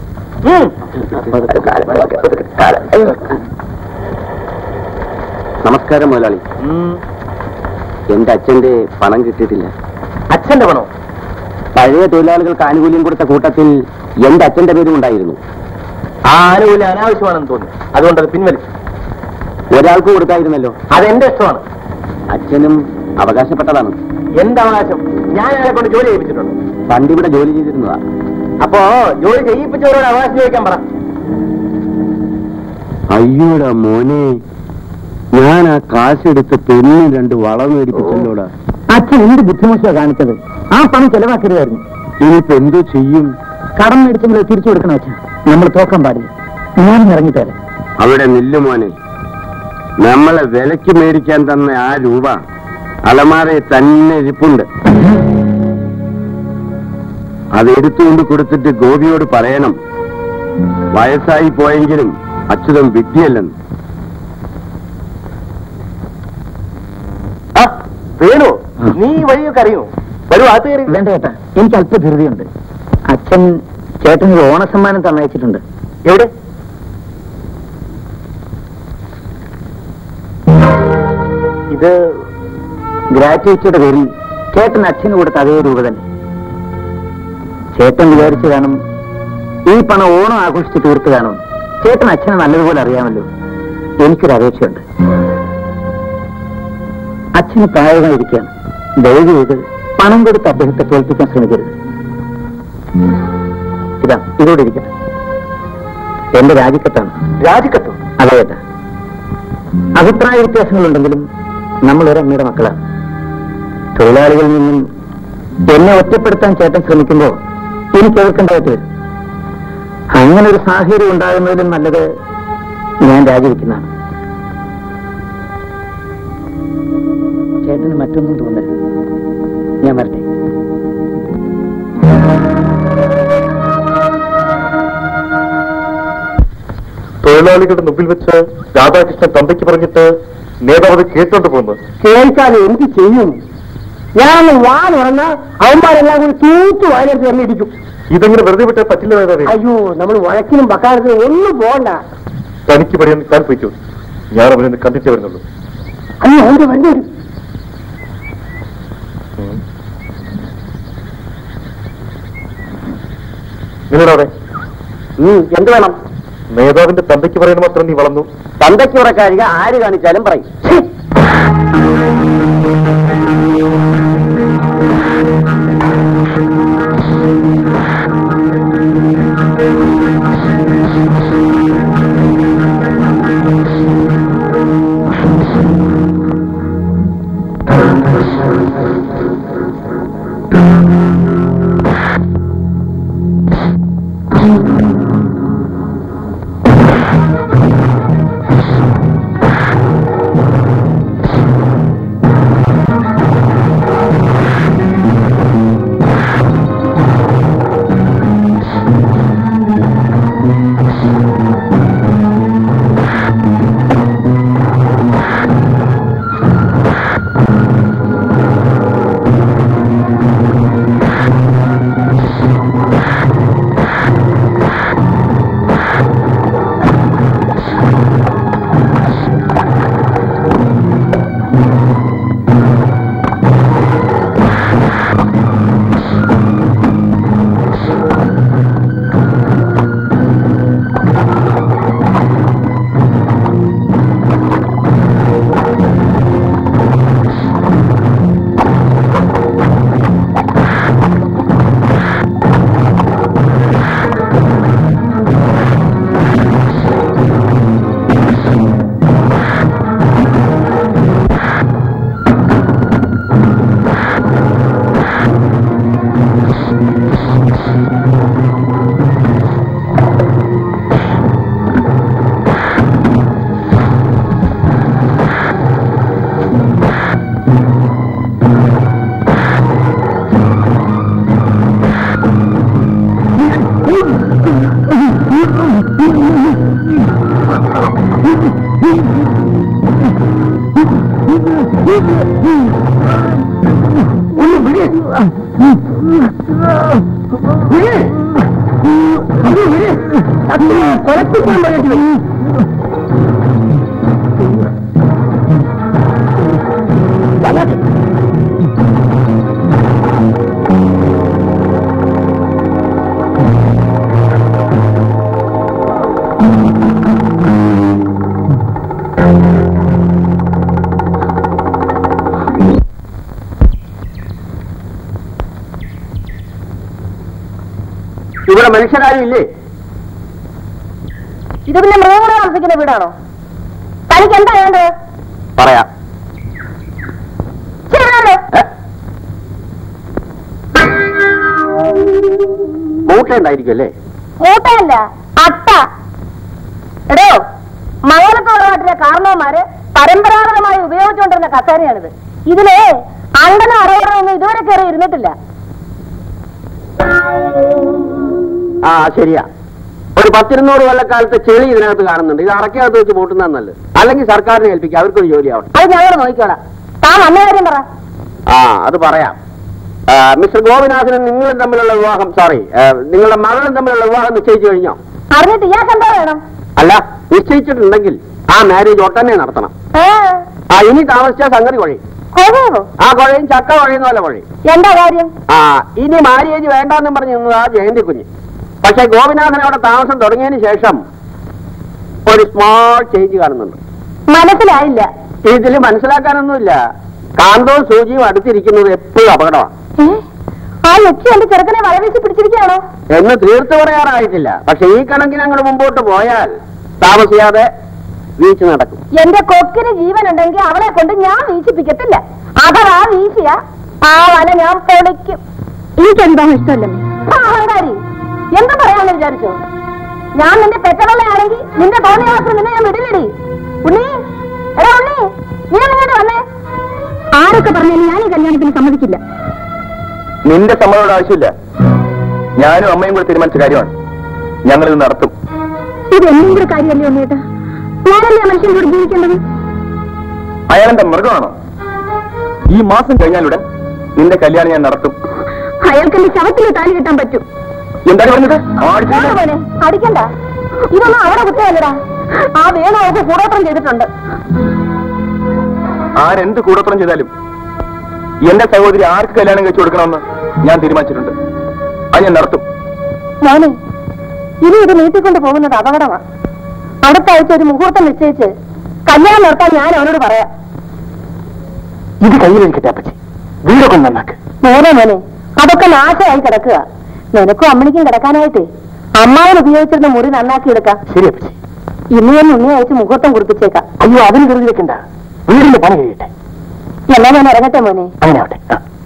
നമസ്കാരം മുതലാളി. എന്റെ അച്ഛന്റെ പണം കിട്ടിയിട്ടില്ല. അച്ഛന്റെ പണോ? പഴയ തൊഴിലാളികൾക്ക് ആനുകൂല്യം കൊടുത്ത കൂട്ടത്തിൽ എന്റെ അച്ഛന്റെ പേരും ഉണ്ടായിരുന്നു. ആ ആനുകൂല്യം അനാവശ്യമാണെന്ന് തോന്നി, അതുകൊണ്ട് അത് പിൻവലിച്ചു. ഒരാൾക്ക് കൊടുത്തായിരുന്നല്ലോ. അതെന്റെ ഇഷ്ടമാണ്. അച്ഛനും അവകാശപ്പെട്ടതാണ്. എന്റെ അവകാശം? ഞാൻ അയാളെ കൊണ്ട് ജോലി ചെയ്യിപ്പിച്ചിട്ടുണ്ട്. പണ്ടിവിടെ ജോലി ചെയ്തിരുന്നതാ. അപ്പോ ജോലി ചെയ്യിപ്പിച്ചവരോട് അവകാശം ചോദിക്കാൻ പറ. അയ്യോടാ മോനെ, ഞാൻ ആ കാശെടുത്ത് പെണ്ണിന് 2 വളം മേടിപ്പിച്ചല്ലോടാ. അച്ഛൻ എന്ത് ബുദ്ധിമുട്ടാ കാണിച്ചത്? ആ പണം ചെലവാക്കരുതായിരുന്നു. ഇനിയിപ്പോ എന്തോ ചെയ്യും? കടം മേടിച്ചെങ്കിലും തിരിച്ചു കൊടുക്കണം അച്ഛൻ. നമ്മൾ തോക്കാൻ പാടില്ല. ഞാൻ ഇറങ്ങിത്തരാം. അവിടെ നില്ലു മോനെ, നമ്മളെ വിലക്ക് മേടിക്കാൻ തന്ന ആ രൂപ അലമാരയിൽ തന്നെ ഇരിപ്പുണ്ട്. അതെടുത്തുകൊണ്ട് കൊടുത്തിട്ട് ഗോപിയോട് പറയണം, വയസ്സായി പോയെങ്കിലും അച്യുതം വിദ്യയല്ലെന്ന്. വേണു, നീ വഴിയൊക്കെ അറിയോ? വരൂ, അത് കയറി. വേണ്ട ചേട്ടാ, എനിക്ക് അല്പ ധൃതിയുണ്ട്. അച്ഛൻ ചേട്ടന് ഒരു ഓണസമ്മാനം തന്നയച്ചിട്ടുണ്ട്. എവിടെ? ഇത് ഗ്രാറ്റുവിറ്റിയുടെ പേരിൽ ചേട്ടൻ അച്ഛന് കൊടുത്ത അതേ രൂപ തന്നെ. ചേട്ടൻ വിചാരിച്ചു കാണും ഈ പണം ഓണം ആഘോഷിച്ച് തീർത്ത് കാണും. ചേട്ടൻ അച്ഛനെ നല്ലതുപോലെ അറിയാമല്ലോ. എനിക്കൊരു അപേക്ഷയുണ്ട്. അച്ഛന് പ്രായമായിരിക്കുകയാണ്. ദയവ് ചെയ്ത് പണം കൊടുത്ത് അദ്ദേഹത്തെ തോൽപ്പിക്കാൻ ശ്രമിക്കരുത്. ഇതാ, ഇതോടെ ഇരിക്കട്ടെ. എന്റെ രാജിക്കത്താണ്. രാജിക്കത്തോ? അതെ ചേട്ടാ. അഭിപ്രായ വ്യത്യാസങ്ങളുണ്ടെങ്കിലും നമ്മൾ ഒരമ്മയുടെ മക്കളാണ്. തൊഴിലാളികളിൽ നിന്നും എന്നെ ഒറ്റപ്പെടുത്താൻ ചേട്ടൻ ശ്രമിക്കുമ്പോൾ എനിക്ക് എതിർക്കേണ്ടതായിട്ട് വരും. അങ്ങനെ ഒരു സാഹചര്യം ഉണ്ടാകുന്നതിലും നല്ലത് ഞാൻ രാജിവെക്കുന്നതാണ്. ചേട്ടന് മറ്റൊന്നും തോന്നരുത്. ഞാൻ വരട്ടെ. തൊഴിലാളികളുടെ മുമ്പിൽ വെച്ച് രാധാകൃഷ്ണൻ തന്തയ്ക്ക് പറഞ്ഞിട്ട് നേതാവ് കേട്ടോണ്ട് പോകുന്നത്. കേൾക്കാതെ എന്ത് ചെയ്യും? ഞാനൊന്ന് വാ തുറന്ന് അവന്മാരെല്ലാം കൂടി തൂത്തു വായിലെടുത്ത് തന്നെ ഇടിക്കും. ഇതെങ്ങനെ വെറുതെ വിട്ടാൽ പറ്റില്ല നേതാവേ. അയ്യോ, നമ്മൾ വഴക്കിനും വക്കാലത്തിനും ഒന്നും പോകണ്ട. തനിക്ക് പറയാൻ താൻ പോയിക്കോ, ഞാൻ അവരൊന്ന് കണ്ടിട്ടേ വരുന്നുള്ളൂ. അയ്യോ, അവര് വരും. നിങ്ങളവിടെ എന്ത് വേണം? നേതാവിന്റെ തന്തയ്ക്ക് പറയുന്ന മാത്രം നീ വളർന്നു. തന്തയ്ക്ക് ഉറക്കാരിക ആര് കാണിച്ചാലും പറയും. ഇവിടെ മനുഷ്യരാരും ഇല്ലേ? ഇത് പിന്നെ മൃഗങ്ങളെ താമസിക്കുന്ന വീടാണോ? തനിക്ക് എന്താ വേണ്ടത്? പറയാം. മൂട്ട ഉണ്ടായിരിക്കും അല്ലേ? മൂട്ടയല്ല, അട്ട. എടോ, മംഗലത്തോട് നാട്ടിലെ കാരണവന്മാര് പരമ്പരാഗതമായി ഉപയോഗിച്ചുകൊണ്ടിരുന്ന കസേരയാണിത്. ഇതില് അണ്ടനോ അറവറൊന്നും ഇതുവരെ കയറി ഇരുന്നിട്ടില്ല. ആ ശരിയാ, ഒരു 10-200 കൊല്ലക്കാലത്തെ ചെളി ഇതിനകത്ത് കാണുന്നുണ്ട്. ഇത് അറക്കകത്ത് വെച്ച് പൂട്ടുന്നതാണ് നല്ലത്. അല്ലെങ്കിൽ സർക്കാരിനെ ഏൽപ്പിക്കുക, അവർക്കൊരു ജോലി ആവട്ടെ. അത് ഞങ്ങൾ നോക്കിക്കോളാം. താൻ വന്ന കാര്യം പറ. ആ അത് പറയാം. മിസ്റ്റർ ഗോപിനാഥനും നിങ്ങളും തമ്മിലുള്ള വിവാഹം, നിങ്ങളുടെ മകളും തമ്മിലുള്ള വിവാഹം നിശ്ചയിച്ചു കഴിഞ്ഞോ? അറിഞ്ഞിട്ട് ഇയാൾക്ക് എന്താ വേണം? അല്ല, നിശ്ചയിച്ചിട്ടുണ്ടെങ്കിൽ ആ മാരേജ് ഒട്ടന്നെ നടത്തണം. ഇനി താമസിച്ചാൽ സംഗതി കുഴയും. ആ കുഴയും ചക്ക കുഴയുന്ന പോലെ കുഴയും. എന്താ കാര്യം? ഇനി മാരേജ് വേണ്ടെന്നും പറഞ്ഞു നിന്നതാ ജയന്തി കുഞ്ഞ്. പക്ഷെ ഗോപിനാഥൻ അവിടെ താമസം തുടങ്ങിയതിന് ശേഷം ഒരു സ്മോൾ ചേഞ്ച് കാണുന്നുണ്ട്. മനസ്സിലായില്ല. ഇതിൽ മനസ്സിലാക്കാനൊന്നുമില്ല. കാന്തവും സൂചിയും അടുത്തിരിക്കുന്നത് എപ്പോഴും അപകടമാണ്. ആ ലക്ഷ്യം എന്റെ ചെറുക്കനെ വലവീശി പിടിച്ചിരിക്കുകയാണോ എന്ന് തീർത്ത് പറയാറായിട്ടില്ല. പക്ഷെ ഈ കണക്കിന് അങ്ങോട്ട് മുമ്പോട്ട് പോയാൽ താമസിയാതെ വീഴ്ച നടക്കും. എന്റെ കൊക്കിന് ജീവൻ ഉണ്ടെങ്കിൽ അവളെ കൊണ്ട് ഞാൻ വീശിപ്പിക്കത്തില്ല. അഥവാ വീശിയ ആ വല ഞാൻ പൊളിക്കും. എനിക്കെന്താണ് ഇഷ്ടമല്ലേ? അഹങ്കാരി, എന്താ പറയാമെന്ന് വിചാരിച്ചോ? ഞാൻ നിന്റെ പെറ്റവളയാണെങ്കിൽ നിന്റെ തോന്നിയാസം നിന്നെ ഞാൻ വിടില്ലടി. ഉണ്ണി, എടാ ഉണ്ണി, നീ നിങ്ങോട്ട് വന്നേ. ആരൊക്കെ പറഞ്ഞാലും ഞാൻ ഈ കല്യാണത്തിന് സമ്മതിക്കില്ല. നിന്റെ സമ്മതയുടെ ആവശ്യമില്ല. ഞാനും അമ്മയും കൂടെ തീരുമാനിച്ച കാര്യമാണ്. ഞങ്ങളിത് നടത്തും. ഇത് എന്തെങ്കിലും കാര്യമല്ലേ ഉണ്ണേട്ടാ? ഞാനല്ലേ മനുഷ്യൻ കൂടി ജീവിക്കേണ്ടത്? അയാളെന്റെ മൃഗമാണോ? ഈ മാസം കഴിഞ്ഞാലുടൻ നിന്റെ കല്യാണം ഞാൻ നടത്തും. അയാൾക്ക് എന്റെ ശവത്തിന് താലി കെട്ടാൻ പറ്റും. എന്താണ് പറഞ്ഞത്? അടിക്കണ്ട, ഇതൊന്നും അവിടെ കുറ്റമല്ലടാ. ആ വേണു അവർക്ക് കൂടോത്രം ചെയ്തിട്ടുണ്ട്. ആരെന്ത് കൂടോത്രം ചെയ്താലും എന്റെ സഹോദരി ആർക്ക് കല്യാണം കഴിച്ചു കൊടുക്കണമെന്ന് ഞാൻ തീരുമാനിച്ചിട്ടുണ്ട്. അത് ഞാൻ നടത്തും. മോനെ, ഇനി ഇത് നീട്ടിക്കൊണ്ട് പോകുന്നത് അപകടമാണ്. അടുത്ത ആഴ്ച ഒരു മുഹൂർത്തം നിശ്ചയിച്ച് കല്യാണം നടത്താൻ ഞാൻ അവനോട് പറയാം. ഇത് കയ്യിലിരിക്കട്ടെ അപ്പച്ചി, വീടൊക്കെ നന്നാക്ക്. മോനെ മോനെ, അതൊക്കെ നാശമായി കിടക്കുക. നിനക്കും അമ്മണിക്കും കിടക്കാനായിട്ട് അമ്മാവൻ ഉപയോഗിച്ചിരുന്ന മുറി നന്നാക്കി എടുക്കാം. ശരി അപ്പച്ചി. ഇന്ന് ഞാൻ ഉണ്ണി അയച്ച് മുഹൂർത്തം കുറിപ്പിച്ചേക്കാം. അയ്യോ, അതിന് കരുതി വെക്കണ്ട, വീടിന്റെ പണി കഴിയട്ടെ. എന്നാ ഞാൻ ഇറങ്ങട്ടെ മോനെ. അങ്ങനെ ആവട്ടെ.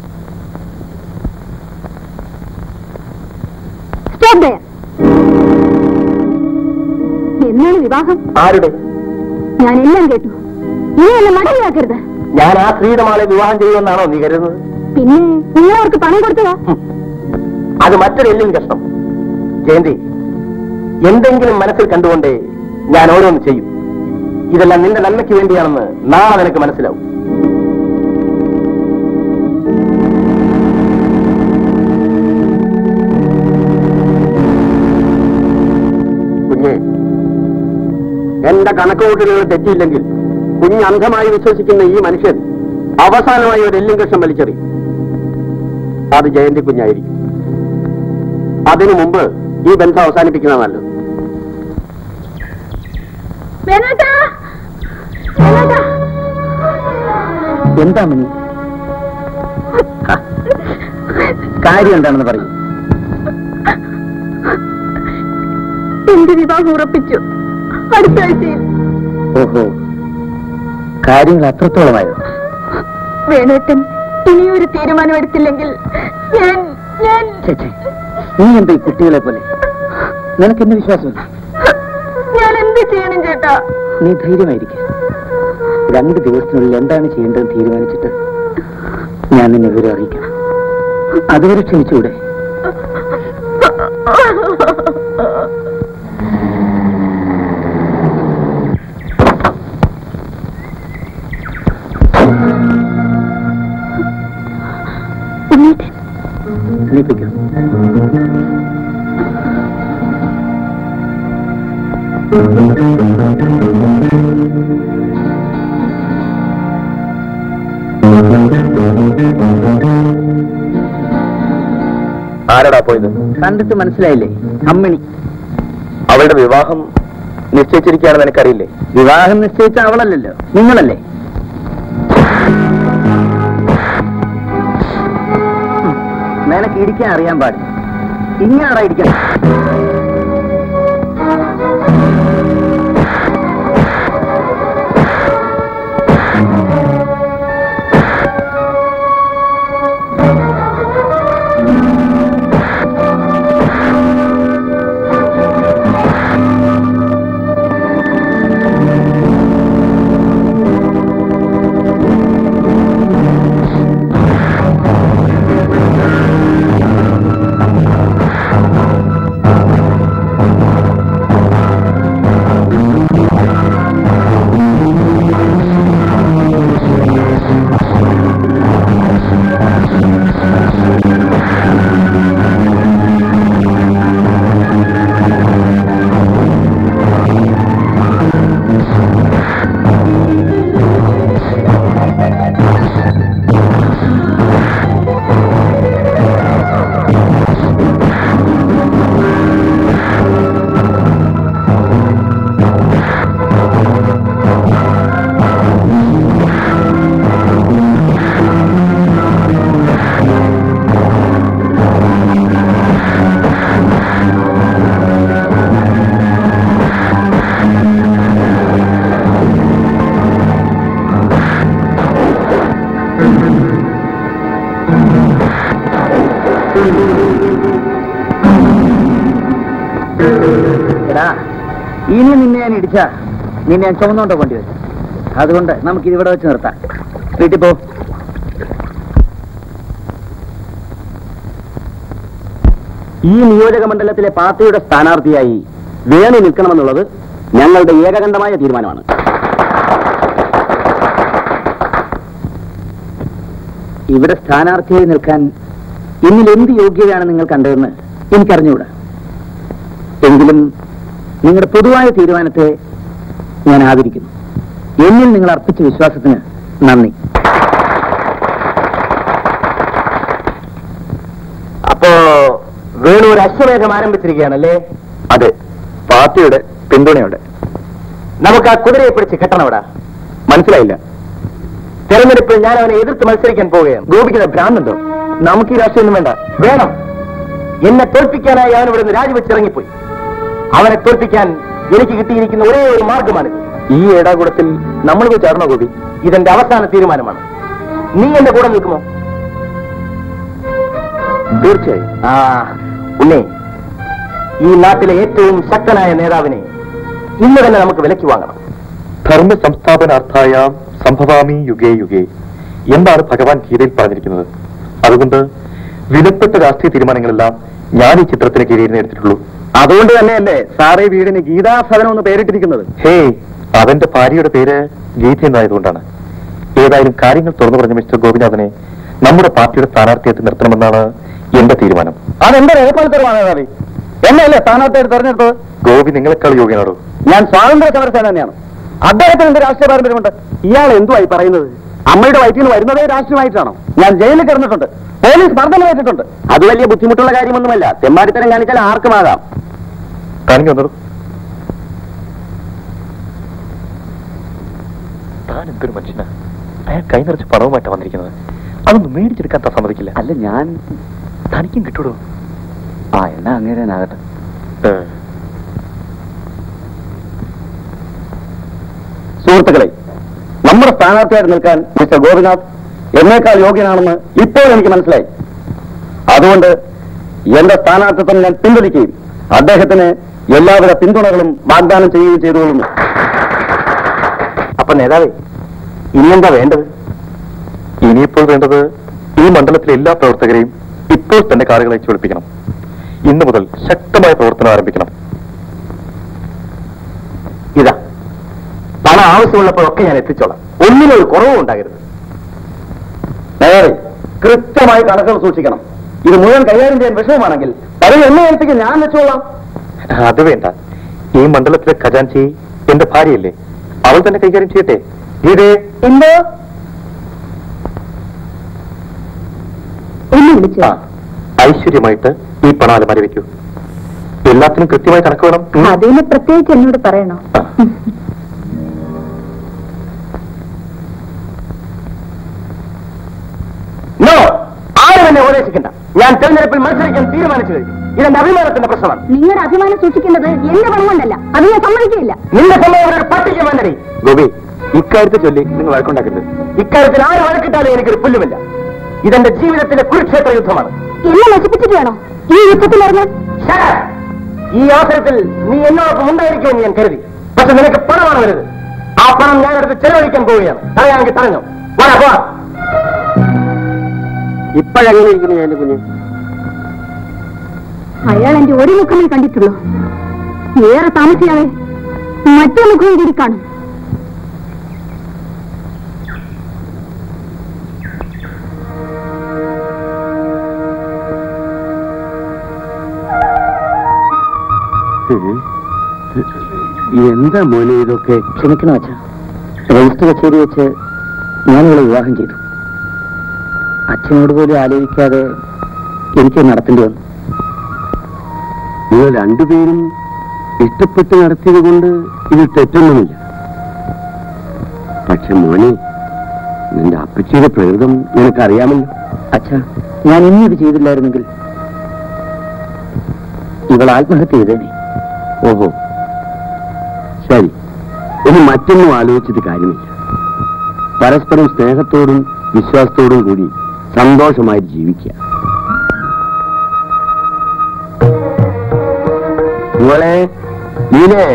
എന്നാണ് വിവാഹം? ആരുടെ? ഞാൻ എല്ലാം കേട്ടു. നീ എന്നെ മടങ്ങിയാക്കരുത്. ഞാൻ ആ സ്ത്രീയുടെ മകളെ വിവാഹം ചെയ്യുമെന്നാണോ നീ കരുതുന്നത്? പിന്നെ നിങ്ങൾ അവർക്ക് പണം കൊടുത്തതാ? അത് മറ്റൊരു എല്ലിൻ കഷ്ടം. ജയന്തി, എന്തെങ്കിലും മനസ്സിൽ കണ്ടുകൊണ്ടേ ഞാൻ ഓരോന്ന് ചെയ്യും. ഇതെല്ലാം നിന്റെ നന്മയ്ക്ക് വേണ്ടിയാണെന്ന് നാളെ നിനക്ക് മനസ്സിലാവും. കുഞ്ഞെ, എന്റെ കണക്കുകൂട്ടലുകൾ തെറ്റിയില്ലെങ്കിൽ കുഞ്ഞ് അന്ധമായി വിശ്വസിക്കുന്ന ഈ മനുഷ്യൻ അവസാനമായി ഒരു എല്ലും കഷ്ണം വലിച്ചെറി. അത് ജയന്തി കുഞ്ഞായിരിക്കും. അതിനു മുമ്പ് ഈ ബന്ധം അവസാനിപ്പിക്കുന്ന നല്ലത്. എന്താ മണി? കാര്യം എന്താണെന്ന് പറയൂ. എന്റെ വിവാഹം ഉറപ്പിച്ചു അടുത്ത ആഴ്ചയിൽ. ഓഹോ, കാര്യങ്ങൾ അത്രത്തോളമായോ? വേണേട്ടൻ ഇനിയൊരു തീരുമാനം എടുത്തില്ലെങ്കിൽ നീ എന്താ ഈ കുട്ടികളെ പോലെ? നിനക്ക് എന്നെ വിശ്വാസമില്ല. ഞാൻ എന്ത് ചെയ്യണം ചേട്ടാ? നീ ധൈര്യമായിരിക്കും. 2 ദിവസത്തിനുള്ളിൽ എന്താണ് ചെയ്യേണ്ടത് തീരുമാനിച്ചിട്ട് ഞാൻ നിന്നെ വിവരം അറിയിക്കാം. അതുവരെ ക്ഷമിച്ചൂടെ? എണീപ്പിക്കൂ. ആരടാ പോയത്? കണ്ടിട്ട് മനസ്സിലായില്ലേ? അമ്മണി. അവളുടെ വിവാഹം നിശ്ചയിച്ചിരിക്കുകയാണെന്ന് എനിക്കറിയില്ലേ? വിവാഹം നിശ്ചയിച്ച അവളല്ലല്ലോ, നിങ്ങളല്ലേ? നിനക്ക് ഇരിക്കാൻ അറിയാൻ പാടില്ല. ഇങ്ങാടാ ഇരിക്കാൻ. ഇനി നിന്നെ ഞാൻ ഇടിച്ച നിന്നെ ഞാൻ ചുമന്നോണ്ടോ കൊണ്ടുവരും. അതുകൊണ്ട് നമുക്കിത് ഇവിടെ വെച്ച് നിർത്താം. വീട്ടിൽ പോ. ഈ നിയോജക മണ്ഡലത്തിലെ പാർട്ടിയുടെ സ്ഥാനാർത്ഥിയായി വേണു നിൽക്കണമെന്നുള്ളത് ഞങ്ങളുടെ ഏകകണ്ഠമായ തീരുമാനമാണ്. ഇവിടെ സ്ഥാനാർത്ഥിയായി നിൽക്കാൻ എന്നിൽ എന്ത് യോഗ്യതയാണ് നിങ്ങൾ കണ്ടതെന്ന് എനിക്കറിഞ്ഞുകൂടാ. എങ്കിലും നിങ്ങളുടെ പൊതുവായ തീരുമാനത്തെ ഞാൻ ആദരിക്കുന്നു. എന്നിൽ നിങ്ങൾ അർപ്പിച്ച വിശ്വാസത്തിന് നന്ദി. അപ്പോ വേണു ഒരു അശ്വമേധം ആരംഭിച്ചിരിക്കുകയാണല്ലേ? അതെ, പാർട്ടിയുടെ പിന്തുണയോടെ. നമുക്ക് ആ കുതിരയെ പിടിച്ച് കെട്ടണവിടാ. മനസ്സിലായില്ല. തെരഞ്ഞെടുപ്പിൽ ഞാൻ അവനെ എതിർത്ത് മത്സരിക്കാൻ പോവുകയാണ്. ഗോപിക്കുന്ന ഭ്രാന്തുണ്ടോ? നമുക്ക് ഈ രാഷ്ട്രീയം വേണ്ട. വേണം. എന്നെ തോൽപ്പിക്കാനായി അവൻ ഇവിടെ നിന്ന് രാജിവെച്ചിറങ്ങിപ്പോയി. അവനെ തോൽപ്പിക്കാൻ എനിക്ക് കിട്ടിയിരിക്കുന്ന ഒരേ ഒരു മാർഗമാണിത്. ഈ ഏടാകൂടത്തിൽ നമ്മൾ പോയി ചേർന്നോ ഗോപി? ഇതെന്റെ അവസാന തീരുമാനമാണ്. നീ എന്റെ കൂടെ നിൽക്കുമോ? തീർച്ചയായും. ഉണ്ണേ, ഈ നാട്ടിലെ ഏറ്റവും ശക്തനായ നേതാവിനെ ഇന്ന് തന്നെ നമുക്ക് വിലയ്ക്ക് വാങ്ങണം. ധർമ്മ സംസ്ഥാപനാർത്ഥായ സംഭവാമി യുഗേ യുഗേ എന്താണ് ഭഗവാൻ ഗീതയിൽ പറഞ്ഞിരിക്കുന്നത്. അതുകൊണ്ട് വിലപ്പെട്ട രാഷ്ട്രീയ തീരുമാനങ്ങളെല്ലാം ഞാൻ ഈ ചിത്രത്തിന് കീഴിൽ എടുത്തിട്ടുള്ളൂ. അതുകൊണ്ട് തന്നെയല്ലേ സാറേ വീടിന് ഗീതാസദനം എന്ന് പേരിട്ടിരിക്കുന്നത്? ഹേയ്, അവന്റെ ഭാര്യയുടെ പേര് ഗീത എന്നായതുകൊണ്ടാണ്. ഏതായാലും കാര്യങ്ങൾ തുറന്നു പറഞ്ഞ മിസ്റ്റർ ഗോപിനാഥനെ നമ്മുടെ പാർട്ടിയുടെ സ്ഥാനാർത്ഥിയായിട്ട് നിർത്തണമെന്നാണ് എന്റെ തീരുമാനം. അതെന്താ ഏർപ്പാടുത്തരമാണ് നേതാവി? എന്നല്ലേ സ്ഥാനാർത്ഥിയായിട്ട് തെരഞ്ഞെടുത്തത്? ഗോപി നിങ്ങളെക്കാൾ യോഗ്യനാണോ? ഞാൻ സ്വാതന്ത്ര്യ സമരസേന തന്നെയാണ്. അദ്ദേഹത്തിന് എന്ത് രാഷ്ട്രീയ പാരമ്പര്യമുണ്ട്? ഇയാൾ എന്തുവായി പറയുന്നത്? അമ്മയുടെ വയറ്റിൽ നിന്ന് വരുന്നതേ രാഷ്ട്രീയമായിട്ടാണോ? ഞാൻ ജയിലിൽ കിടന്നിട്ടുണ്ട്, പോലീസ് മർദ്ദനമേറ്റിട്ടുണ്ട്. അത് വലിയ ബുദ്ധിമുട്ടുള്ള കാര്യമൊന്നുമല്ല. തെമ്മാടിത്തരം കാണിച്ചാൽ ആർക്കുമാകാം. കാണിക്കു വന്നത് താൻ എന്തൊരു മനുഷ്യനാ. അയാൾ കൈ നിറച്ച് പണവുമായിട്ടാ വന്നിരിക്കുന്നത്. അതൊന്നും മേടിച്ചെടുക്കാൻ സമ്മതിക്കില്ല. അല്ല, ഞാൻ തനിക്കും കിട്ടൂടോ? എന്നാ അങ്ങനെ ആകട്ടെ. സുഹൃത്തുക്കളെ, നമ്മുടെ സ്ഥാനാർത്ഥിയായിട്ട് നിൽക്കാൻ മിസ്റ്റർ ഗോപിനാഥ് എന്നേക്കാൾ യോഗ്യനാണെന്ന് ഇപ്പോൾ എനിക്ക് മനസ്സിലായി. അതുകൊണ്ട് എന്റെ സ്ഥാനാർത്ഥിത്വം ഞാൻ പിന്തുണയ്ക്കുകയും അദ്ദേഹത്തിന് എല്ലാവിധ പിന്തുണകളും വാഗ്ദാനം ചെയ്യുകയും ചെയ്തുകൊള്ളുന്നു. അപ്പൊ നേതാവേ, ഇനിയെന്താ വേണ്ടത്? ഇനിയിപ്പോൾ വേണ്ടത് ഈ മണ്ഡലത്തിലെ എല്ലാ പ്രവർത്തകരെയും ഇപ്പോൾ തന്നെ കാറുകളെ ചൊളിപ്പിക്കണം. ഇന്നു മുതൽ ശക്തമായ പ്രവർത്തനം ആരംഭിക്കണം. ഇതാ പണം ആവശ്യമുള്ളപ്പോഴൊക്കെ ഞാൻ എത്തിച്ചോളാം. ഒന്നിനും ഒരു കുറവും ഉണ്ടാകരുത്. നേരെ കൃത്യമായി കണക്കുകൾ സൂക്ഷിക്കണം. ഇത് മുഴുവൻ കൈകാര്യം ചെയ്യാൻ വിഷയമാണെങ്കിൽ അത് എന്നെ ഏൽപ്പിക്കും, ഞാൻ വെച്ചോളാം. അത് വേണ്ട. ഈ മണ്ഡലത്തിലെ ഖജാൻചി എന്റെ ഭാര്യയല്ലേ, അവൾ തന്നെ കൈകാര്യം ചെയ്യട്ടെ. ഇത് എന്തോ ഒന്ന് വിളിച്ചു. ഐശ്വര്യമായിട്ട് ഈ പണം അലമാരി വെക്കൂ. എല്ലാത്തിനും കൃത്യമായി കണക്ക് വേണം. അതിന് പ്രത്യേകിച്ച് എന്നോട് പറയണോ? ആരും എന്നെ ഉപദേശിക്കണ്ട. ഞാൻ തെരഞ്ഞെടുപ്പിൽ മത്സരിക്കാൻ തീരുമാനിച്ചു കഴിഞ്ഞു. ഇതെന്റെ അഭിമാനത്തിന്റെ പ്രശ്നമാണ്. നിങ്ങളുടെ അഭിമാനം സൂക്ഷിക്കുന്നത് എന്റെ പണം കൊണ്ടല്ല. അത് ഞാൻ സമ്മതിക്കില്ല. നിന്റെ സമയം ഒരു പട്ടിക്ക് വേണ്ടേ? ഗോപി, ഇക്കാര്യത്തെ ചൊല്ലി നിങ്ങൾ വഴക്കുണ്ടാക്കരുത്. ഇക്കാര്യത്തിൽ ആര് വഴക്കിട്ടാലും എനിക്കൊരു പുല്ലുമില്ല. ഇതെന്റെ ജീവിതത്തിലെ കുരുക്ഷേത്ര യുദ്ധമാണ്. എന്നെ നശിപ്പിച്ചിട്ട് വേണോ ഈ യുദ്ധത്തിൽ ഇറങ്ങാൻ? ഈ അവസരത്തിൽ നീ എന്നോടൊപ്പം ഉണ്ടായിരിക്കുമെന്ന് ഞാൻ കരുതി. പക്ഷെ നിനക്ക് പണമാണ് വരുന്നത്. ആ പണം ഞാനെടുത്ത് ചെലവഴിക്കാൻ പോവുകയാണ്. തടയാണെങ്കിൽ തടഞ്ഞോ. പോവാ. ഇപ്പോഴെങ്ങനെ ഇരിക്കുന്നു എന്റെ കുഞ്ഞ്? അയാൾ എന്റെ ഒരു മുഖമേ കണ്ടിട്ടുള്ളൂ. ഏറെ താമസിയാതെ മറ്റേ മുഖം കൂടി കാണും. എന്താ മോനെ ഇതൊക്കെ? ക്ഷമിക്കണം അച്ഛാ, രജിസ്റ്റർ കച്ചേരി വെച്ച് ഞാനിവളെ വിവാഹം ചെയ്തു. അച്ഛനോട് പോലും ആലോചിക്കാതെ എനിക്ക് നടത്തേണ്ടി വന്നു. നിങ്ങൾ രണ്ടുപേരും ഇഷ്ടപ്പെട്ട് നടത്തിയത് കൊണ്ട് ഇത് തെറ്റൊന്നുമില്ല. പക്ഷെ മോനെ, നിന്റെ അപ്പച്ചിയുടെ പ്രകൃതം നിനക്കറിയാമല്ലോ. അച്ഛാ, ഞാൻ ഇന്നത് ചെയ്തില്ലായിരുന്നെങ്കിൽ ഇവൾ ആത്മഹത്യ ചെയ്തേനെ. ഓഹോ, ശരി. ഇനി മറ്റൊന്നും ആലോചിച്ചിട്ട് കാര്യമില്ല. പരസ്പരം സ്നേഹത്തോടും വിശ്വാസത്തോടും കൂടി സന്തോഷമായി ജീവിക്കുക. മോളെ നീനെ,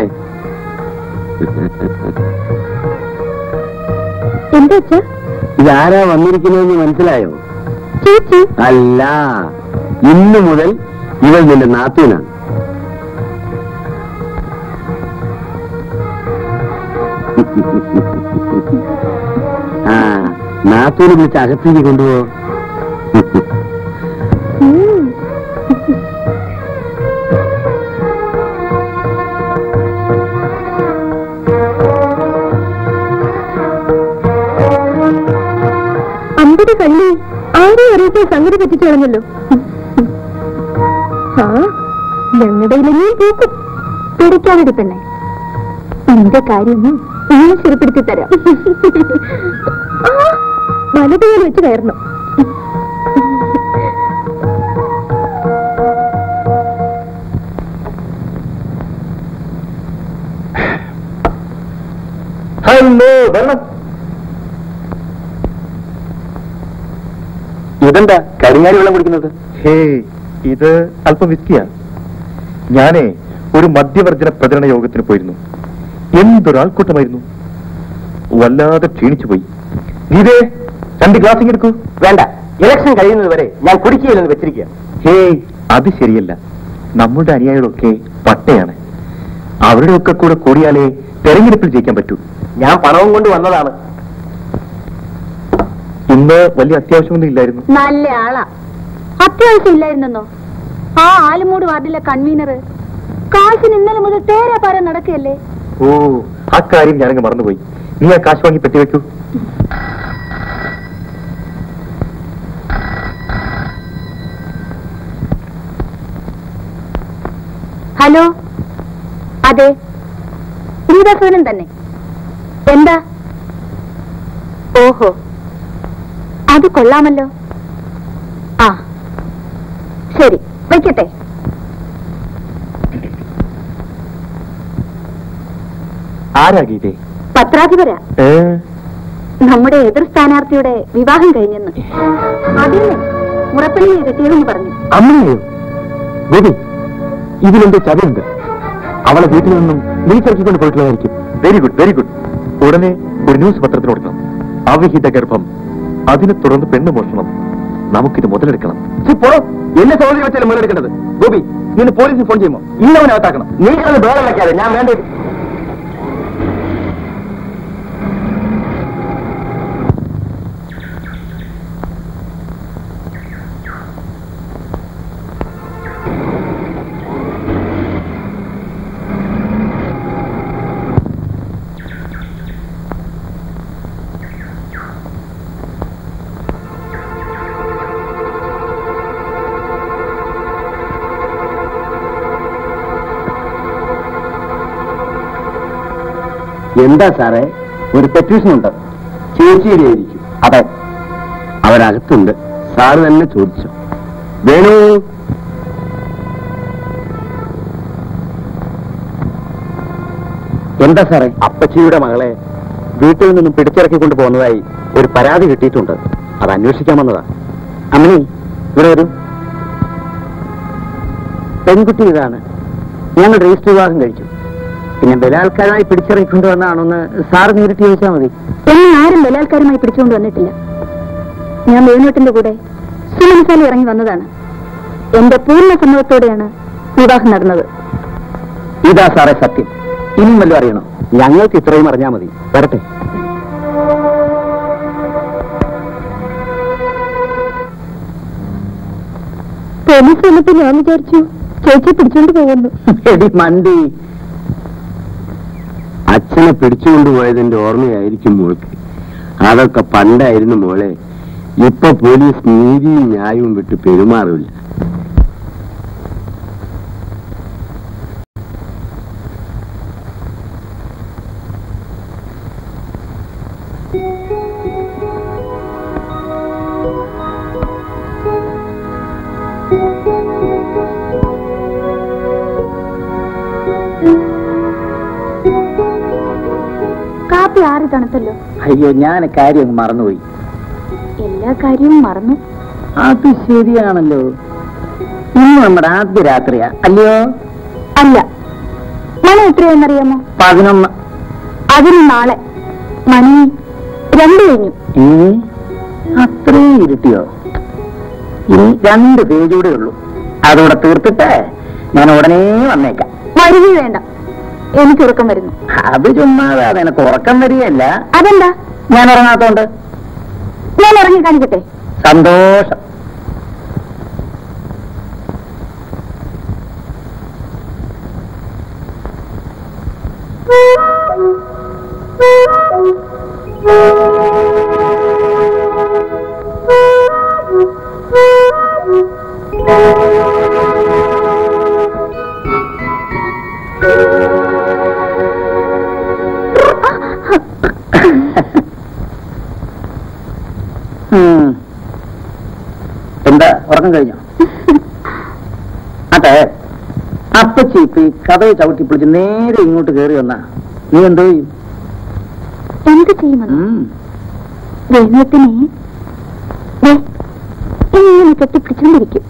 എന്താ ഇതാരാ വന്നിരിക്കുന്നതെന്ന് മനസ്സിലായോ? ചേച്ചി? അല്ല, ഇന്നു മുതൽ ഇവൾ നിന്റെ നാത്തൂനാണ്. നാത്തൂന് വിളിച്ച് അകത്തേക്ക് കൊണ്ടുപോ. അമ്പത് കള്ളി ആരെയും അറിയിച്ച സംഗതി പറ്റിച്ചു കളഞ്ഞല്ലോ. ആ ഞങ്ങളുടെ ഇലഞ്ഞും പൂക്കും. പേടിക്കാതെ പെണ്ണെ, നിന്റെ കാര്യമൊന്നും ഞാൻ ശരിപ്പെടുത്തി തരാം. വലതുകാലം വെച്ച് കയറണം. ഹലോ, വെള്ളം. ഇതെന്താ കരിങ്ങാലി വെള്ളം കുടിക്കുന്നത്? ഹേ, ഇത് അല്പം വിസ്കിയാ. ഞാനേ ഒരു മദ്യവർജന പ്രചരണ യോഗത്തിന് പോയിരുന്നു. എന്തൊരാൾക്കൂട്ടമായിരുന്നു. വല്ലാതെ ക്ഷീണിച്ചു പോയി. നീതേ 2 ഗ്ലാസ് എടുക്കൂ. വേണ്ട, ഇലക്ഷൻ കഴിയുന്നത് വരെ ഞാൻ കുടിക്കുകയില്ലെന്ന് വെച്ചിരിക്കുക. ഹേ, അത് ശരിയല്ല. നമ്മുടെ അനുയായികളൊക്കെ പട്ടയാണ്. അവരുടെ ഒക്കെ കൂടെ കൂടിയാലേ തെരഞ്ഞെടുപ്പിൽ ജയിക്കാൻ പറ്റൂ. ഞാൻ പണവും കൊണ്ട് വന്നതാണ്. ഇന്ന് വലിയ അത്യാവശ്യമൊന്നും ഇല്ലായിരുന്നു. നല്ല ആളാ. അത്യാവശ്യം ഇല്ലായിരുന്നോ? ആ ആലുമൂട് വാർഡിലെ കൺവീനർ കാശിന് ഇന്നലെ മുതൽ തേരാപാരം നടക്കുകയല്ലേ. ഓ, ആ കാര്യം ഞാനങ്ങ് മറന്നുപോയി. നീ ആ കാശ് വാങ്ങി പെട്ടിവെക്കൂ. ഹലോ, അതെ, ശ്രീദാസവനം തന്നെ. എന്താ? ഓഹോ, അത് കൊള്ളാമല്ലോ. ആ ശരി, വയ്ക്കട്ടെ. ആരാ ഗീതേ? പത്രാധിപരാ. നമ്മുടെ എതിർ സ്ഥാനാർത്ഥിയുടെ വിവാഹം കഴിഞ്ഞെന്ന്. അതിന് മുറപ്പള്ളിയെ കിട്ടിയതെന്ന് പറഞ്ഞു. അമ്മയോ? ബേബി, ഇതിലെന്തോ ചതിയുണ്ട്. അവളെ വീട്ടിൽ നിന്നും വിളിച്ചിറക്കിക്കൊണ്ട് പോയിട്ടുള്ളതായിരിക്കും. Very good, very good. ഉടനെ ഒരു ന്യൂസ് പത്രത്തിൽ കൊടുക്കണം. അവിഹിത ഗർഭം, അതിനെ തുടർന്ന് പെണ്ണ് മോഷണം. നമുക്കിത് മുതലെടുക്കണം. എന്നെ സൗകര്യം വെച്ചാലും മുതലെടുക്കേണ്ടത്. ഗോപി, നിന്ന് പോലീസിൽ ഫോൺ ചെയ്യുമോ? ഇന്നവനകത്താക്കണം. നീ അത് ബേളം വെക്കാതെ ഞാൻ വേണ്ട. എന്താ സാറേ? ഒരു പെറ്റീഷൻ ഉണ്ട്. ചേച്ചിയുടെ ആയിരിക്കും. അതെ, അവരകത്തുണ്ട്. സാറ് തന്നെ ചോദിച്ചു. വേണു, എന്താ സാറേ? അപ്പച്ചിയുടെ മകളെ വീട്ടിൽ നിന്നും പിടിച്ചിറക്കിക്കൊണ്ട് പോകുന്നതായി ഒരു പരാതി കിട്ടിയിട്ടുണ്ട്. അത് അന്വേഷിക്കാൻ വന്നതാ. അമ്മണി, ഇവിടെ വരൂ. പെൺകുട്ടി ഇതാണ്. ഞങ്ങൾ രജിസ്റ്റർ വിവാഹം കഴിച്ചു. പിന്നെ ബലാത്കാരമായി പിടിച്ചിറക്കിക്കൊണ്ടുവന്നാണെന്ന് സാർ നേരിട്ട് ചോദിച്ചാൽ മതി. എന്നെ ആരും ബലാത്കാരമായി പിടിച്ചുകൊണ്ട് വന്നിട്ടില്ല. ഞാൻ വേണുട്ടിന്റെ കൂടെ സുമനസാലി ഇറങ്ങി വന്നതാണ്. എന്റെ പൂർണ്ണ സമ്മതത്തോടെയാണ് വിവാഹം നടന്നത്. ഇതാ സാറേ സത്യം. ഇനിയും വല്ലതും അറിയണോ? ഞങ്ങൾക്ക് ഇത്രയും അറിഞ്ഞാൽ മതി. വരട്ടെ. പോലീസ് വന്നപ്പോ ഞാൻ വിചാരിച്ചു ചേച്ചി പിടിച്ചോണ്ട് പോകുന്നു. മന്തി, അച്ഛനെ പിടിച്ചുകൊണ്ടുപോയതിന്റെ ഓർമ്മയായിരിക്കും മോൾക്ക്. അതൊക്കെ പണ്ടായിരുന്നു മോളെ. ഇപ്പൊ പോലീസ് നീതിയും ന്യായവും വിട്ട് പെരുമാറില്ല. കാപ്പി ആറി തണുത്തല്ലോ. അയ്യോ, ഞാൻ കാര്യം മറന്നുപോയി. എല്ലാ കാര്യവും മറന്നു. അത് ശരിയാണല്ലോ. ഇന്ന് നമ്മുടെ ആദ്യ രാത്രിയാ അല്ലയോ? അല്ല, മണി എത്രയെന്നറിയാമോ? 11. അതിന് നാളെ മണി 2 കഴിഞ്ഞു. അത്രയും ഇരുട്ടിയോ? ഇനി 2 പേജ് കൂടെ ഉള്ളൂ. അതോടെ തീർത്തിട്ട് ഞാൻ ഉടനെ വന്നേക്കാം. വരുവി വേണ്ട, എനിക്ക് ഉറക്കം വരുന്നു. അത് ചുമ്മാതെ, അതെനക്ക് ഉറക്കം വരികയല്ല. അതെന്താ? ഞാൻ ഉറങ്ങാത്തോണ്ട്. ഞാൻ ഇറങ്ങി കാണിക്കട്ടെ. സന്തോഷം. എന്താ ഉറക്കം കഴിഞ്ഞോ? അതെ, അപ്പച്ചി ഇപ്പൊ ഈ കഥയെ ചവിട്ടി പിടിച്ച് നേരെ ഇങ്ങോട്ട് കയറി വന്നാ നീ എന്തോ ചെയ്യും? എന്ത് ചെയ്യുമെന്ന് ദൈവത്തിനെ ഇങ്ങനെ കെട്ടിപ്പിടിച്ചുകൊണ്ടിരിക്കും.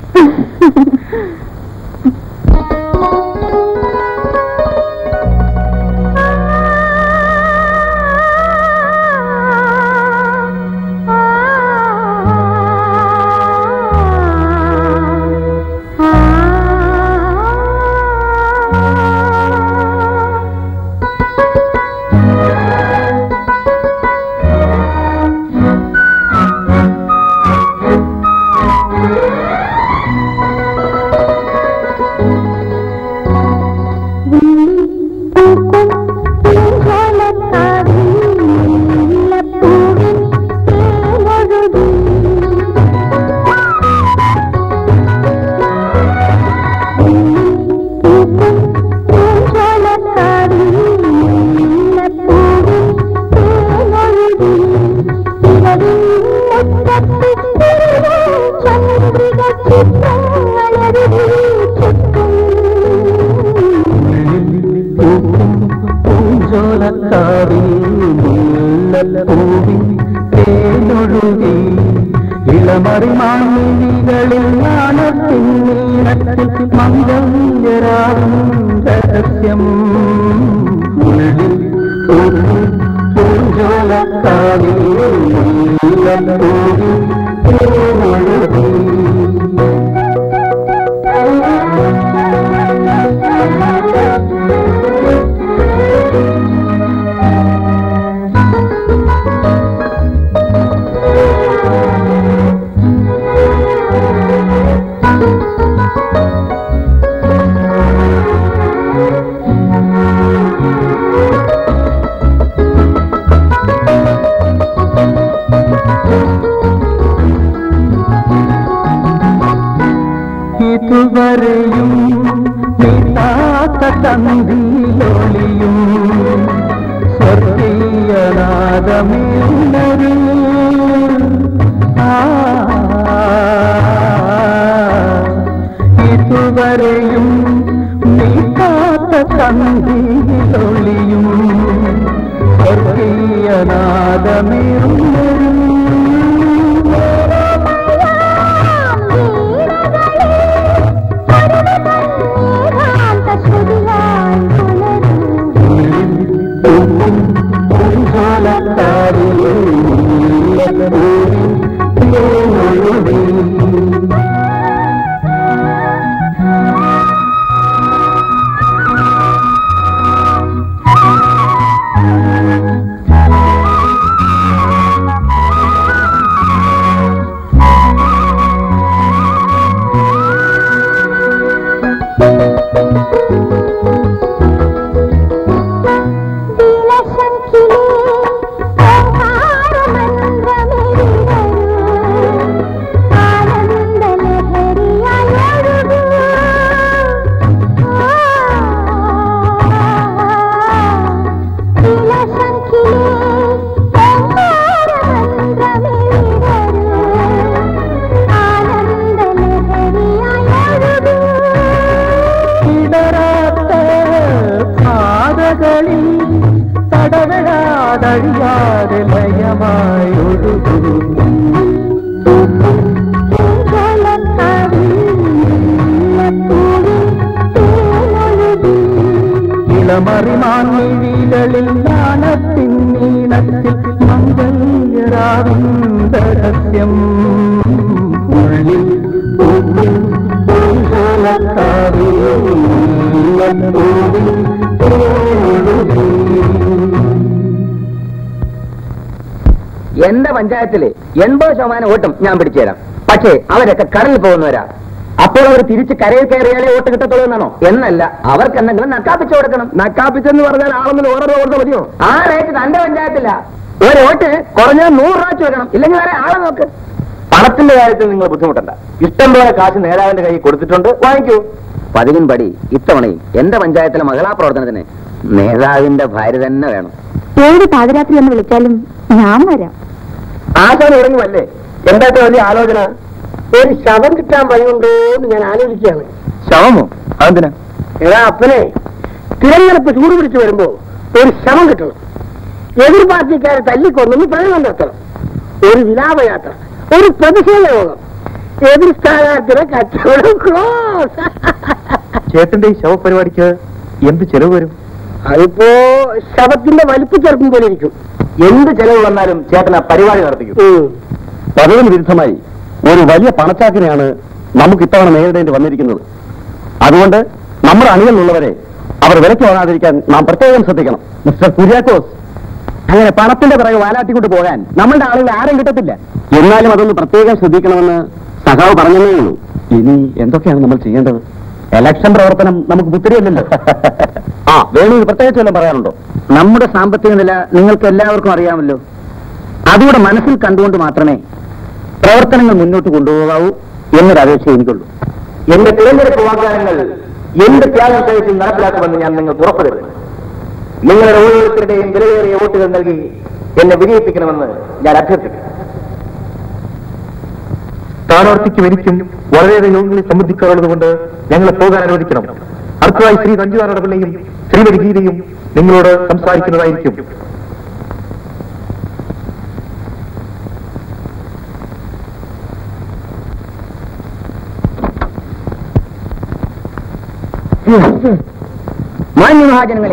എന്റെ പഞ്ചായത്തില് 80% വോട്ടും ഞാൻ പിടിച്ചു തരാം. പക്ഷേ അവരൊക്കെ കടലിൽ പോകുന്നവരാ. അപ്പോൾ അവർ തിരിച്ച് കരയിൽ കയറിയാലേ വോട്ട് കിട്ടത്തുള്ളൂ എന്നാണോ? എന്നല്ല, അവർക്ക് എന്തെങ്കിലും നക്കാപ്പിച്ചു കൊടുക്കണം. നക്കാപ്പിച്ചെന്ന് പറഞ്ഞാൽ ആളൊന്നും ഓരോ കൊടുത്താൽ മതിയോ? ആ റേറ്റ് തന്റെ പഞ്ചായത്തില്ല. ഒരു വോട്ട് കുറഞ്ഞത് 100 രൂപ വെക്കണം. ഇല്ലെങ്കിൽ വേറെ ആളെ നോക്ക്. പണത്തിന്റെ കാര്യത്തിൽ നിങ്ങൾ ബുദ്ധിമുട്ടണ്ട. ഇഷ്ടം പോലെ കാശ് നേതാവിന്റെ കയ്യിൽ കൊടുത്തിട്ടുണ്ട്, വാങ്ങിക്കൂ. പതിവിൻപടി ഇത്തവണയും എന്റെ പഞ്ചായത്തിലെ മഹിളാ പ്രവർത്തനത്തിന് നേതാവിന്റെ ഭാര്യ തന്നെ വേണം. ഏത് പാതിരാത്രി എന്ന് വിളിച്ചാലും ഞാൻ വരാം. ആശാൻ തുടങ്ങുമല്ലേ? എന്താ വലിയ ആലോചന? ഒരു ശവം കിട്ടാൻ വഴിയുണ്ടോ എന്ന് ഞാൻ ആലോചിക്കുകയാണ്. ശവമോ? അതെന്തിനാ? എടാ അപ്പനെ, തിരഞ്ഞെടുപ്പ് ചൂട് പിടിച്ചു വരുമ്പോ ഒരു ശവം കിട്ടണം. എതിർ പാർട്ടിക്കാരെ തല്ലിക്കൊന്നു പ്രകടനം നടത്തണം. ഒരു വിലാപയാത്ര, ഒരു പ്രതിഷേധ യോഗം, എതിർ സ്ഥാനാർത്ഥിയുടെ കച്ചവടം ക്ലോസ്. ചേട്ടന്റെ ഈ ശവപരിപാടിക്ക് എന്ത് ചെലവ് വരും? അതിപ്പോ ശവത്തിന്റെ വലിപ്പ് ചെറുപ്പം പോലെ ഇരിക്കും. എന്ത് ചെലവ് വന്നാലും ചേട്ടൻ ആ പരിപാടി നടത്തിക്കും. പതിവിന് വിരുദ്ധമായി ഒരു വലിയ പണച്ചാക്കിനെയാണ് നമുക്ക് ഇത്തവണ നേരിടേണ്ടി വന്നിരിക്കുന്നത്. അതുകൊണ്ട് നമ്മുടെ അണികളിലുള്ളവരെ അവർ വിലക്ക് വാങ്ങാതിരിക്കാൻ നാം പ്രത്യേകം ശ്രദ്ധിക്കണം. മിസ്റ്റർ കുര്യാക്കോസ്, അങ്ങനെ പണത്തിന്റെ പിറകെ വാലാട്ടിക്കൊണ്ട് പോകാൻ നമ്മളുടെ ആളുകൾ ആരും കിട്ടത്തില്ല. എന്നാലും അതൊന്ന് പ്രത്യേകം ശ്രദ്ധിക്കണമെന്ന് സഖാവ് പറഞ്ഞതേ ഉള്ളൂ. ഇനി എന്തൊക്കെയാണ് നമ്മൾ ചെയ്യേണ്ടത്? ഇലക്ഷൻ പ്രവർത്തനം നമുക്ക് പുത്തിരിയല്ലല്ലോ. ആ വേണു, പ്രത്യേകിച്ച് വല്ലതും പറയാനുണ്ടോ? നമ്മുടെ സാമ്പത്തിക നില നിങ്ങൾക്ക് എല്ലാവർക്കും അറിയാമല്ലോ. അതുകൂടെ മനസ്സിൽ കണ്ടുകൊണ്ട് മാത്രമേ പ്രവർത്തനങ്ങൾ മുന്നോട്ട് കൊണ്ടുപോകാവൂ എന്നൊരു അപേക്ഷ എനിക്കുള്ളൂ. എന്റെ തിരഞ്ഞെടുപ്പ് വാഗ്ദാനങ്ങൾ എന്ത് ത്യാഗം സഹിച്ച് നടപ്പിലാക്കുമെന്ന് ഞാൻ നിങ്ങൾക്ക് ഉറപ്പ് തരുന്നു. നിങ്ങളുടെ ഓരോരുത്തരുടെയും വിലയേറിയ വോട്ടുകൾ നൽകി എന്നെ വിജയിപ്പിക്കണമെന്ന് ഞാൻ അഭ്യർത്ഥിക്കുന്നു. സ്ഥാനാർത്ഥിക്കും എനിക്കും വളരെയേറെ യോഗങ്ങളിൽ സംബന്ധിക്കാറുള്ളതുകൊണ്ട് ഞങ്ങളെ പോകാൻ അനുവദിക്കണം. അടുത്തതായി ശ്രീ രഞ്ജുനാരായണപിള്ളയും ശ്രീമതി ഗീതയും നിങ്ങളോട് സംസാരിക്കുന്നതായിരിക്കും. മാന്യ മഹാജനങ്ങളെ,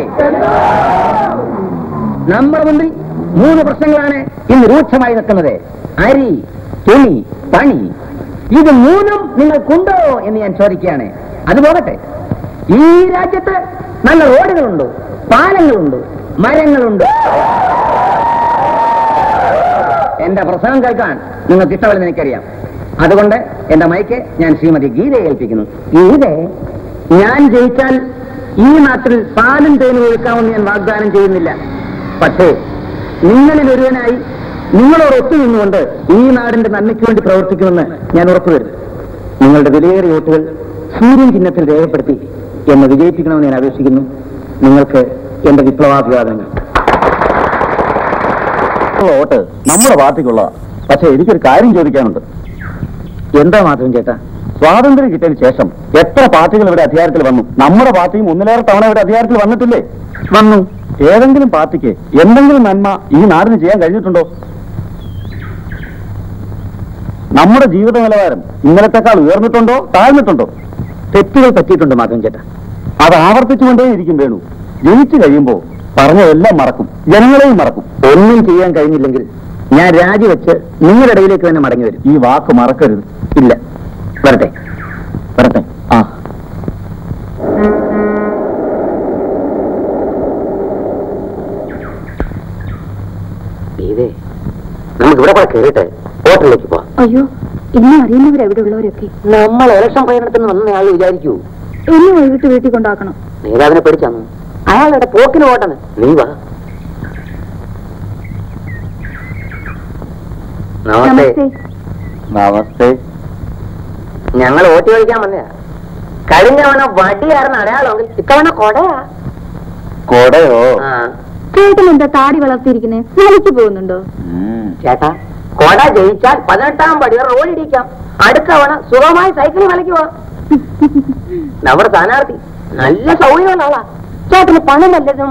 നമ്മുടെ മുമ്പിൽ 3 പ്രശ്നങ്ങളാണ് ഇന്ന് രൂക്ഷമായി നിൽക്കുന്നത്. അരി, തുണി, പണി. ഇത് 3ഉം നിങ്ങൾക്കുണ്ടോ എന്ന് ഞാൻ ചോദിക്കുകയാണ്. അത് പോകട്ടെ, ഈ രാജ്യത്ത് നല്ല റോഡുകളുണ്ടോ, പാലങ്ങളുണ്ടോ, മരങ്ങളുണ്ടോ? എന്റെ പ്രസംഗം കേൾക്കാൻ നിങ്ങൾക്ക് ഇഷ്ടമല്ലെന്ന് എനിക്കറിയാം. അതുകൊണ്ട് എന്റെ മൈക്ക് ഞാൻ ശ്രീമതി ഗീതയെ ഏൽപ്പിക്കുന്നു. ഗീതേ, ഞാൻ ജയിച്ചാൽ ഈ നാട്ടിൽ പാലും തേനും ഒഴുക്കാമെന്ന് ഞാൻ വാഗ്ദാനം ചെയ്യുന്നില്ല. പക്ഷേ നിങ്ങളിൽ ഒരുവനായി നിങ്ങളോട് ഒത്തുനിന്നുകൊണ്ട് ഈ നാടിന്റെ നന്മയ്ക്ക് വേണ്ടി പ്രവർത്തിക്കുമെന്ന് ഞാൻ ഉറപ്പുവരുന്നു. നിങ്ങളുടെ വിലയേറിയ വോട്ടുകൾ സൂര്യൻ ചിഹ്നത്തിൽ രേഖപ്പെടുത്തി എന്നെ വിജയിപ്പിക്കണമെന്ന് ഞാൻ അപേക്ഷിക്കുന്നു. നിങ്ങൾക്ക് എന്റെ വിപ്ലവാഭിവാദങ്ങൾ. വോട്ട് നമ്മുടെ പാർട്ടിക്കുള്ളതാ. പക്ഷെ എനിക്കൊരു കാര്യം ചോദിക്കാനുണ്ട്. എന്താ മാധവൻ ചേട്ടാ? സ്വാതന്ത്ര്യം കിട്ടിയതിന് ശേഷം എത്ര പാർട്ടികൾ ഇവിടെ അധികാരത്തിൽ വന്നു? നമ്മുടെ പാർട്ടിയും ഒന്നിലേറെ തവണ ഇവിടെ അധികാരത്തിൽ വന്നിട്ടില്ലേ? വന്നു. ഏതെങ്കിലും പാർട്ടിക്ക് എന്തെങ്കിലും നന്മ ഈ നാടിന് ചെയ്യാൻ കഴിഞ്ഞിട്ടുണ്ടോ? നമ്മുടെ ജീവിത നിലവാരം ഇന്നലത്തെക്കാൾ ഉയർന്നിട്ടുണ്ടോ, താഴ്ന്നിട്ടുണ്ടോ? തെറ്റുകൾ പറ്റിയിട്ടുണ്ട് മാധവൻ ചേട്ടാ. അത് ആവർത്തിച്ചുകൊണ്ടേയിരിക്കും വേണു. ജയിച്ചു കഴിയുമ്പോൾ പറഞ്ഞതെല്ലാം മറക്കും, ജനങ്ങളെയും മറക്കും. ഒന്നും ചെയ്യാൻ കഴിഞ്ഞില്ലെങ്കിൽ ഞാൻ രാജിവെച്ച് നിങ്ങളുടെ ഇടയിലേക്ക് തന്നെ മടങ്ങി വരും. ഈ വാക്ക് മറക്കരുത്. ഇല്ല, വരട്ടെ വരട്ടെ. ആ ഇതേ, നമുക്ക് ഇവിടെ കൂടെ കയറിട്ടെ ഹോട്ടലിലേക്ക് പോവാം. അയ്യോ, ഇന്നും അറിയുന്നവരെവിടെ ഉള്ളവരൊക്കെ നമ്മൾ ഇലക്ഷൻ പ്രചരണത്തിന് വന്നയാൾ വിചാരിക്കൂ. എന്നെ വൈകിട്ട് വീട്ടിൽ കൊണ്ടാക്കണം. നേതാവിനെ പേടിച്ചാന്നു. അയാളുടെ പോക്കിന് പോട്ടെന്ന്. നീ വാ. നമസ്തേ. നമസ്തേ. ഞങ്ങൾ വോട്ട് ചോദിക്കാൻ വന്നയാ. കഴിഞ്ഞ തവണ വടിയായിരുന്ന അടയാളമെങ്കിൽ ഇത്തവണ കൊടയാ. കൊടയോ? ചേട്ടൻ എന്താ താടി വളർത്തിയിരിക്കുന്നേ? വലിച്ചു പോകുന്നുണ്ടോ? ചേട്ടാ, കൊട ജയിച്ചാൽ 18ാം പടി റോഡിടിക്കാം. അടുത്ത തവണ സുഖമായി സൈക്കിളിൽ വിലക്ക് പോവാം. നമ്മുടെ സ്ഥാനാർത്ഥി നല്ല സൗകര്യമുള്ള ആളാ. ചേട്ടന് പണം വല്ലതും?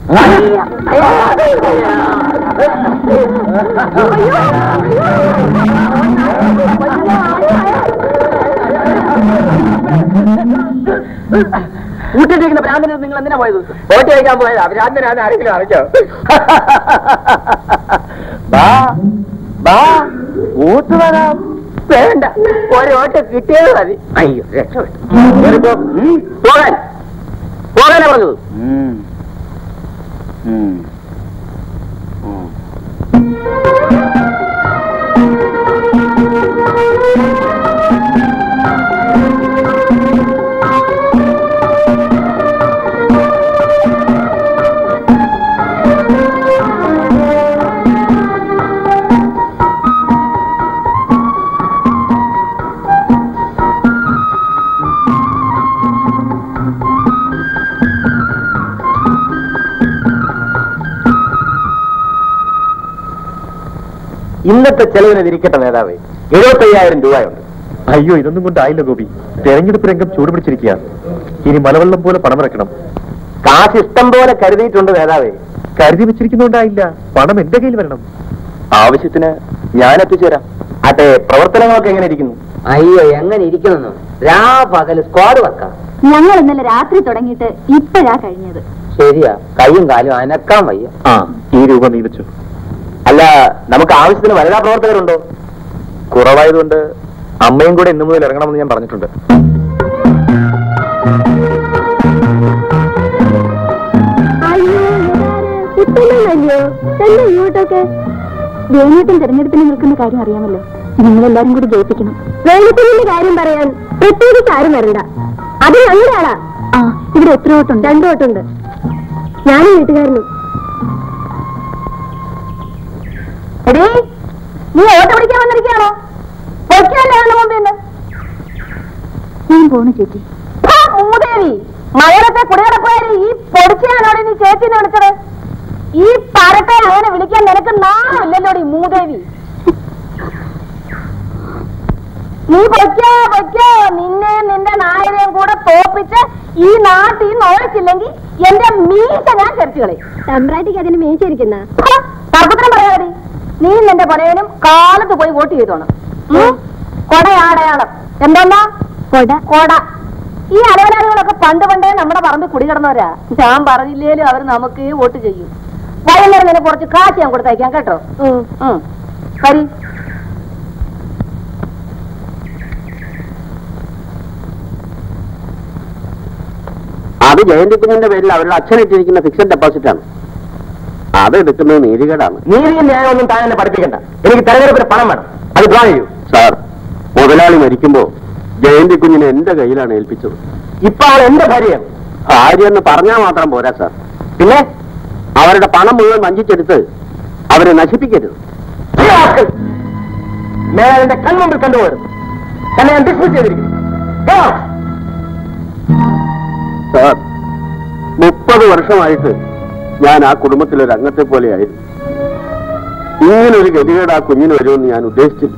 കൂട്ടിട്ടിരിക്കുന്ന ഭ്രാന്തന് നിങ്ങൾ എന്തിനാ പോയത്? വോട്ട് കഴിക്കാൻ പോയതാ. ഭ്രാന്തനാണ് ആരെങ്കിലും അറിയിച്ചോ? വോട്ട് വരാം. വേണ്ട, ഒരു വോട്ട് കിട്ടിയത് മതി. അയ്യോ, രക്ഷപ്പെട്ടു. പോകാൻ പോകാനാ പറഞ്ഞത്. ഇന്നത്തെ ചെലവിന് ഇരിക്കട്ടെ നേതാവേ, 75,000 രൂപയുണ്ട്. അയ്യോ, ഇതൊന്നും കൊണ്ടായില്ല ഗോപി. തെരഞ്ഞെടുപ്പ് രംഗം ചൂടുപിടിച്ചിരിക്കുക. ഇനി മലവെള്ളം പോലെ പണം ഇറക്കണം. കാശ് ഇഷ്ടം പോലെ കരുതിയിട്ടുണ്ട് നേതാവേ. കരുതി വെച്ചിരിക്കുന്നോണ്ടായില്ല, പണം എന്റെ കയ്യിൽ വരണം. ആവശ്യത്തിന് ഞാൻ എത്തിച്ചേരാം. അതെ, പ്രവർത്തനങ്ങളൊക്കെ എങ്ങനെ ഇരിക്കുന്നു? അയ്യോ, എങ്ങനെ ഇരിക്കുന്നു? പകല് സ്ക്വാഡ് വെക്കാം. ഞങ്ങൾ ഇന്നലെ രാത്രി തുടങ്ങിയിട്ട് ഇപ്പോഴാ കഴിഞ്ഞത്. ശരിയാ, കൈയും കാലും അനക്കാൻ വയ്യ. ആ, ഈ രൂപ നീ വെച്ചു. അല്ല, നമുക്ക് ആവശ്യത്തിന് വനിതാ പ്രവർത്തകരുണ്ടോ? കുറവായതുകൊണ്ട് അമ്മയും കൂടെ ഇന്നു മുതൽ ഇറങ്ങണമെന്ന് ഞാൻ പറഞ്ഞിട്ടുണ്ട്. ഇങ്ങോട്ടൊക്കെ വേണുട്ടൻ തെരഞ്ഞെടുപ്പിന് നിൽക്കുന്ന കാര്യം അറിയാമല്ലോ. നിങ്ങളെല്ലാരും കൂടി ജയിപ്പിക്കണം. വേണുട്ടന്റെ കാര്യം പറയാൻ പ്രത്യേകിച്ച് ആരും വരണ്ട. അത് ഞങ്ങളുടെ ആളാ. ആ, ഇവിടെ എത്ര വോട്ടുണ്ട്? 2 വോട്ടുണ്ട്. ഞാനും വീട്ടുകാരനും. എടീ, നീ ഓട്ടോ പിടിക്കാൻ വന്നിരിക്കുകയാണോ? ഞാൻ പോണു ചേച്ചി. മൂദേവി, മഴയത്തെ കുടികിടപ്പുകാരി ഈ പൊടിച്ചാണോടെ നീ ചേച്ചിനെ വിളിച്ചത്? ഈ പരട്ടെ അങ്ങനെ വിളിക്കാൻ നിനക്ക് നാമില്ലല്ലോടി മൂദേവി. നീ പൊയ്ക്കോ പൊയ്ക്കോ, നിന്നെ നിന്റെ നായരെയും കൂടെ തോപ്പിച്ച് ഈ നാട്ടിൽ നിന്ന് ഓടിച്ചില്ലെങ്കിൽ എന്റെ മീശ ഞാൻ ചരിച്ചുകളെ. തമ്പ്രാട്ടിക്ക് അതിന് മീശിരിക്കുന്ന തർക്കത്തിനും പറയാതി. നീ നിന്റെ പനയനും കാലത്ത് പോയി വോട്ട് ചെയ്തോണം. കൊടയാടയാളം എന്താ? കൊട. ഈ അലവലാദികളൊക്കെ പണ്ടേ നമ്മുടെ പറമ്പ് കുടികിടന്നവരാ. ഞാൻ പറഞ്ഞില്ലേലും അവർ നമുക്ക് വോട്ട് ചെയ്യും. വൈകുന്നേരം നിന്നെ കുറച്ച് കാശ് ഞാൻ കൊടുത്തയക്കാം കേട്ടോ. കരി. അത് ജയന്തിക്കുഞ്ഞിന്റെ പേരിൽ അവരുടെ അച്ഛനിട്ടിരിക്കുന്ന ഫിക്സഡ് ഡെപ്പോസിറ്റ് ആണ്. അത് എടുക്കുന്നത് നീതികേടാണ്. നീതിയും ന്യായമൊന്നും താൻ എന്നെ പഠിപ്പിക്കണ്ട. എനിക്ക് തെരഞ്ഞെടുപ്പിന് പണം വേണം. അത് ഡ്രോ ചെയ്യൂ. സാർ, മുതലാളി മരിക്കുമ്പോ ജയന്തിക്കുഞ്ഞിനെ എന്റെ കയ്യിലാണ് ഏൽപ്പിച്ചത്. ഇപ്പൊ ആൾ എന്റെ ഭാര്യയാണ്. ഭാര്യ എന്ന് പറഞ്ഞാൽ മാത്രം പോരാ സാർ. പിന്നെ അവരുടെ പണം മുഴുവൻ വഞ്ചിച്ചെടുത്ത് അവരെ നശിപ്പിക്കരുത്. മേലാളിന്റെ കൺമുമ്പിൽ കണ്ടുപോകരുത്. തന്നെ ഞാൻ ഡിസ്മിസ് ചെയ്തിരിക്കുന്നു. സാർ, 30 വർഷമായിട്ട് ഞാൻ ആ കുടുംബത്തിലൊരു അംഗത്തെ പോലെയായിരുന്നു. ഇങ്ങനൊരു ഗതികേട് ആ കുഞ്ഞിന് വരുമെന്ന് ഞാൻ ഉദ്ദേശിച്ചില്ല.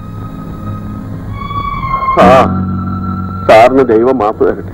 സാറിന് ദൈവം മാപ്പ് തരട്ടെ.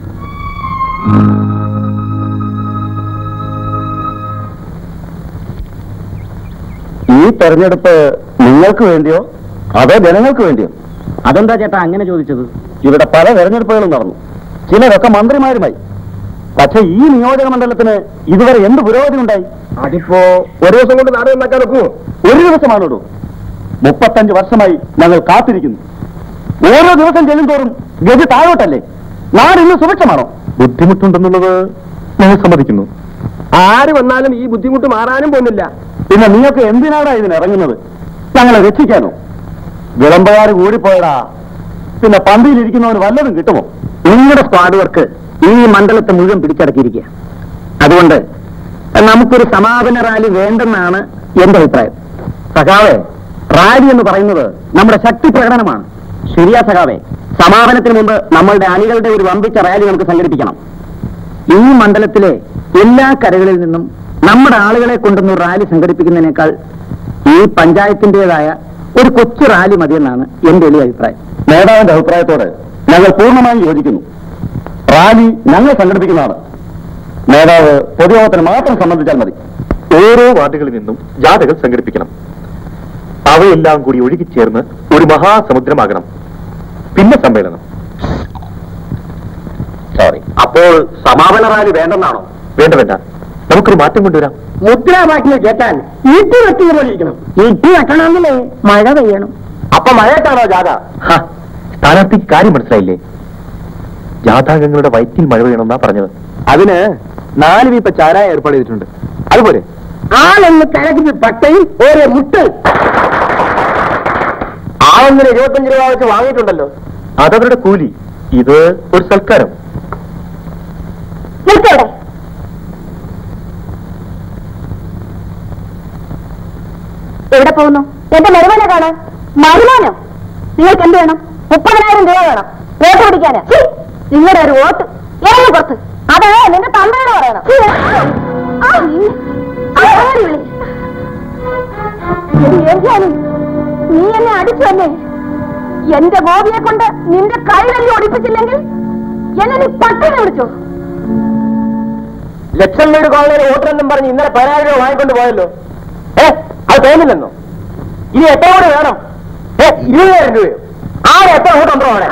ഈ തെരഞ്ഞെടുപ്പ് നിങ്ങൾക്ക് വേണ്ടിയോ അതോ ജനങ്ങൾക്ക് വേണ്ടിയോ? അതെന്താ ചേട്ടാ അങ്ങനെ ചോദിച്ചത്? ഇവിടെ പല തെരഞ്ഞെടുപ്പുകളും നടന്നു. ചിലരൊക്കെ മന്ത്രിമാരുമായി. പക്ഷെ ഈ നിയോജക മണ്ഡലത്തിന് ഇതുവരെ എന്ത് പുരോഗതി ഉണ്ടായി? അതിപ്പോ ഒരു ദിവസം കൊണ്ട് നാട് നന്നാക്കാൻ ഒക്കുമോ? ഒരു ദിവസമാണോ? 35 വർഷമായി ഞങ്ങൾ കാത്തിരിക്കുന്നു. ഓരോ ദിവസം ചെല്ലുന്തോറും ഗതി താഴോട്ടല്ലേ? നാട് ഇന്ന് സുഭിക്ഷമാണോ? ബുദ്ധിമുട്ടുണ്ടെന്നുള്ളത് ഞങ്ങൾ സമ്മതിക്കുന്നു. ആര് വന്നാലും ഈ ബുദ്ധിമുട്ട് മാറാനും പോകുന്നില്ല. പിന്നെ നിങ്ങൾക്ക് എന്തിനാണ് ഇതിനിറങ്ങുന്നത്? ഞങ്ങളെ രക്ഷിക്കാനോ? വിളമ്പുകാർ കൂടിപ്പോയടാ. പിന്നെ പന്തിയിലിരിക്കുന്നവന് വല്ലതും കിട്ടുമോ? നിങ്ങളുടെ സ്ക്വാഡ് വർക്ക് ഈ മണ്ഡലത്തെ മുഴുവൻ പിടിച്ചടക്കിയിരിക്കുക. അതുകൊണ്ട് നമുക്കൊരു സമാപന റാലി വേണ്ടെന്നാണ് എന്റെ അഭിപ്രായം. സഖാവേ, റാലി എന്ന് പറയുന്നത് നമ്മുടെ ശക്തി പ്രകടനമാണ്. ശരിയാ സഖാവേ, സമാപനത്തിന് മുമ്പ് നമ്മളുടെ അണികളുടെ ഒരു വമ്പിച്ച റാലി നമുക്ക് സംഘടിപ്പിക്കണം. ഈ മണ്ഡലത്തിലെ എല്ലാ കരകളിൽ നിന്നും നമ്മുടെ ആളുകളെ കൊണ്ടുവന്ന് റാലി സംഘടിപ്പിക്കുന്നതിനേക്കാൾ ഈ പഞ്ചായത്തിന്റേതായ ഒരു കൊച്ചു റാലി മതിയെന്നാണ് എന്റെ എളിയ അഭിപ്രായം. നേതാവിന്റെ അഭിപ്രായത്തോട് ഞങ്ങൾ പൂർണ്ണമായും യോജിക്കുന്നു. റാലി ഞങ്ങൾ സംഘടിപ്പിക്കുന്നതാണ്. നേതാവ് പൊതുയോഗത്തിന് മാത്രം സംബന്ധിച്ചാൽ മതി. ഓരോ വാർഡുകളിൽ നിന്നും ജാഥകൾ സംഘടിപ്പിക്കണം. അവയെല്ലാം കൂടി ഒഴുകിച്ചേർന്ന് ഒരു മഹാസമുദ്രമാകണം. പിന്നെ സമ്മേളനം. സോറി. അപ്പോൾ സമാപന റാലി വേണ്ടെന്നാണോ? വേണ്ട, നമുക്കൊരു മാറ്റം കൊണ്ടുവരാം. മുദ്രാവാക്യം കേട്ടാൻ ഇട്ടി വെട്ടിയ പോലെ ഇരിക്കണം. ഇട്ടി വെട്ടണമെങ്കിലേ മഴ പെയ്യണം. അപ്പൊ മഴയത്താണോ ജാഥ? സ്ഥാനാർത്ഥിക്ക് കാര്യം മനസ്സിലായില്ലേ? ജാഥാംഗങ്ങളുടെ വയറ്റിൽ മഴ പെയ്യണമെന്നാ പറഞ്ഞത്. അതിന് 4 വീപ്പ ചാരായ ഏർപ്പാട് ചെയ്തിട്ടുണ്ട്. അതുപോലെ ആളെന്ന് കലക്കി പട്ടയും ഓരോ മുട്ട്. ആളൊന്നിന് 25 രൂപ വെച്ച് വാങ്ങിയിട്ടുണ്ടല്ലോ. അതവരുടെ കൂലി. ഇത് ഒരു സൽക്കാരം. നിർത്തവിടെ. എവിടെ പോകുന്നു? എന്റെ മരുമാനെ കാണാൻ. മരുമാനോ? നിങ്ങൾക്ക് എന്ത് വേണം? 30,000 രൂപ വേണം വോട്ട് പിടിക്കാന്. നിങ്ങളുടെ ഒരു വോട്ട് ഏറെ പുറത്ത്. അത് നിന്റെ തന്തയോട് പറയണം. നീ എന്നെ അടിച്ചു തന്നെ. എന്റെ ഗോപിയെ കൊണ്ട് നിന്റെ കൈവല്ലി ഒടിപ്പിച്ചില്ലെങ്കിൽ എന്നെ നീ പട്ടിണി വിളിച്ചോ. ലക്ഷം വീട് കോളനിയിൽ വോട്ടെന്നും പറഞ്ഞ് ഇന്നലെ 10,000 രൂപ വാങ്ങിക്കൊണ്ട് പോയല്ലോ. അത് തോന്നില്ലെന്നോ? ഇനി എത്ര കൂടെ വേണം? 20,000 രൂപയോ? ആരെ എത്ര വോട്ടുണ്ടോ അവിടെ?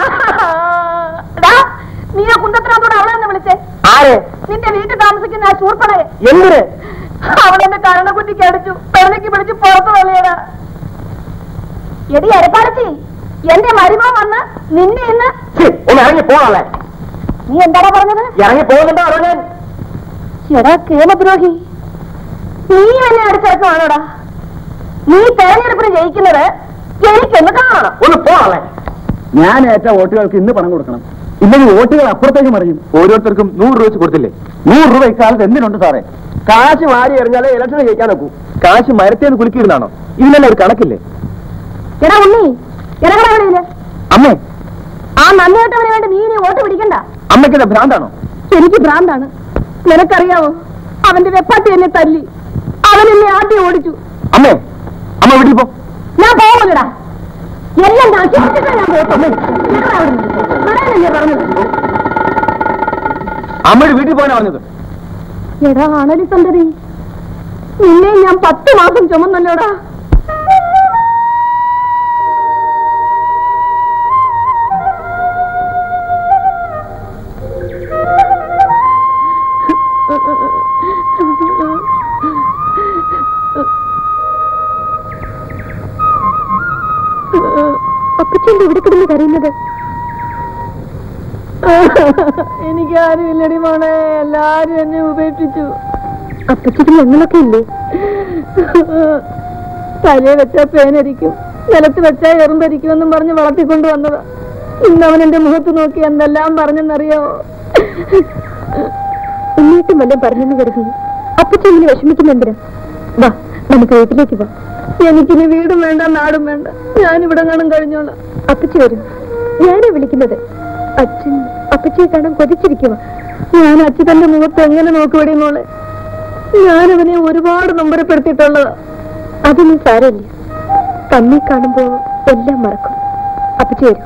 നീ ആ കുന്തത്തിനോട് അവളെ ഒന്ന് വിളിച്ചേ. ആരെ? നിന്റെ വീട്ടിൽ താമസിക്കുന്ന ആ ശൂർപ്പണയെ. എന്തിന്? അവളെന്റെ കരണക്കുറ്റിക്ക് അടിച്ചു, പെരളിക്ക് പിടിച്ച് പുറത്തു തള്ളിയടാ. എടി അരപ്പാടത്തി, എന്റെ മരുമോ വന്ന് നിന്നെ ഇന്ന് ഒന്ന് ഇറങ്ങി പോണല്ലേ? നീ എന്താടാ പറഞ്ഞത്? ഇറങ്ങി പോകുന്നുണ്ടോ അതോ ഞാൻ? എടാ കേമദ്രോഹി, നീ എന്നെ അടിച്ചിറക്കുവാണോടാ? നീ തെരഞ്ഞെടുപ്പിന് ജയിക്കുന്നത് എനിക്കൊന്ന് കാണണം. ഒന്ന് പോണല്ലേ? ഞാൻ ഏറ്റ വോട്ടുകൾക്ക് ഇന്ന് പണം കൊടുക്കണം, ഇല്ലെങ്കിൽ വോട്ടുകൾ അപ്പുറത്തേക്ക് മറിയും. ഓരോരുത്തർക്കും 100 രൂപ വെച്ച് കൊടുത്തില്ലേ? 100 രൂപ ഇക്കാലത്ത് എന്തിനുണ്ട് സാറേ? കാശ് വാരി എറിഞ്ഞാലേ ഇലക്ഷന് ജയിക്കാൻ നോക്കൂ. കാശ് മരത്തേന്ന് കുലുക്കിയിരുന്നാണോ? ഇതിനെല്ലാം ഒരു കണക്കില്ലേ? എടാ ഉണ്ണി, ഇറങ്ങണ എവിടെയില്ല? അമ്മേ, ആ നന്ദിയോട്ടവന് വേണ്ടി നീ ഇനി വോട്ട് പിടിക്കണ്ട. അമ്മയ്ക്കെന്താ ഭ്രാന്താണോ? എനിക്ക് ഭ്രാന്താണ്. നിനക്കറിയാവോ, അവന്റെ വെപ്പാട്ടി എന്നെ തല്ലി, അവൻ എന്നെ ആദ്യം ഓടിച്ചു. അമ്മേ, അമ്മ വീട്ടിൽ പോ. ഞാൻ പോവില്ലടാ, എല്ലാം നശിപ്പിച്ചിട്ടാ ഞാൻ പോകത്തുള്ളൂ. പറയാനല്ലേ പറഞ്ഞത്? അമ്മയുടെ വീട്ടിൽ പോകാനാ പറഞ്ഞത്. എടാ ആണലി സുന്ദരി, നിന്നെ ഞാൻ 10 മാസം ചുമന്നല്ലോടാ. അപ്പച്ചന്റെ ഇവിടെ കിടന്ന് കരയുന്നത്? എനിക്കാരും ഇല്ലടി മോളെ, എല്ലാരും എന്നെ ഉപേക്ഷിച്ചു. അപ്പച്ചക്ക് ഞങ്ങളൊക്കെ ഇല്ലേ? തലയെ വെച്ചാ പേനരിക്കും, നിലത്ത് വെച്ചാ എറുമ്പരിക്കുമെന്നും പറഞ്ഞ് വളർത്തിക്കൊണ്ട് വന്നതാ. ഇന്നവൻ എന്റെ മുഖത്ത് നോക്കി എന്തെല്ലാം പറഞ്ഞെന്നറിയാവോ? എന്നിട്ടും വല്ലതും പറഞ്ഞെന്ന് കരുതി അപ്പച്ച ഇങ്ങനെ വിഷമിക്കുന്നെന്തിനാ? വാ, നമുക്ക് വീട്ടിലേക്ക് വാ. എനിക്കിനി വീടും വേണ്ട, നാടും വേണ്ട, ഞാനിവിടെ കാണാൻ കഴിഞ്ഞോളാം. അപ്പച്ചി വരും, ഞാനാ വിളിക്കുന്നത്. അച്ഛൻ അപ്പച്ചിയെ കാണാൻ കൊതിച്ചിരിക്കുക. ഞാൻ അച്ഛൻ്റെ മുഖത്ത് എങ്ങനെ നോക്കുവടി മോളെ? ഞാനവനെ ഒരുപാട് നൊമ്പരപ്പെടുത്തിയിട്ടുള്ളതാ. അതൊന്നും സാരമില്ല, തന്നെ കാണുമ്പോ എല്ലാം മറക്കും. അപ്പച്ചി വരും.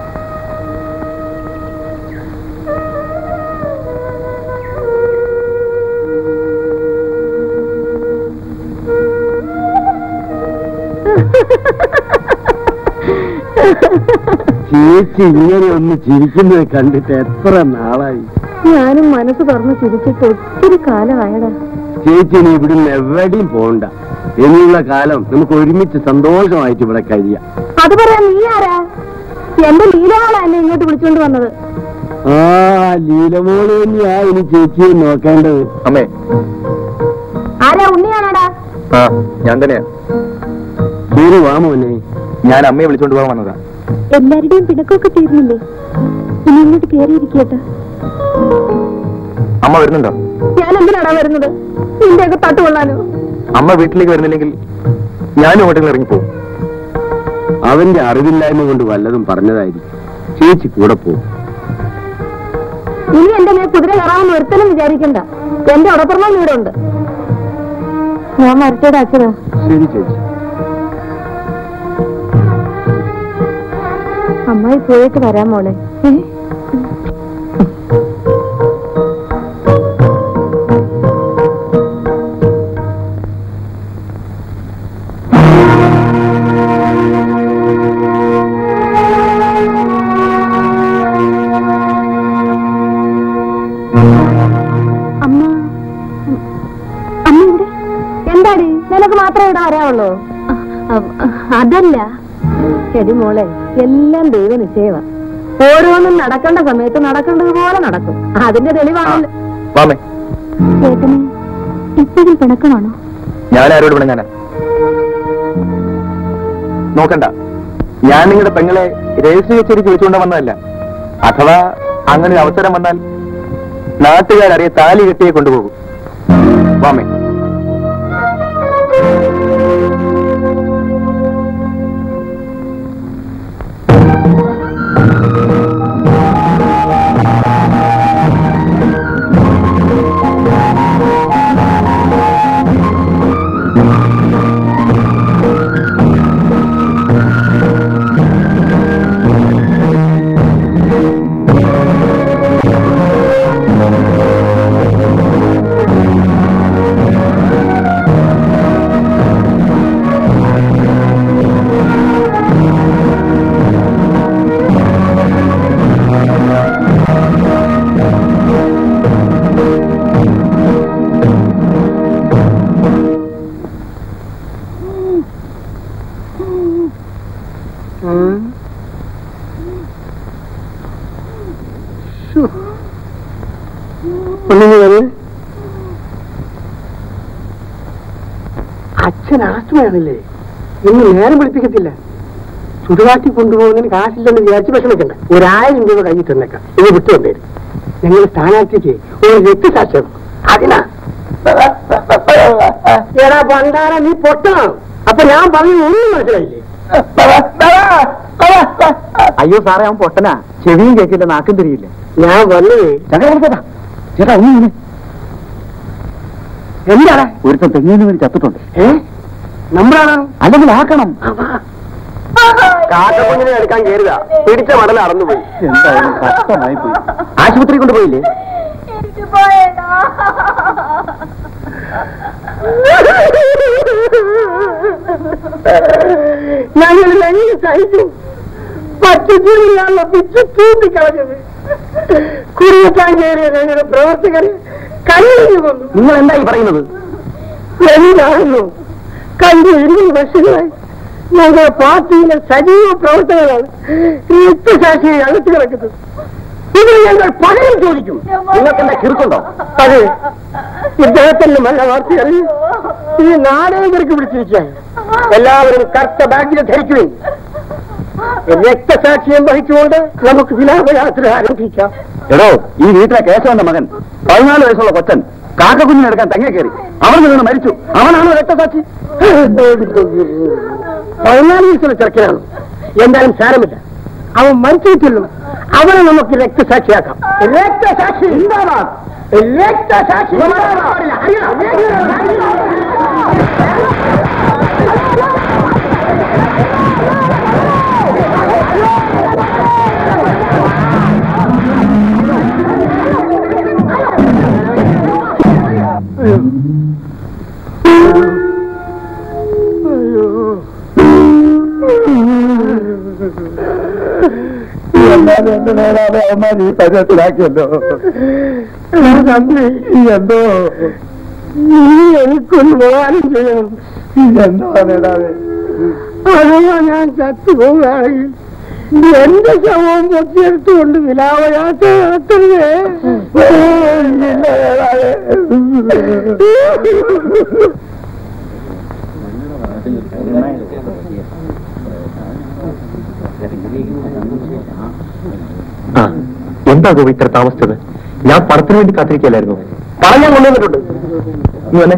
ചേച്ചി ഇങ്ങനെ ഒന്ന് ചിരിക്കുന്നത് കണ്ടിട്ട് എത്ര നാളായി. ഞാനും മനസ്സ് തുറന്ന് ചിരിച്ചിട്ട് ഒത്തിരി കാലമായടാ. ചേച്ചി ഇനി ഇവിടുന്ന് എവിടെയും പോകണ്ട. ഇനിയുള്ള കാലം നമുക്ക് ഒരുമിച്ച് സന്തോഷമായിട്ട് ഇവിടെ കഴിയാം. അത് പറയാൻ നീ ആരാ? എന്റെ ലീലമോളാ എന്നെ ഇങ്ങോട്ട് വിളിച്ചോണ്ട് വന്നത്. ആ ലീലമോള് തന്നെയാ ഇനി ചേച്ചിയെ നോക്കേണ്ടത്. അമ്മേ. ആരാ? ഉണ്ണിയാണാടാ? ആ, ഞാൻ തന്നെയാ. ശരി, വാ മോനെ. ഞാൻ അമ്മയെ വിളിച്ചോണ്ട് പോകാൻ വന്നതാ. എല്ലാവരുടെയും പിണക്കമൊക്കെ തീർന്നില്ലേ? ഇനി ഇങ്ങോട്ട് കയറിയിരിക്കട്ടെ. അമ്മ വരുന്നുണ്ടോ? ഞാൻ എന്തിനാടാ വരുന്നത്? നിന്റെയൊക്കെ തട്ടുകൊള്ളാനോ? അമ്മ വീട്ടിലേക്ക് വരുന്നില്ലെങ്കിൽ ഞാനും അങ്ങോട്ടെങ്കിലും ഇറങ്ങിപ്പോവും. അവന്റെ അറിവില്ലായ്മ കൊണ്ട് വല്ലതും പറഞ്ഞതായിരിക്കും. ചേച്ചി കൂടെ പോകും. ഇനി എന്റെ മേ കുതിര കയറാമെന്ന് ഒരുത്തനും വിചാരിക്കണ്ട. എന്റെ ഉടപ്പുറം ഇവിടെ ഉണ്ട്. ഞാൻ മരത്തോടെ അച്ഛനാ. ശരി ചേച്ചി. അമ്മായി പോയിട്ട് വരാൻ മോളെ. അമ്മ, അമ്മ ഇവിടെ എന്താടി? നിനക്ക് മാത്രമേ ഇവിടെ വരാവുള്ളൂ? അതല്ല ശരി മോളെ, എല്ലാം ദൈവ നിശ്ചയമാ. ഓരോന്നും നടക്കേണ്ട സമയത്ത് നടക്കേണ്ടതുപോലെ നടക്കും. അതിന്റെ തെളിവാണല്ലോ. ചേട്ടന് ഇപ്പോഴും പിണക്കമാണോ? ഞാൻ ആരോട് പിണങ്ങാനാ? നോക്കണ്ട, ഞാൻ നിങ്ങളുടെ പെങ്ങളെ രജിസ്റ്റർ കച്ചേരി ചോദിച്ചുകൊണ്ട് വന്നതല്ല. അഥവാ അങ്ങനെ ഒരു അവസരം വന്നാൽ നാട്ടുകാരറിയെ താലി കെട്ടിയെ കൊണ്ടുപോകും. വാമേ. അച്ഛൻ ആസ്മയാണല്ലേ, ഇന്ന് നേരം വിളിപ്പിക്കത്തില്ല. ചുടുകാട്ടി കൊണ്ടുപോകുന്നതിന് കാശില്ലെന്ന് വിചാരിച്ച് വിഷമിക്കണ്ട. 1000 രൂപ കയ്യിൽ തന്നേക്കാം. ഇത് വിട്ടുകൊണ്ടേരും. ഞങ്ങൾ സ്ഥാനാർത്ഥിക്ക് ഒരു രക്തസാക്ഷ്യം. അതിനാ എടാ പണ്ടാര, നീ പൊട്ടണം. അപ്പൊ ഞാൻ പറഞ്ഞു ഒന്നും മനസ്സിലായില്ലേ? അയ്യോ സാറേ, അവൻ പൊട്ടനാ. ചെവിയും കേൾക്കില്ല, നാക്കും തിരിയില്ല. ഞാൻ വന്നത് ചേട്ടാ ഒന്നും എന്താണ്? ഒരുത്തം തെങ്ങിന് വേണ്ടി ചത്തിട്ടുണ്ട്. നമ്മളാണ് അല്ലെങ്കിൽ ആക്കണം. കാക്കക്കുഞ്ഞിനെ എടുക്കാൻ കയറുക, പിടിച്ച മടൽ അറന്നുപോയി. എന്തായാലും കഷ്ടമായി പോയി. ആശുപത്രി കൊണ്ടുപോയില്ലേ? ഞങ്ങൾ എങ്ങനെ സഹിച്ചു? പച്ചജീവിയാണല്ലോ പിച്ച് തൂണ്ടിക്കളഞ്ഞത്. കുറിയക്കാൻ കയറിയ ഞങ്ങളുടെ പ്രവർത്തകരെ കല്ലിഞ്ഞു കൊന്നു. നിങ്ങൾ എന്തായി പറയുന്നത്? എന്താണെന്നോ, കഴിഞ്ഞ 20 വർഷങ്ങളായി ഞങ്ങളുടെ പാർട്ടിയിലെ സജീവ പ്രവർത്തകരാണ് രക്തസാക്ഷിയെ അകത്ത് കിടക്കുന്നത്. ഇത് ഞങ്ങൾ പകരം ചോദിക്കും. നിങ്ങൾക്ക് എന്താ ചെറുക്കുണ്ടോ? അതെ, ഇദ്ദേഹത്തിന്റെ നല്ല വാർത്തയറിയും ഈ നാടകർക്ക് വിളിച്ചിരിക്കാൻ എല്ലാവരും കറുത്ത ബാഗിൽ ധരിക്കുകയും രക്തസാക്ഷിയം വഹിച്ചുകൊണ്ട് നമുക്ക് വിലാപയാത്ര ആരംഭിക്കാം. എടോ, ഈ വീട്ടിലെ കേശവന്റെ മകൻ 14 വയസ്സുള്ള കൊച്ചൻ കാക്കക്കുഞ്ഞിനെടുക്കാൻ തെങ്ങ കയറി അവർക്ക് നിന്ന് മരിച്ചു. അവനാണോ രക്തസാക്ഷി? 14 വയസ്സുള്ള ചെറുക്കനാണ്. എന്തായാലും സാരമില്ല, അവൻ മരിച്ചിട്ടുള്ളൂ. അവനെ നമുക്ക് രക്തസാക്ഷിയാക്കാം. രക്തസാക്ഷി രക്തസാക്ഷി എന്റെ നേതാവ് അമ്മ നീ പര്യത്തിലാക്കിയല്ലോ. എന്തോ നീ എനിക്കൊന്ന് ഉപകാരം ചെയ്യണം. എന്തോ നേതാവേ, അഥവാ ഞാൻ ചത്തുപോകുകയാണെങ്കിൽ എന്റെ ശവം പൊത്തിയെടുത്തുകൊണ്ട് വിലാപയാത്ര നടത്തരുതേ. എന്താ ഗോപി ഇത്ര താമസിച്ചത്? ഞാൻ പണത്തിന് വേണ്ടി കാത്തിരിക്കലായിരുന്നു. പണം ഞാൻ കൊണ്ടുവന്നിട്ടുണ്ട്. നീ വന്നേ.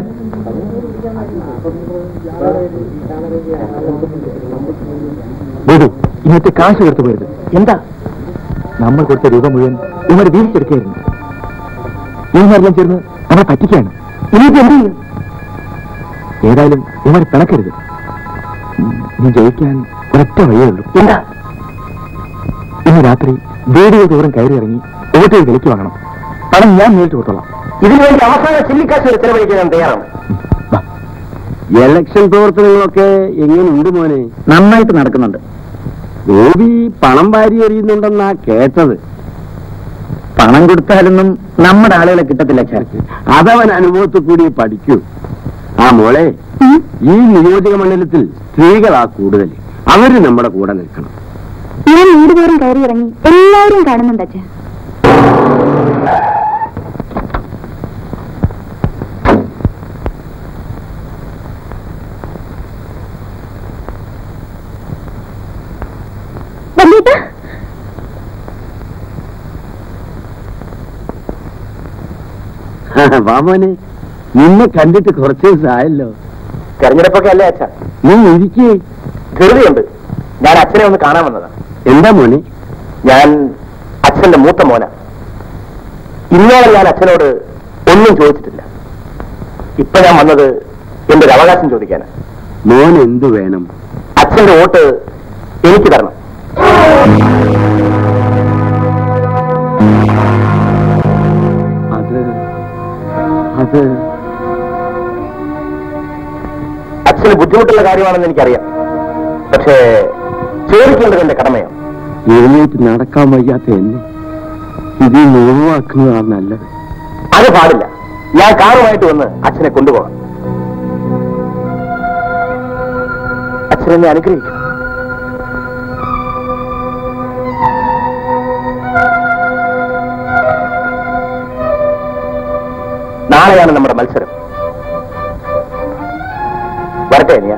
ബോധു, ഇന്നത്തെ കാശ് കൊടുത്തു പോയത് എന്താ? നമ്മൾ കൊടുത്ത രൂപ മുഴുവൻ ഇവർ വീഴ്ചെടുക്കായിരുന്നു. ഇവരെല്ലാം ചേർന്ന് അവരെ പറ്റിക്കാണ്. ഇനിയിപ്പോ എന്ത് ചെയ്യും? ഏതായാലും ഇവർ പിണക്കരുത്. നീ ജയിക്കാൻ ഒരൊറ്റ വഴിയേ ഉള്ളൂ. എന്താ? ഇന്ന് രാത്രി വീഡിയോ ദൂരം കയറി ഇറങ്ങി വോട്ട് വിലയ്ക്ക് വാങ്ങണം. പണം ഞാൻ നേരിട്ട് കൊടുത്തോളാം. ഇതിനുവേണ്ടി അവസാന ചില്ലിക്കാശ് ചെലവഴിക്കാൻ ഞാൻ തയ്യാറാണ്. ഇലക്ഷൻ പ്രവർത്തനങ്ങളൊക്കെ എങ്ങനെയുണ്ട് മോനെ? നന്നായിട്ട് നടക്കുന്നുണ്ട്. ഗോപി പണം വാരി എറിയുന്നുണ്ടെന്നാ കേട്ടത്. പണം കൊടുത്താലൊന്നും നമ്മുടെ ആളുകളെ കിട്ടത്തില്ല. അതവൻ അനുഭവത്തിൽ കൂടി പഠിക്കൂ. ആ മോളെ, ഈ നിയോജക മണ്ഡലത്തിൽ സ്ത്രീകളാ കൂടുതൽ. അവര് നമ്മുടെ കൂടെ നിൽക്കണം. ഞാൻ വീടുതോറും കയറി ഇറങ്ങി എല്ലാവരും കാണുന്നുണ്ട് അച്ഛാ. വാമോനെ, നിന്നെ കണ്ടിട്ട് കുറച്ച് ദിവസമായല്ലോ. തെരഞ്ഞെടുപ്പൊക്കെ അല്ലേ അച്ഛാ? നീ ഇരിക്കേ. ധൃതിയുണ്ട്. ഞാൻ അച്ഛനെ ഒന്ന് കാണാൻ വന്നതാണ്. എന്താ മോനെ? ഞാൻ അച്ഛന്റെ മൂത്ത മോന. ഇന്നോളം ഞാൻ അച്ഛനോട് ഒന്നും ചോദിച്ചിട്ടില്ല. ഇപ്പൊ ഞാൻ വന്നത് എന്റെ ഒരു അവകാശം ചോദിക്കാനാണ്. മോൻ എന്തു വേണം? അച്ഛന്റെ വോട്ട് എനിക്ക് തരണം. അത് അച്ഛന് ബുദ്ധിമുട്ടുള്ള കാര്യമാണെന്ന് എനിക്കറിയാം. പക്ഷേ ചോദിക്കേണ്ടത് എന്റെ കടമയാണ്. എഴുന്നേറ്റ് നടക്കാൻ വയ്യാത്ത എന്നെ ഇതിൽ നിന്ന് ഒഴിവാക്കുന്നതാണ് നല്ലത്. അത് പാടില്ല. ഞാൻ കാറുമായിട്ട് വന്ന് അച്ഛനെ കൊണ്ടുപോകാം. അച്ഛനെന്നെ അനുഗ്രഹിക്കും. നാളെയാണ് നമ്മുടെ മത്സരം. വരട്ടെ ഞാൻ.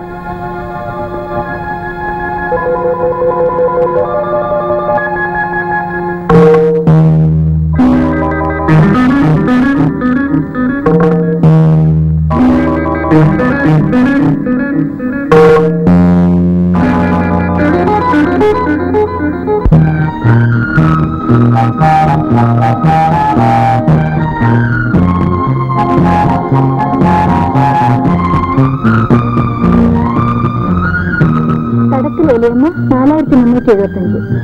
കടത്തിൽ വിലയുന്ന 4375.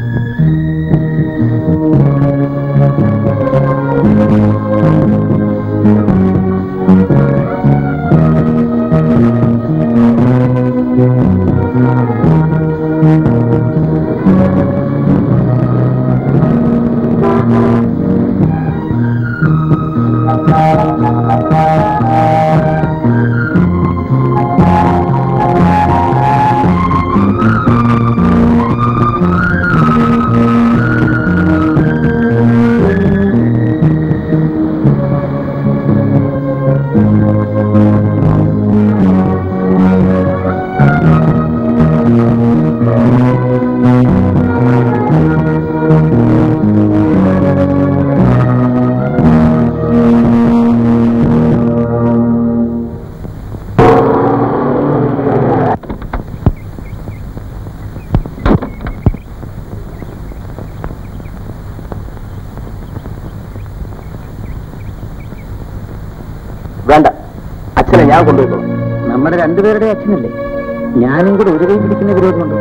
വേണ്ട, അച്ഛനെ ഞാൻ കൊണ്ടുപോയിക്കോളാം. നമ്മുടെ രണ്ടുപേരുടെ അച്ഛനല്ലേ, ഞാനും കൂടെ ഒരു കൈ പിടിക്കുന്ന വിരോധമുണ്ട്.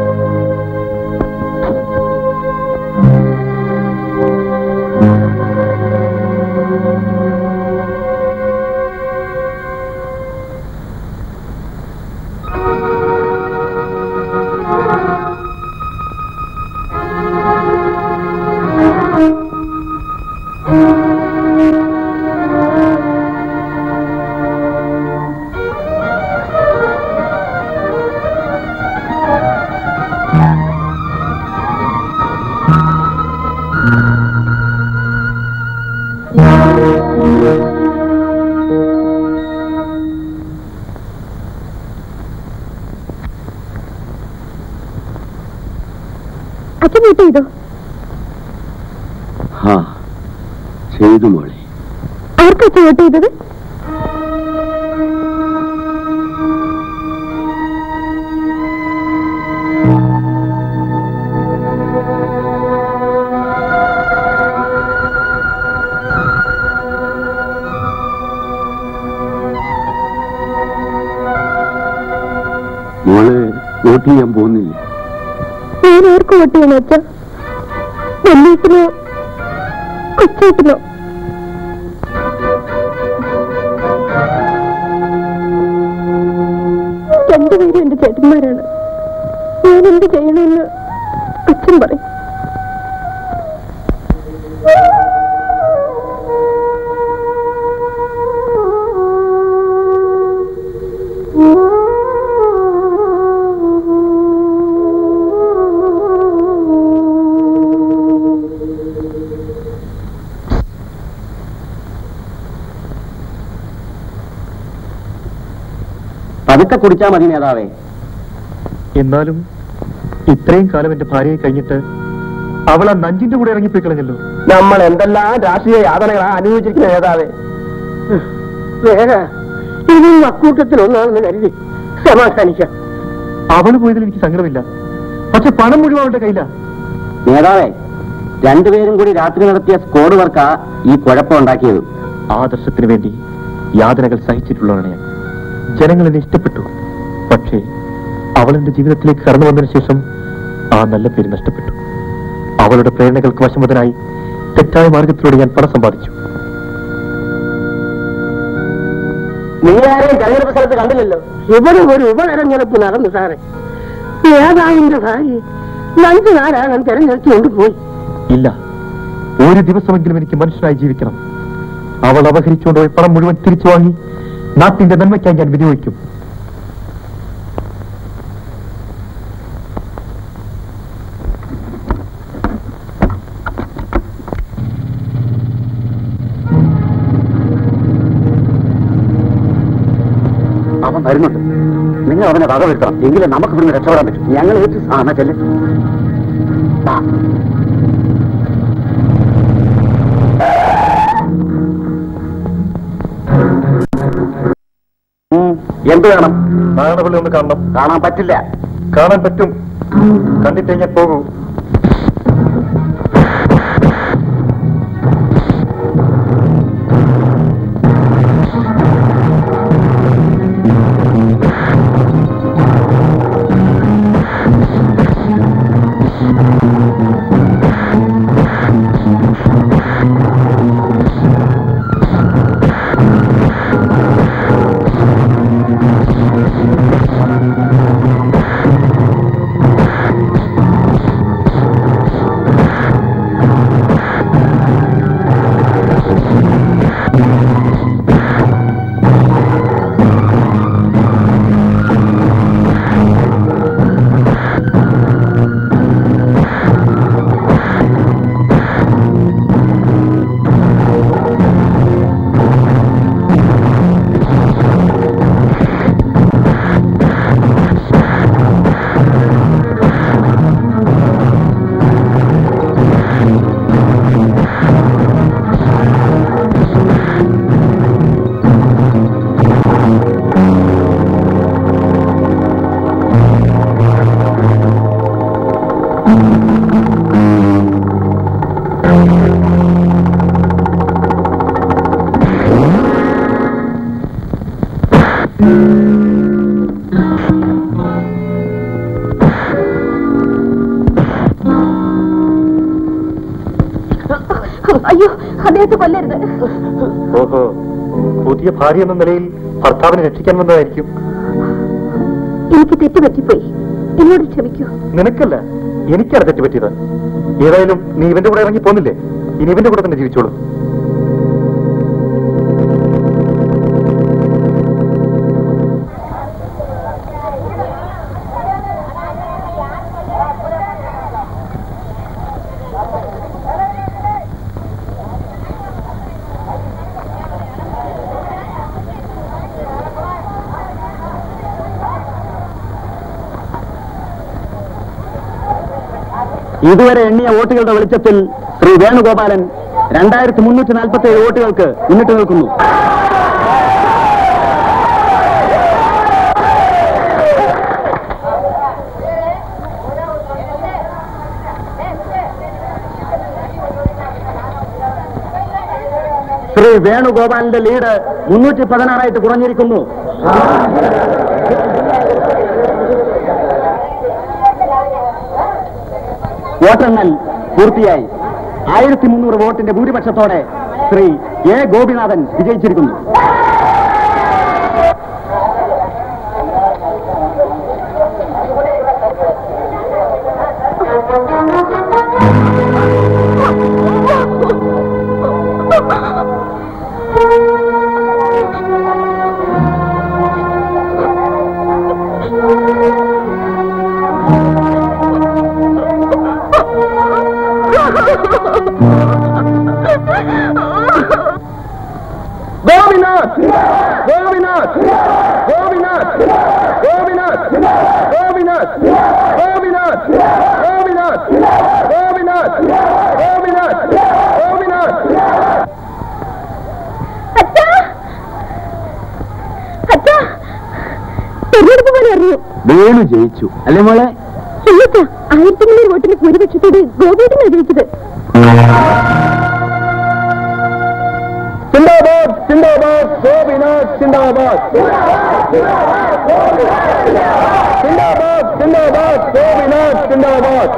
അച്ഛൻ വോട്ട് ചെയ്തോ? ചെയ്തു മോളെ. ആർക്കാ അച്ഛൻ വോട്ട് ചെയ്തത്? മോളെ വോട്ട് ചെയ്യാൻ പോകുന്നില്ല. ഞാൻ ആർക്ക് വോട്ട് ചെയ്യണോ അച്ഛ? വെള്ളീട്ടിനോ കൊച്ചേട്ടിനോ? രണ്ടുപേരും എന്റെ ചേട്ടന്മാരാണ്. ഞാൻ എന്ത് ചെയ്യണമെന്ന് അച്ഛൻ പറയും. പതുക്കെ കുടിച്ചാ മതി നേതാവേ. എന്നാലും ഇത്രയും കാലം എന്റെ ഭാര്യയെ കഴിഞ്ഞിട്ട് അവൾ ആ നഞ്ചിന്റെ കൂടെ ഇറങ്ങിപ്പോയി കളഞ്ഞല്ലോ. നമ്മൾ എന്തെല്ലാം രാഷ്ട്രീയ യാതനകളാ അനുഭവിച്ചിരിക്കുന്ന നേതാവേ. ഇനി അക്കൂട്ടത്തിലൊന്നാണെന്ന് കരുതി സമാധാനിക്കാം. അവള് പോയതിൽ എനിക്ക് സങ്കടമില്ല, പക്ഷെ പണം മുഴുവൻ അവളുടെ കയ്യില. നേതാവേ, രണ്ടുപേരും കൂടി രാത്രി നടത്തിയ സ്ക്വാഡ് വർക്കാ ഈ കുഴപ്പമുണ്ടാക്കിയത്. ആദർശത്തിന് വേണ്ടി യാതനകൾ സഹിച്ചിട്ടുള്ളവരാണ് ഞാൻ. ജനങ്ങൾ എന്നെ ഇഷ്ടപ്പെട്ടു, പക്ഷേ അവൾ എന്റെ ജീവിതത്തിലേക്ക് കടന്നു വന്നതിന് ശേഷം ആ നല്ല പേര് നഷ്ടപ്പെട്ടു. അവളുടെ പ്രേരണകൾക്ക് വശംവദനായി തെറ്റായ മാർഗത്തിലൂടെ ഞാൻ പണം സമ്പാദിച്ചു. നീ ആരെയും തെരഞ്ഞെടുപ്പ് സ്ഥലത്ത് കണ്ടില്ലല്ലോ. ഇവിടെ ഒരു ഉപതെരഞ്ഞെടുപ്പ് നടന്നു സാറേ. നേതാവിന്റെ ഭാര്യ 5 നാരാകൻ തെരഞ്ഞെടുത്തുകൊണ്ട് പോയി. ഇല്ല, ഒരു ദിവസമെങ്കിലും എനിക്ക് മനുഷ്യനായി ജീവിക്കണം. അവൾ അപഹരിച്ചുകൊണ്ടുപോയി പണം മുഴുവൻ തിരിച്ചു വാങ്ങി നാട്ടിന്റെ നന്മയ്ക്കായി ഞാൻ വിനിയോഗിക്കും. അവൻ വരുന്നുണ്ട്. നിങ്ങൾ അവനെ വക വരുത്തണം, എങ്കിലും നമുക്ക് ഇവിടുന്ന് രക്ഷപ്പെടാൻ പറ്റും. ഞങ്ങൾ ഏറ്റ് എന്നാ ചെല്ല്. എന്ത് വേണം? നാരായണപള്ളി ഒന്ന് കാണണം. കാണാൻ പറ്റില്ല. കാണാൻ പറ്റും. കണ്ടിട്ട് ഞാൻ പോകൂ. അയ്യോ, അദ്ദേഹത്തെ കൊല്ലരുത്. ഓഹോ, പുതിയ ഭാര്യ എന്ന നിലയിൽ ഭർത്താവിനെ രക്ഷിക്കാൻ വന്നതായിരിക്കും. എനിക്ക് തെറ്റുപറ്റിപ്പോയി, എന്നോട് ക്ഷമിക്കൂ. നിനക്കല്ല, എനിക്കാണ് തെറ്റുപറ്റിയത്. ഏതായാലും നീ ഇവന്റെ കൂടെ ഇറങ്ങി പോന്നില്ലേ, ഇനി ഇവന്റെ കൂടെ തന്നെ ജീവിച്ചോളൂ. ഇതുവരെ എണ്ണിയ വോട്ടുകളുടെ വെളിച്ചത്തിൽ ശ്രീ വേണുഗോപാലൻ 2347 വോട്ടുകൾക്ക് മുന്നിട്ട് നിൽക്കുന്നു. ശ്രീ വേണുഗോപാലിന്റെ ലീഡ് 316 കുറഞ്ഞിരിക്കുന്നു. വോട്ടെണ്ണൽ പൂർത്തിയായി. 1300 വോട്ടിന്റെ ഭൂരിപക്ഷത്തോടെ ശ്രീ എ ഗോപിനാഥൻ വിജയിച്ചിരിക്കുന്നു. വേണു ജയിച്ചു അല്ലേ മോളെ? 1300 വോട്ടിന് ഭൂരിപക്ഷത്തോടെ ഗോപിനാണ് ജയിച്ചത്. സിന്ദാബാദ് സിന്ദാബാദ് ഗോപിനാഥ് സിന്ദാബാദ്. സിന്ദാബാദ് സിന്ദാബാദ് ഗോപിനാഥ് സിന്ദാബാദ്.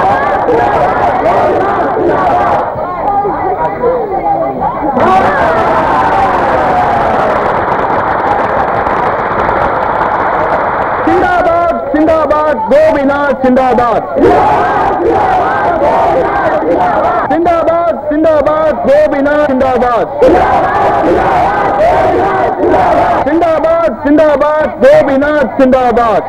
സിന്ദാബാദ് സിന്ദാബാദ് ഗോപിനാഥ് സിന്ദാബാദ്. സിന്ദാബാദ് സിന്ദാബാദ് ഗോപിനാഥ് സിന്ദാബാദ്. സിന്ദാബാദ് സിന്ദാബാദ് ഗോപിനാഥ് സിന്ദാബാദ്.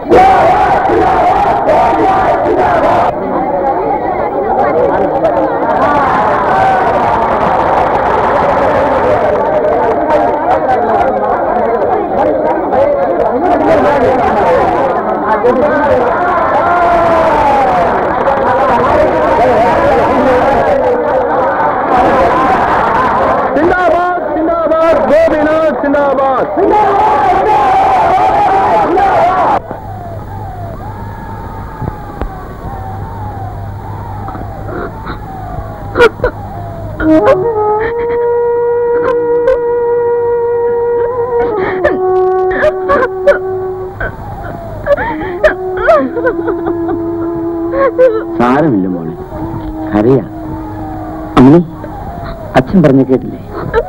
സാരമില്ല മോളെ, കരയാ. അമ്മി, അച്ഛൻ പറഞ്ഞ കേട്ടില്ലേ?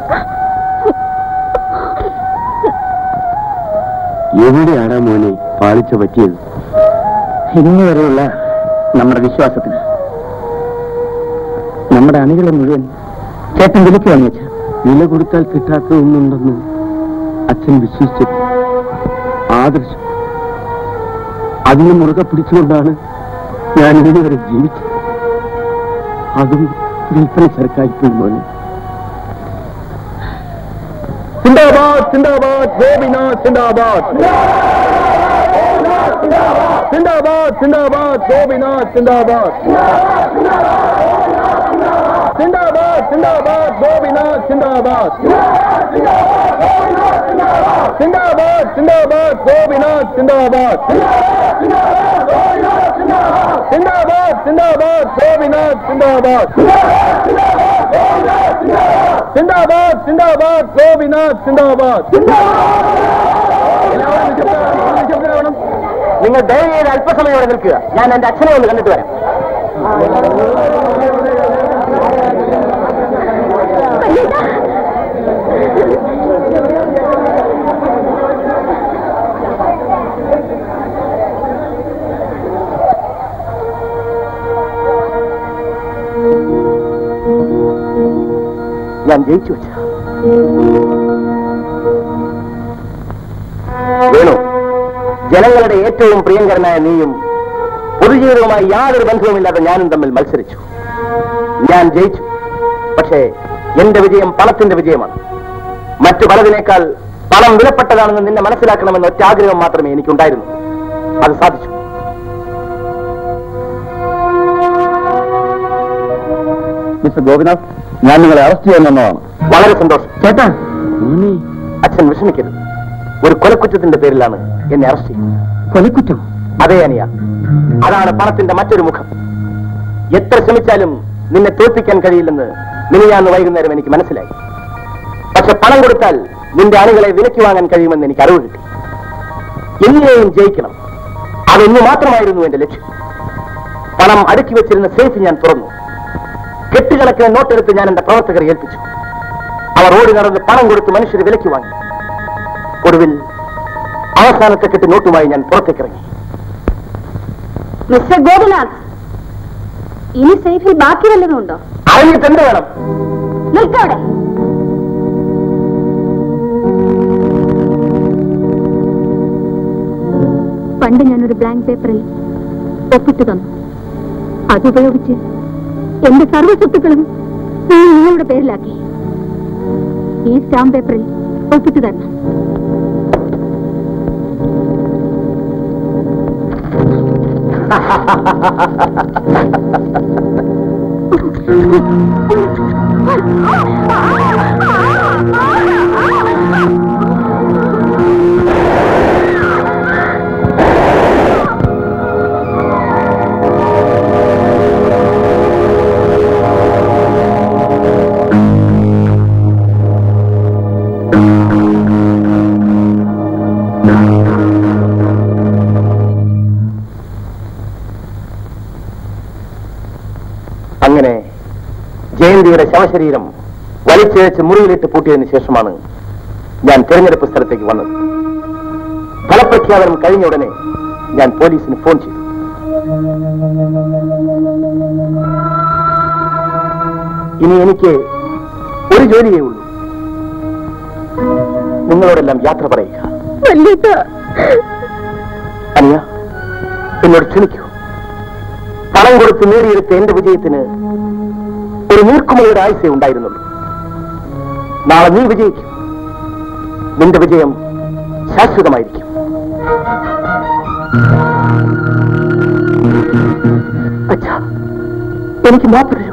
എവിടെയാണാ മോനെ പാളിച്ച പറ്റിയത്? ഇന്നു വരെയുള്ള നമ്മുടെ വിശ്വാസത്തിന് നമ്മുടെ അണികളെ മുഴുവൻ ചേട്ടൻ വിലക്ക് വാങ്ങിച്ച വില കൊടുത്താൽ കിട്ടാത്ത ഒന്നുണ്ടെന്ന് അച്ഛൻ വിശ്വസിച്ചത്, ആദർശം. അതിനെ മുറുകെ പിടിച്ചുകൊണ്ടാണ് ഞാൻ ഇതുവരെ ജീവിച്ചത്. അതും വിൽപ്പന ചരക്കായിപ്പോയി മോനെ. സിന്ദാബാദ് സിന്ദാബാദ് ഗോപിനാഥ് സിന്ദാബാദ് സിന്ദാബാദ് സിന്ദാബാദ് ഗോപിനാഥ് സിന്ദാബാദ് സിന്ദാബാദ് സിന്ദാബാദ് ഗോപിനാഥ് സിന്ദാബാദ് സിന്ദാബാദ് സിന്ദാബാദ് ഗോപിനാഥ് സിന്ദാബാദ് സിന്ദാബാദ് സിന്ദാബാദ് ഗോപിനാഥ് സിന്ദാബാദ് സിന്ദാബാദ് സിന്ദാബാദ് ഗോപിനാഥ് സിന്ദാബാദ്. നിങ്ങൾ ദയവ് ചെയ്ത് അല്പസമയം ഇവിടെ നിൽക്കുക. ഞാൻ എന്റെ അച്ഛനെ ഒന്ന് കണ്ടിട്ട് വരാം. ഞാൻ ജയിച്ചു വെച്ച വേണു, ജനങ്ങളുടെ ഏറ്റവും പ്രിയങ്കരനായ നീയും പൊതുജീവിതവുമായി യാതൊരു ബന്ധവുമില്ലാതെ ഞാനും തമ്മിൽ മത്സരിച്ചു. ഞാൻ ജയിച്ചു. പക്ഷേ എന്റെ വിജയം പണത്തിന്റെ വിജയമാണ്. മറ്റു പലതിനേക്കാൾ പണം വിലപ്പെട്ടതാണെന്ന് നിന്നെ മനസ്സിലാക്കണമെന്ന ഒറ്റ ആഗ്രഹം മാത്രമേ എനിക്കുണ്ടായിരുന്നു. അത് സാധിച്ചു. മിസ്റ്റർ ഗോപിനാഥ്, ഞാൻ നിങ്ങളെ അറസ്റ്റ് ചെയ്യാൻ വന്നതാണ്. വളരെ സന്തോഷം. ചേട്ടാ, അച്ഛൻ വിഷമിക്കരുത്. ഒരു കൊലക്കുറ്റത്തിന്റെ പേരിലാണ് എന്നെ അറസ്റ്റ് ചെയ്യുന്നത്. കൊലക്കുറ്റം? അതെ അനിയ, അതാണ് പണത്തിന്റെ മറ്റൊരു മുഖം. എത്ര ശ്രമിച്ചാലും നിന്നെ തോൽപ്പിക്കാൻ കഴിയില്ലെന്ന് മിനിഞ്ഞാന്ന് വൈകുന്നേരം എനിക്ക് മനസ്സിലായി. പക്ഷെ പണം കൊടുത്താൽ നിന്റെ അണികളെ വിലയ്ക്ക് വാങ്ങാൻ കഴിയുമെന്ന് എനിക്ക് അറിവ് കിട്ടി. എങ്ങനെയും ജയിക്കണം, അതൊന്നു മാത്രമായിരുന്നു എന്റെ ലക്ഷ്യം. പണം അടുക്കി വെച്ചിരുന്ന സേഫ് ഞാൻ തുറന്നു. കെട്ടുകണക്കിന് നോട്ടെടുത്ത് ഞാൻ എന്റെ പ്രവർത്തകരെ ഏൽപ്പിച്ചു. അവർ ഓടി നടന്ന് പണം കൊടുത്ത് മനുഷ്യരെ വിലയ്ക്ക് വാങ്ങി. ഒടുവിൽ അവസാനത്തെ കെട്ട് നോട്ടുമായി ഞാൻ പുറത്തേക്കിറങ്ങി. മിസ്റ്റർ ഗോപിനാഥ്, ഇനി സേഫിൽ ബാക്കി വല്ലതും ഉണ്ടോ? അറിഞ്ഞിട്ട് എന്ത് വേണം? നിൽക്കവിടെ. പണ്ട് ഞാനൊരു ബ്ലാങ്ക് പേപ്പറിൽ ഒപ്പിട്ട് തന്നു. അതുപയോഗിച്ച് എന്റെ സർവ്വ സ്വത്തുക്കളും നിങ്ങളുടെ പേരിലാക്കി. ഈ സ്റ്റാമ്പ് പേപ്പറിൽ ഒപ്പിട്ട് തരണം. അങ്ങനെ ജയന്തിയുടെ ശവശരീരം വലിച്ചിഴച്ച് മുറിയിലിട്ട് പൂട്ടിയതിനു ശേഷമാണ് ഞാൻ തെരഞ്ഞെടുപ്പ് സ്ഥലത്തേക്ക് വന്നത്. ഫലപ്രഖ്യാപനം കഴിഞ്ഞ ഉടനെ ഞാൻ പോലീസിന് ഫോൺ ചെയ്തു. ഇനി എനിക്ക് ഒരു ജോലിയേ ഉള്ളൂ, നിങ്ങളോടെല്ലാം യാത്ര പറയുക. അനിയ, എന്നോട് ക്ഷണിക്കൂ. പണം കൊടുത്ത് നേടിയെടുത്ത എന്റെ വിജയത്തിന് ഒരു നീർക്കുമലയുടെ ആയുസേ ഉണ്ടായിരുന്നുള്ളൂ. നാളെ നീ വിജയിക്കും. നിന്റെ വിജയം ശാശ്വതമായിരിക്കും. അച്ഛാ, എനിക്ക് മാപ്പ്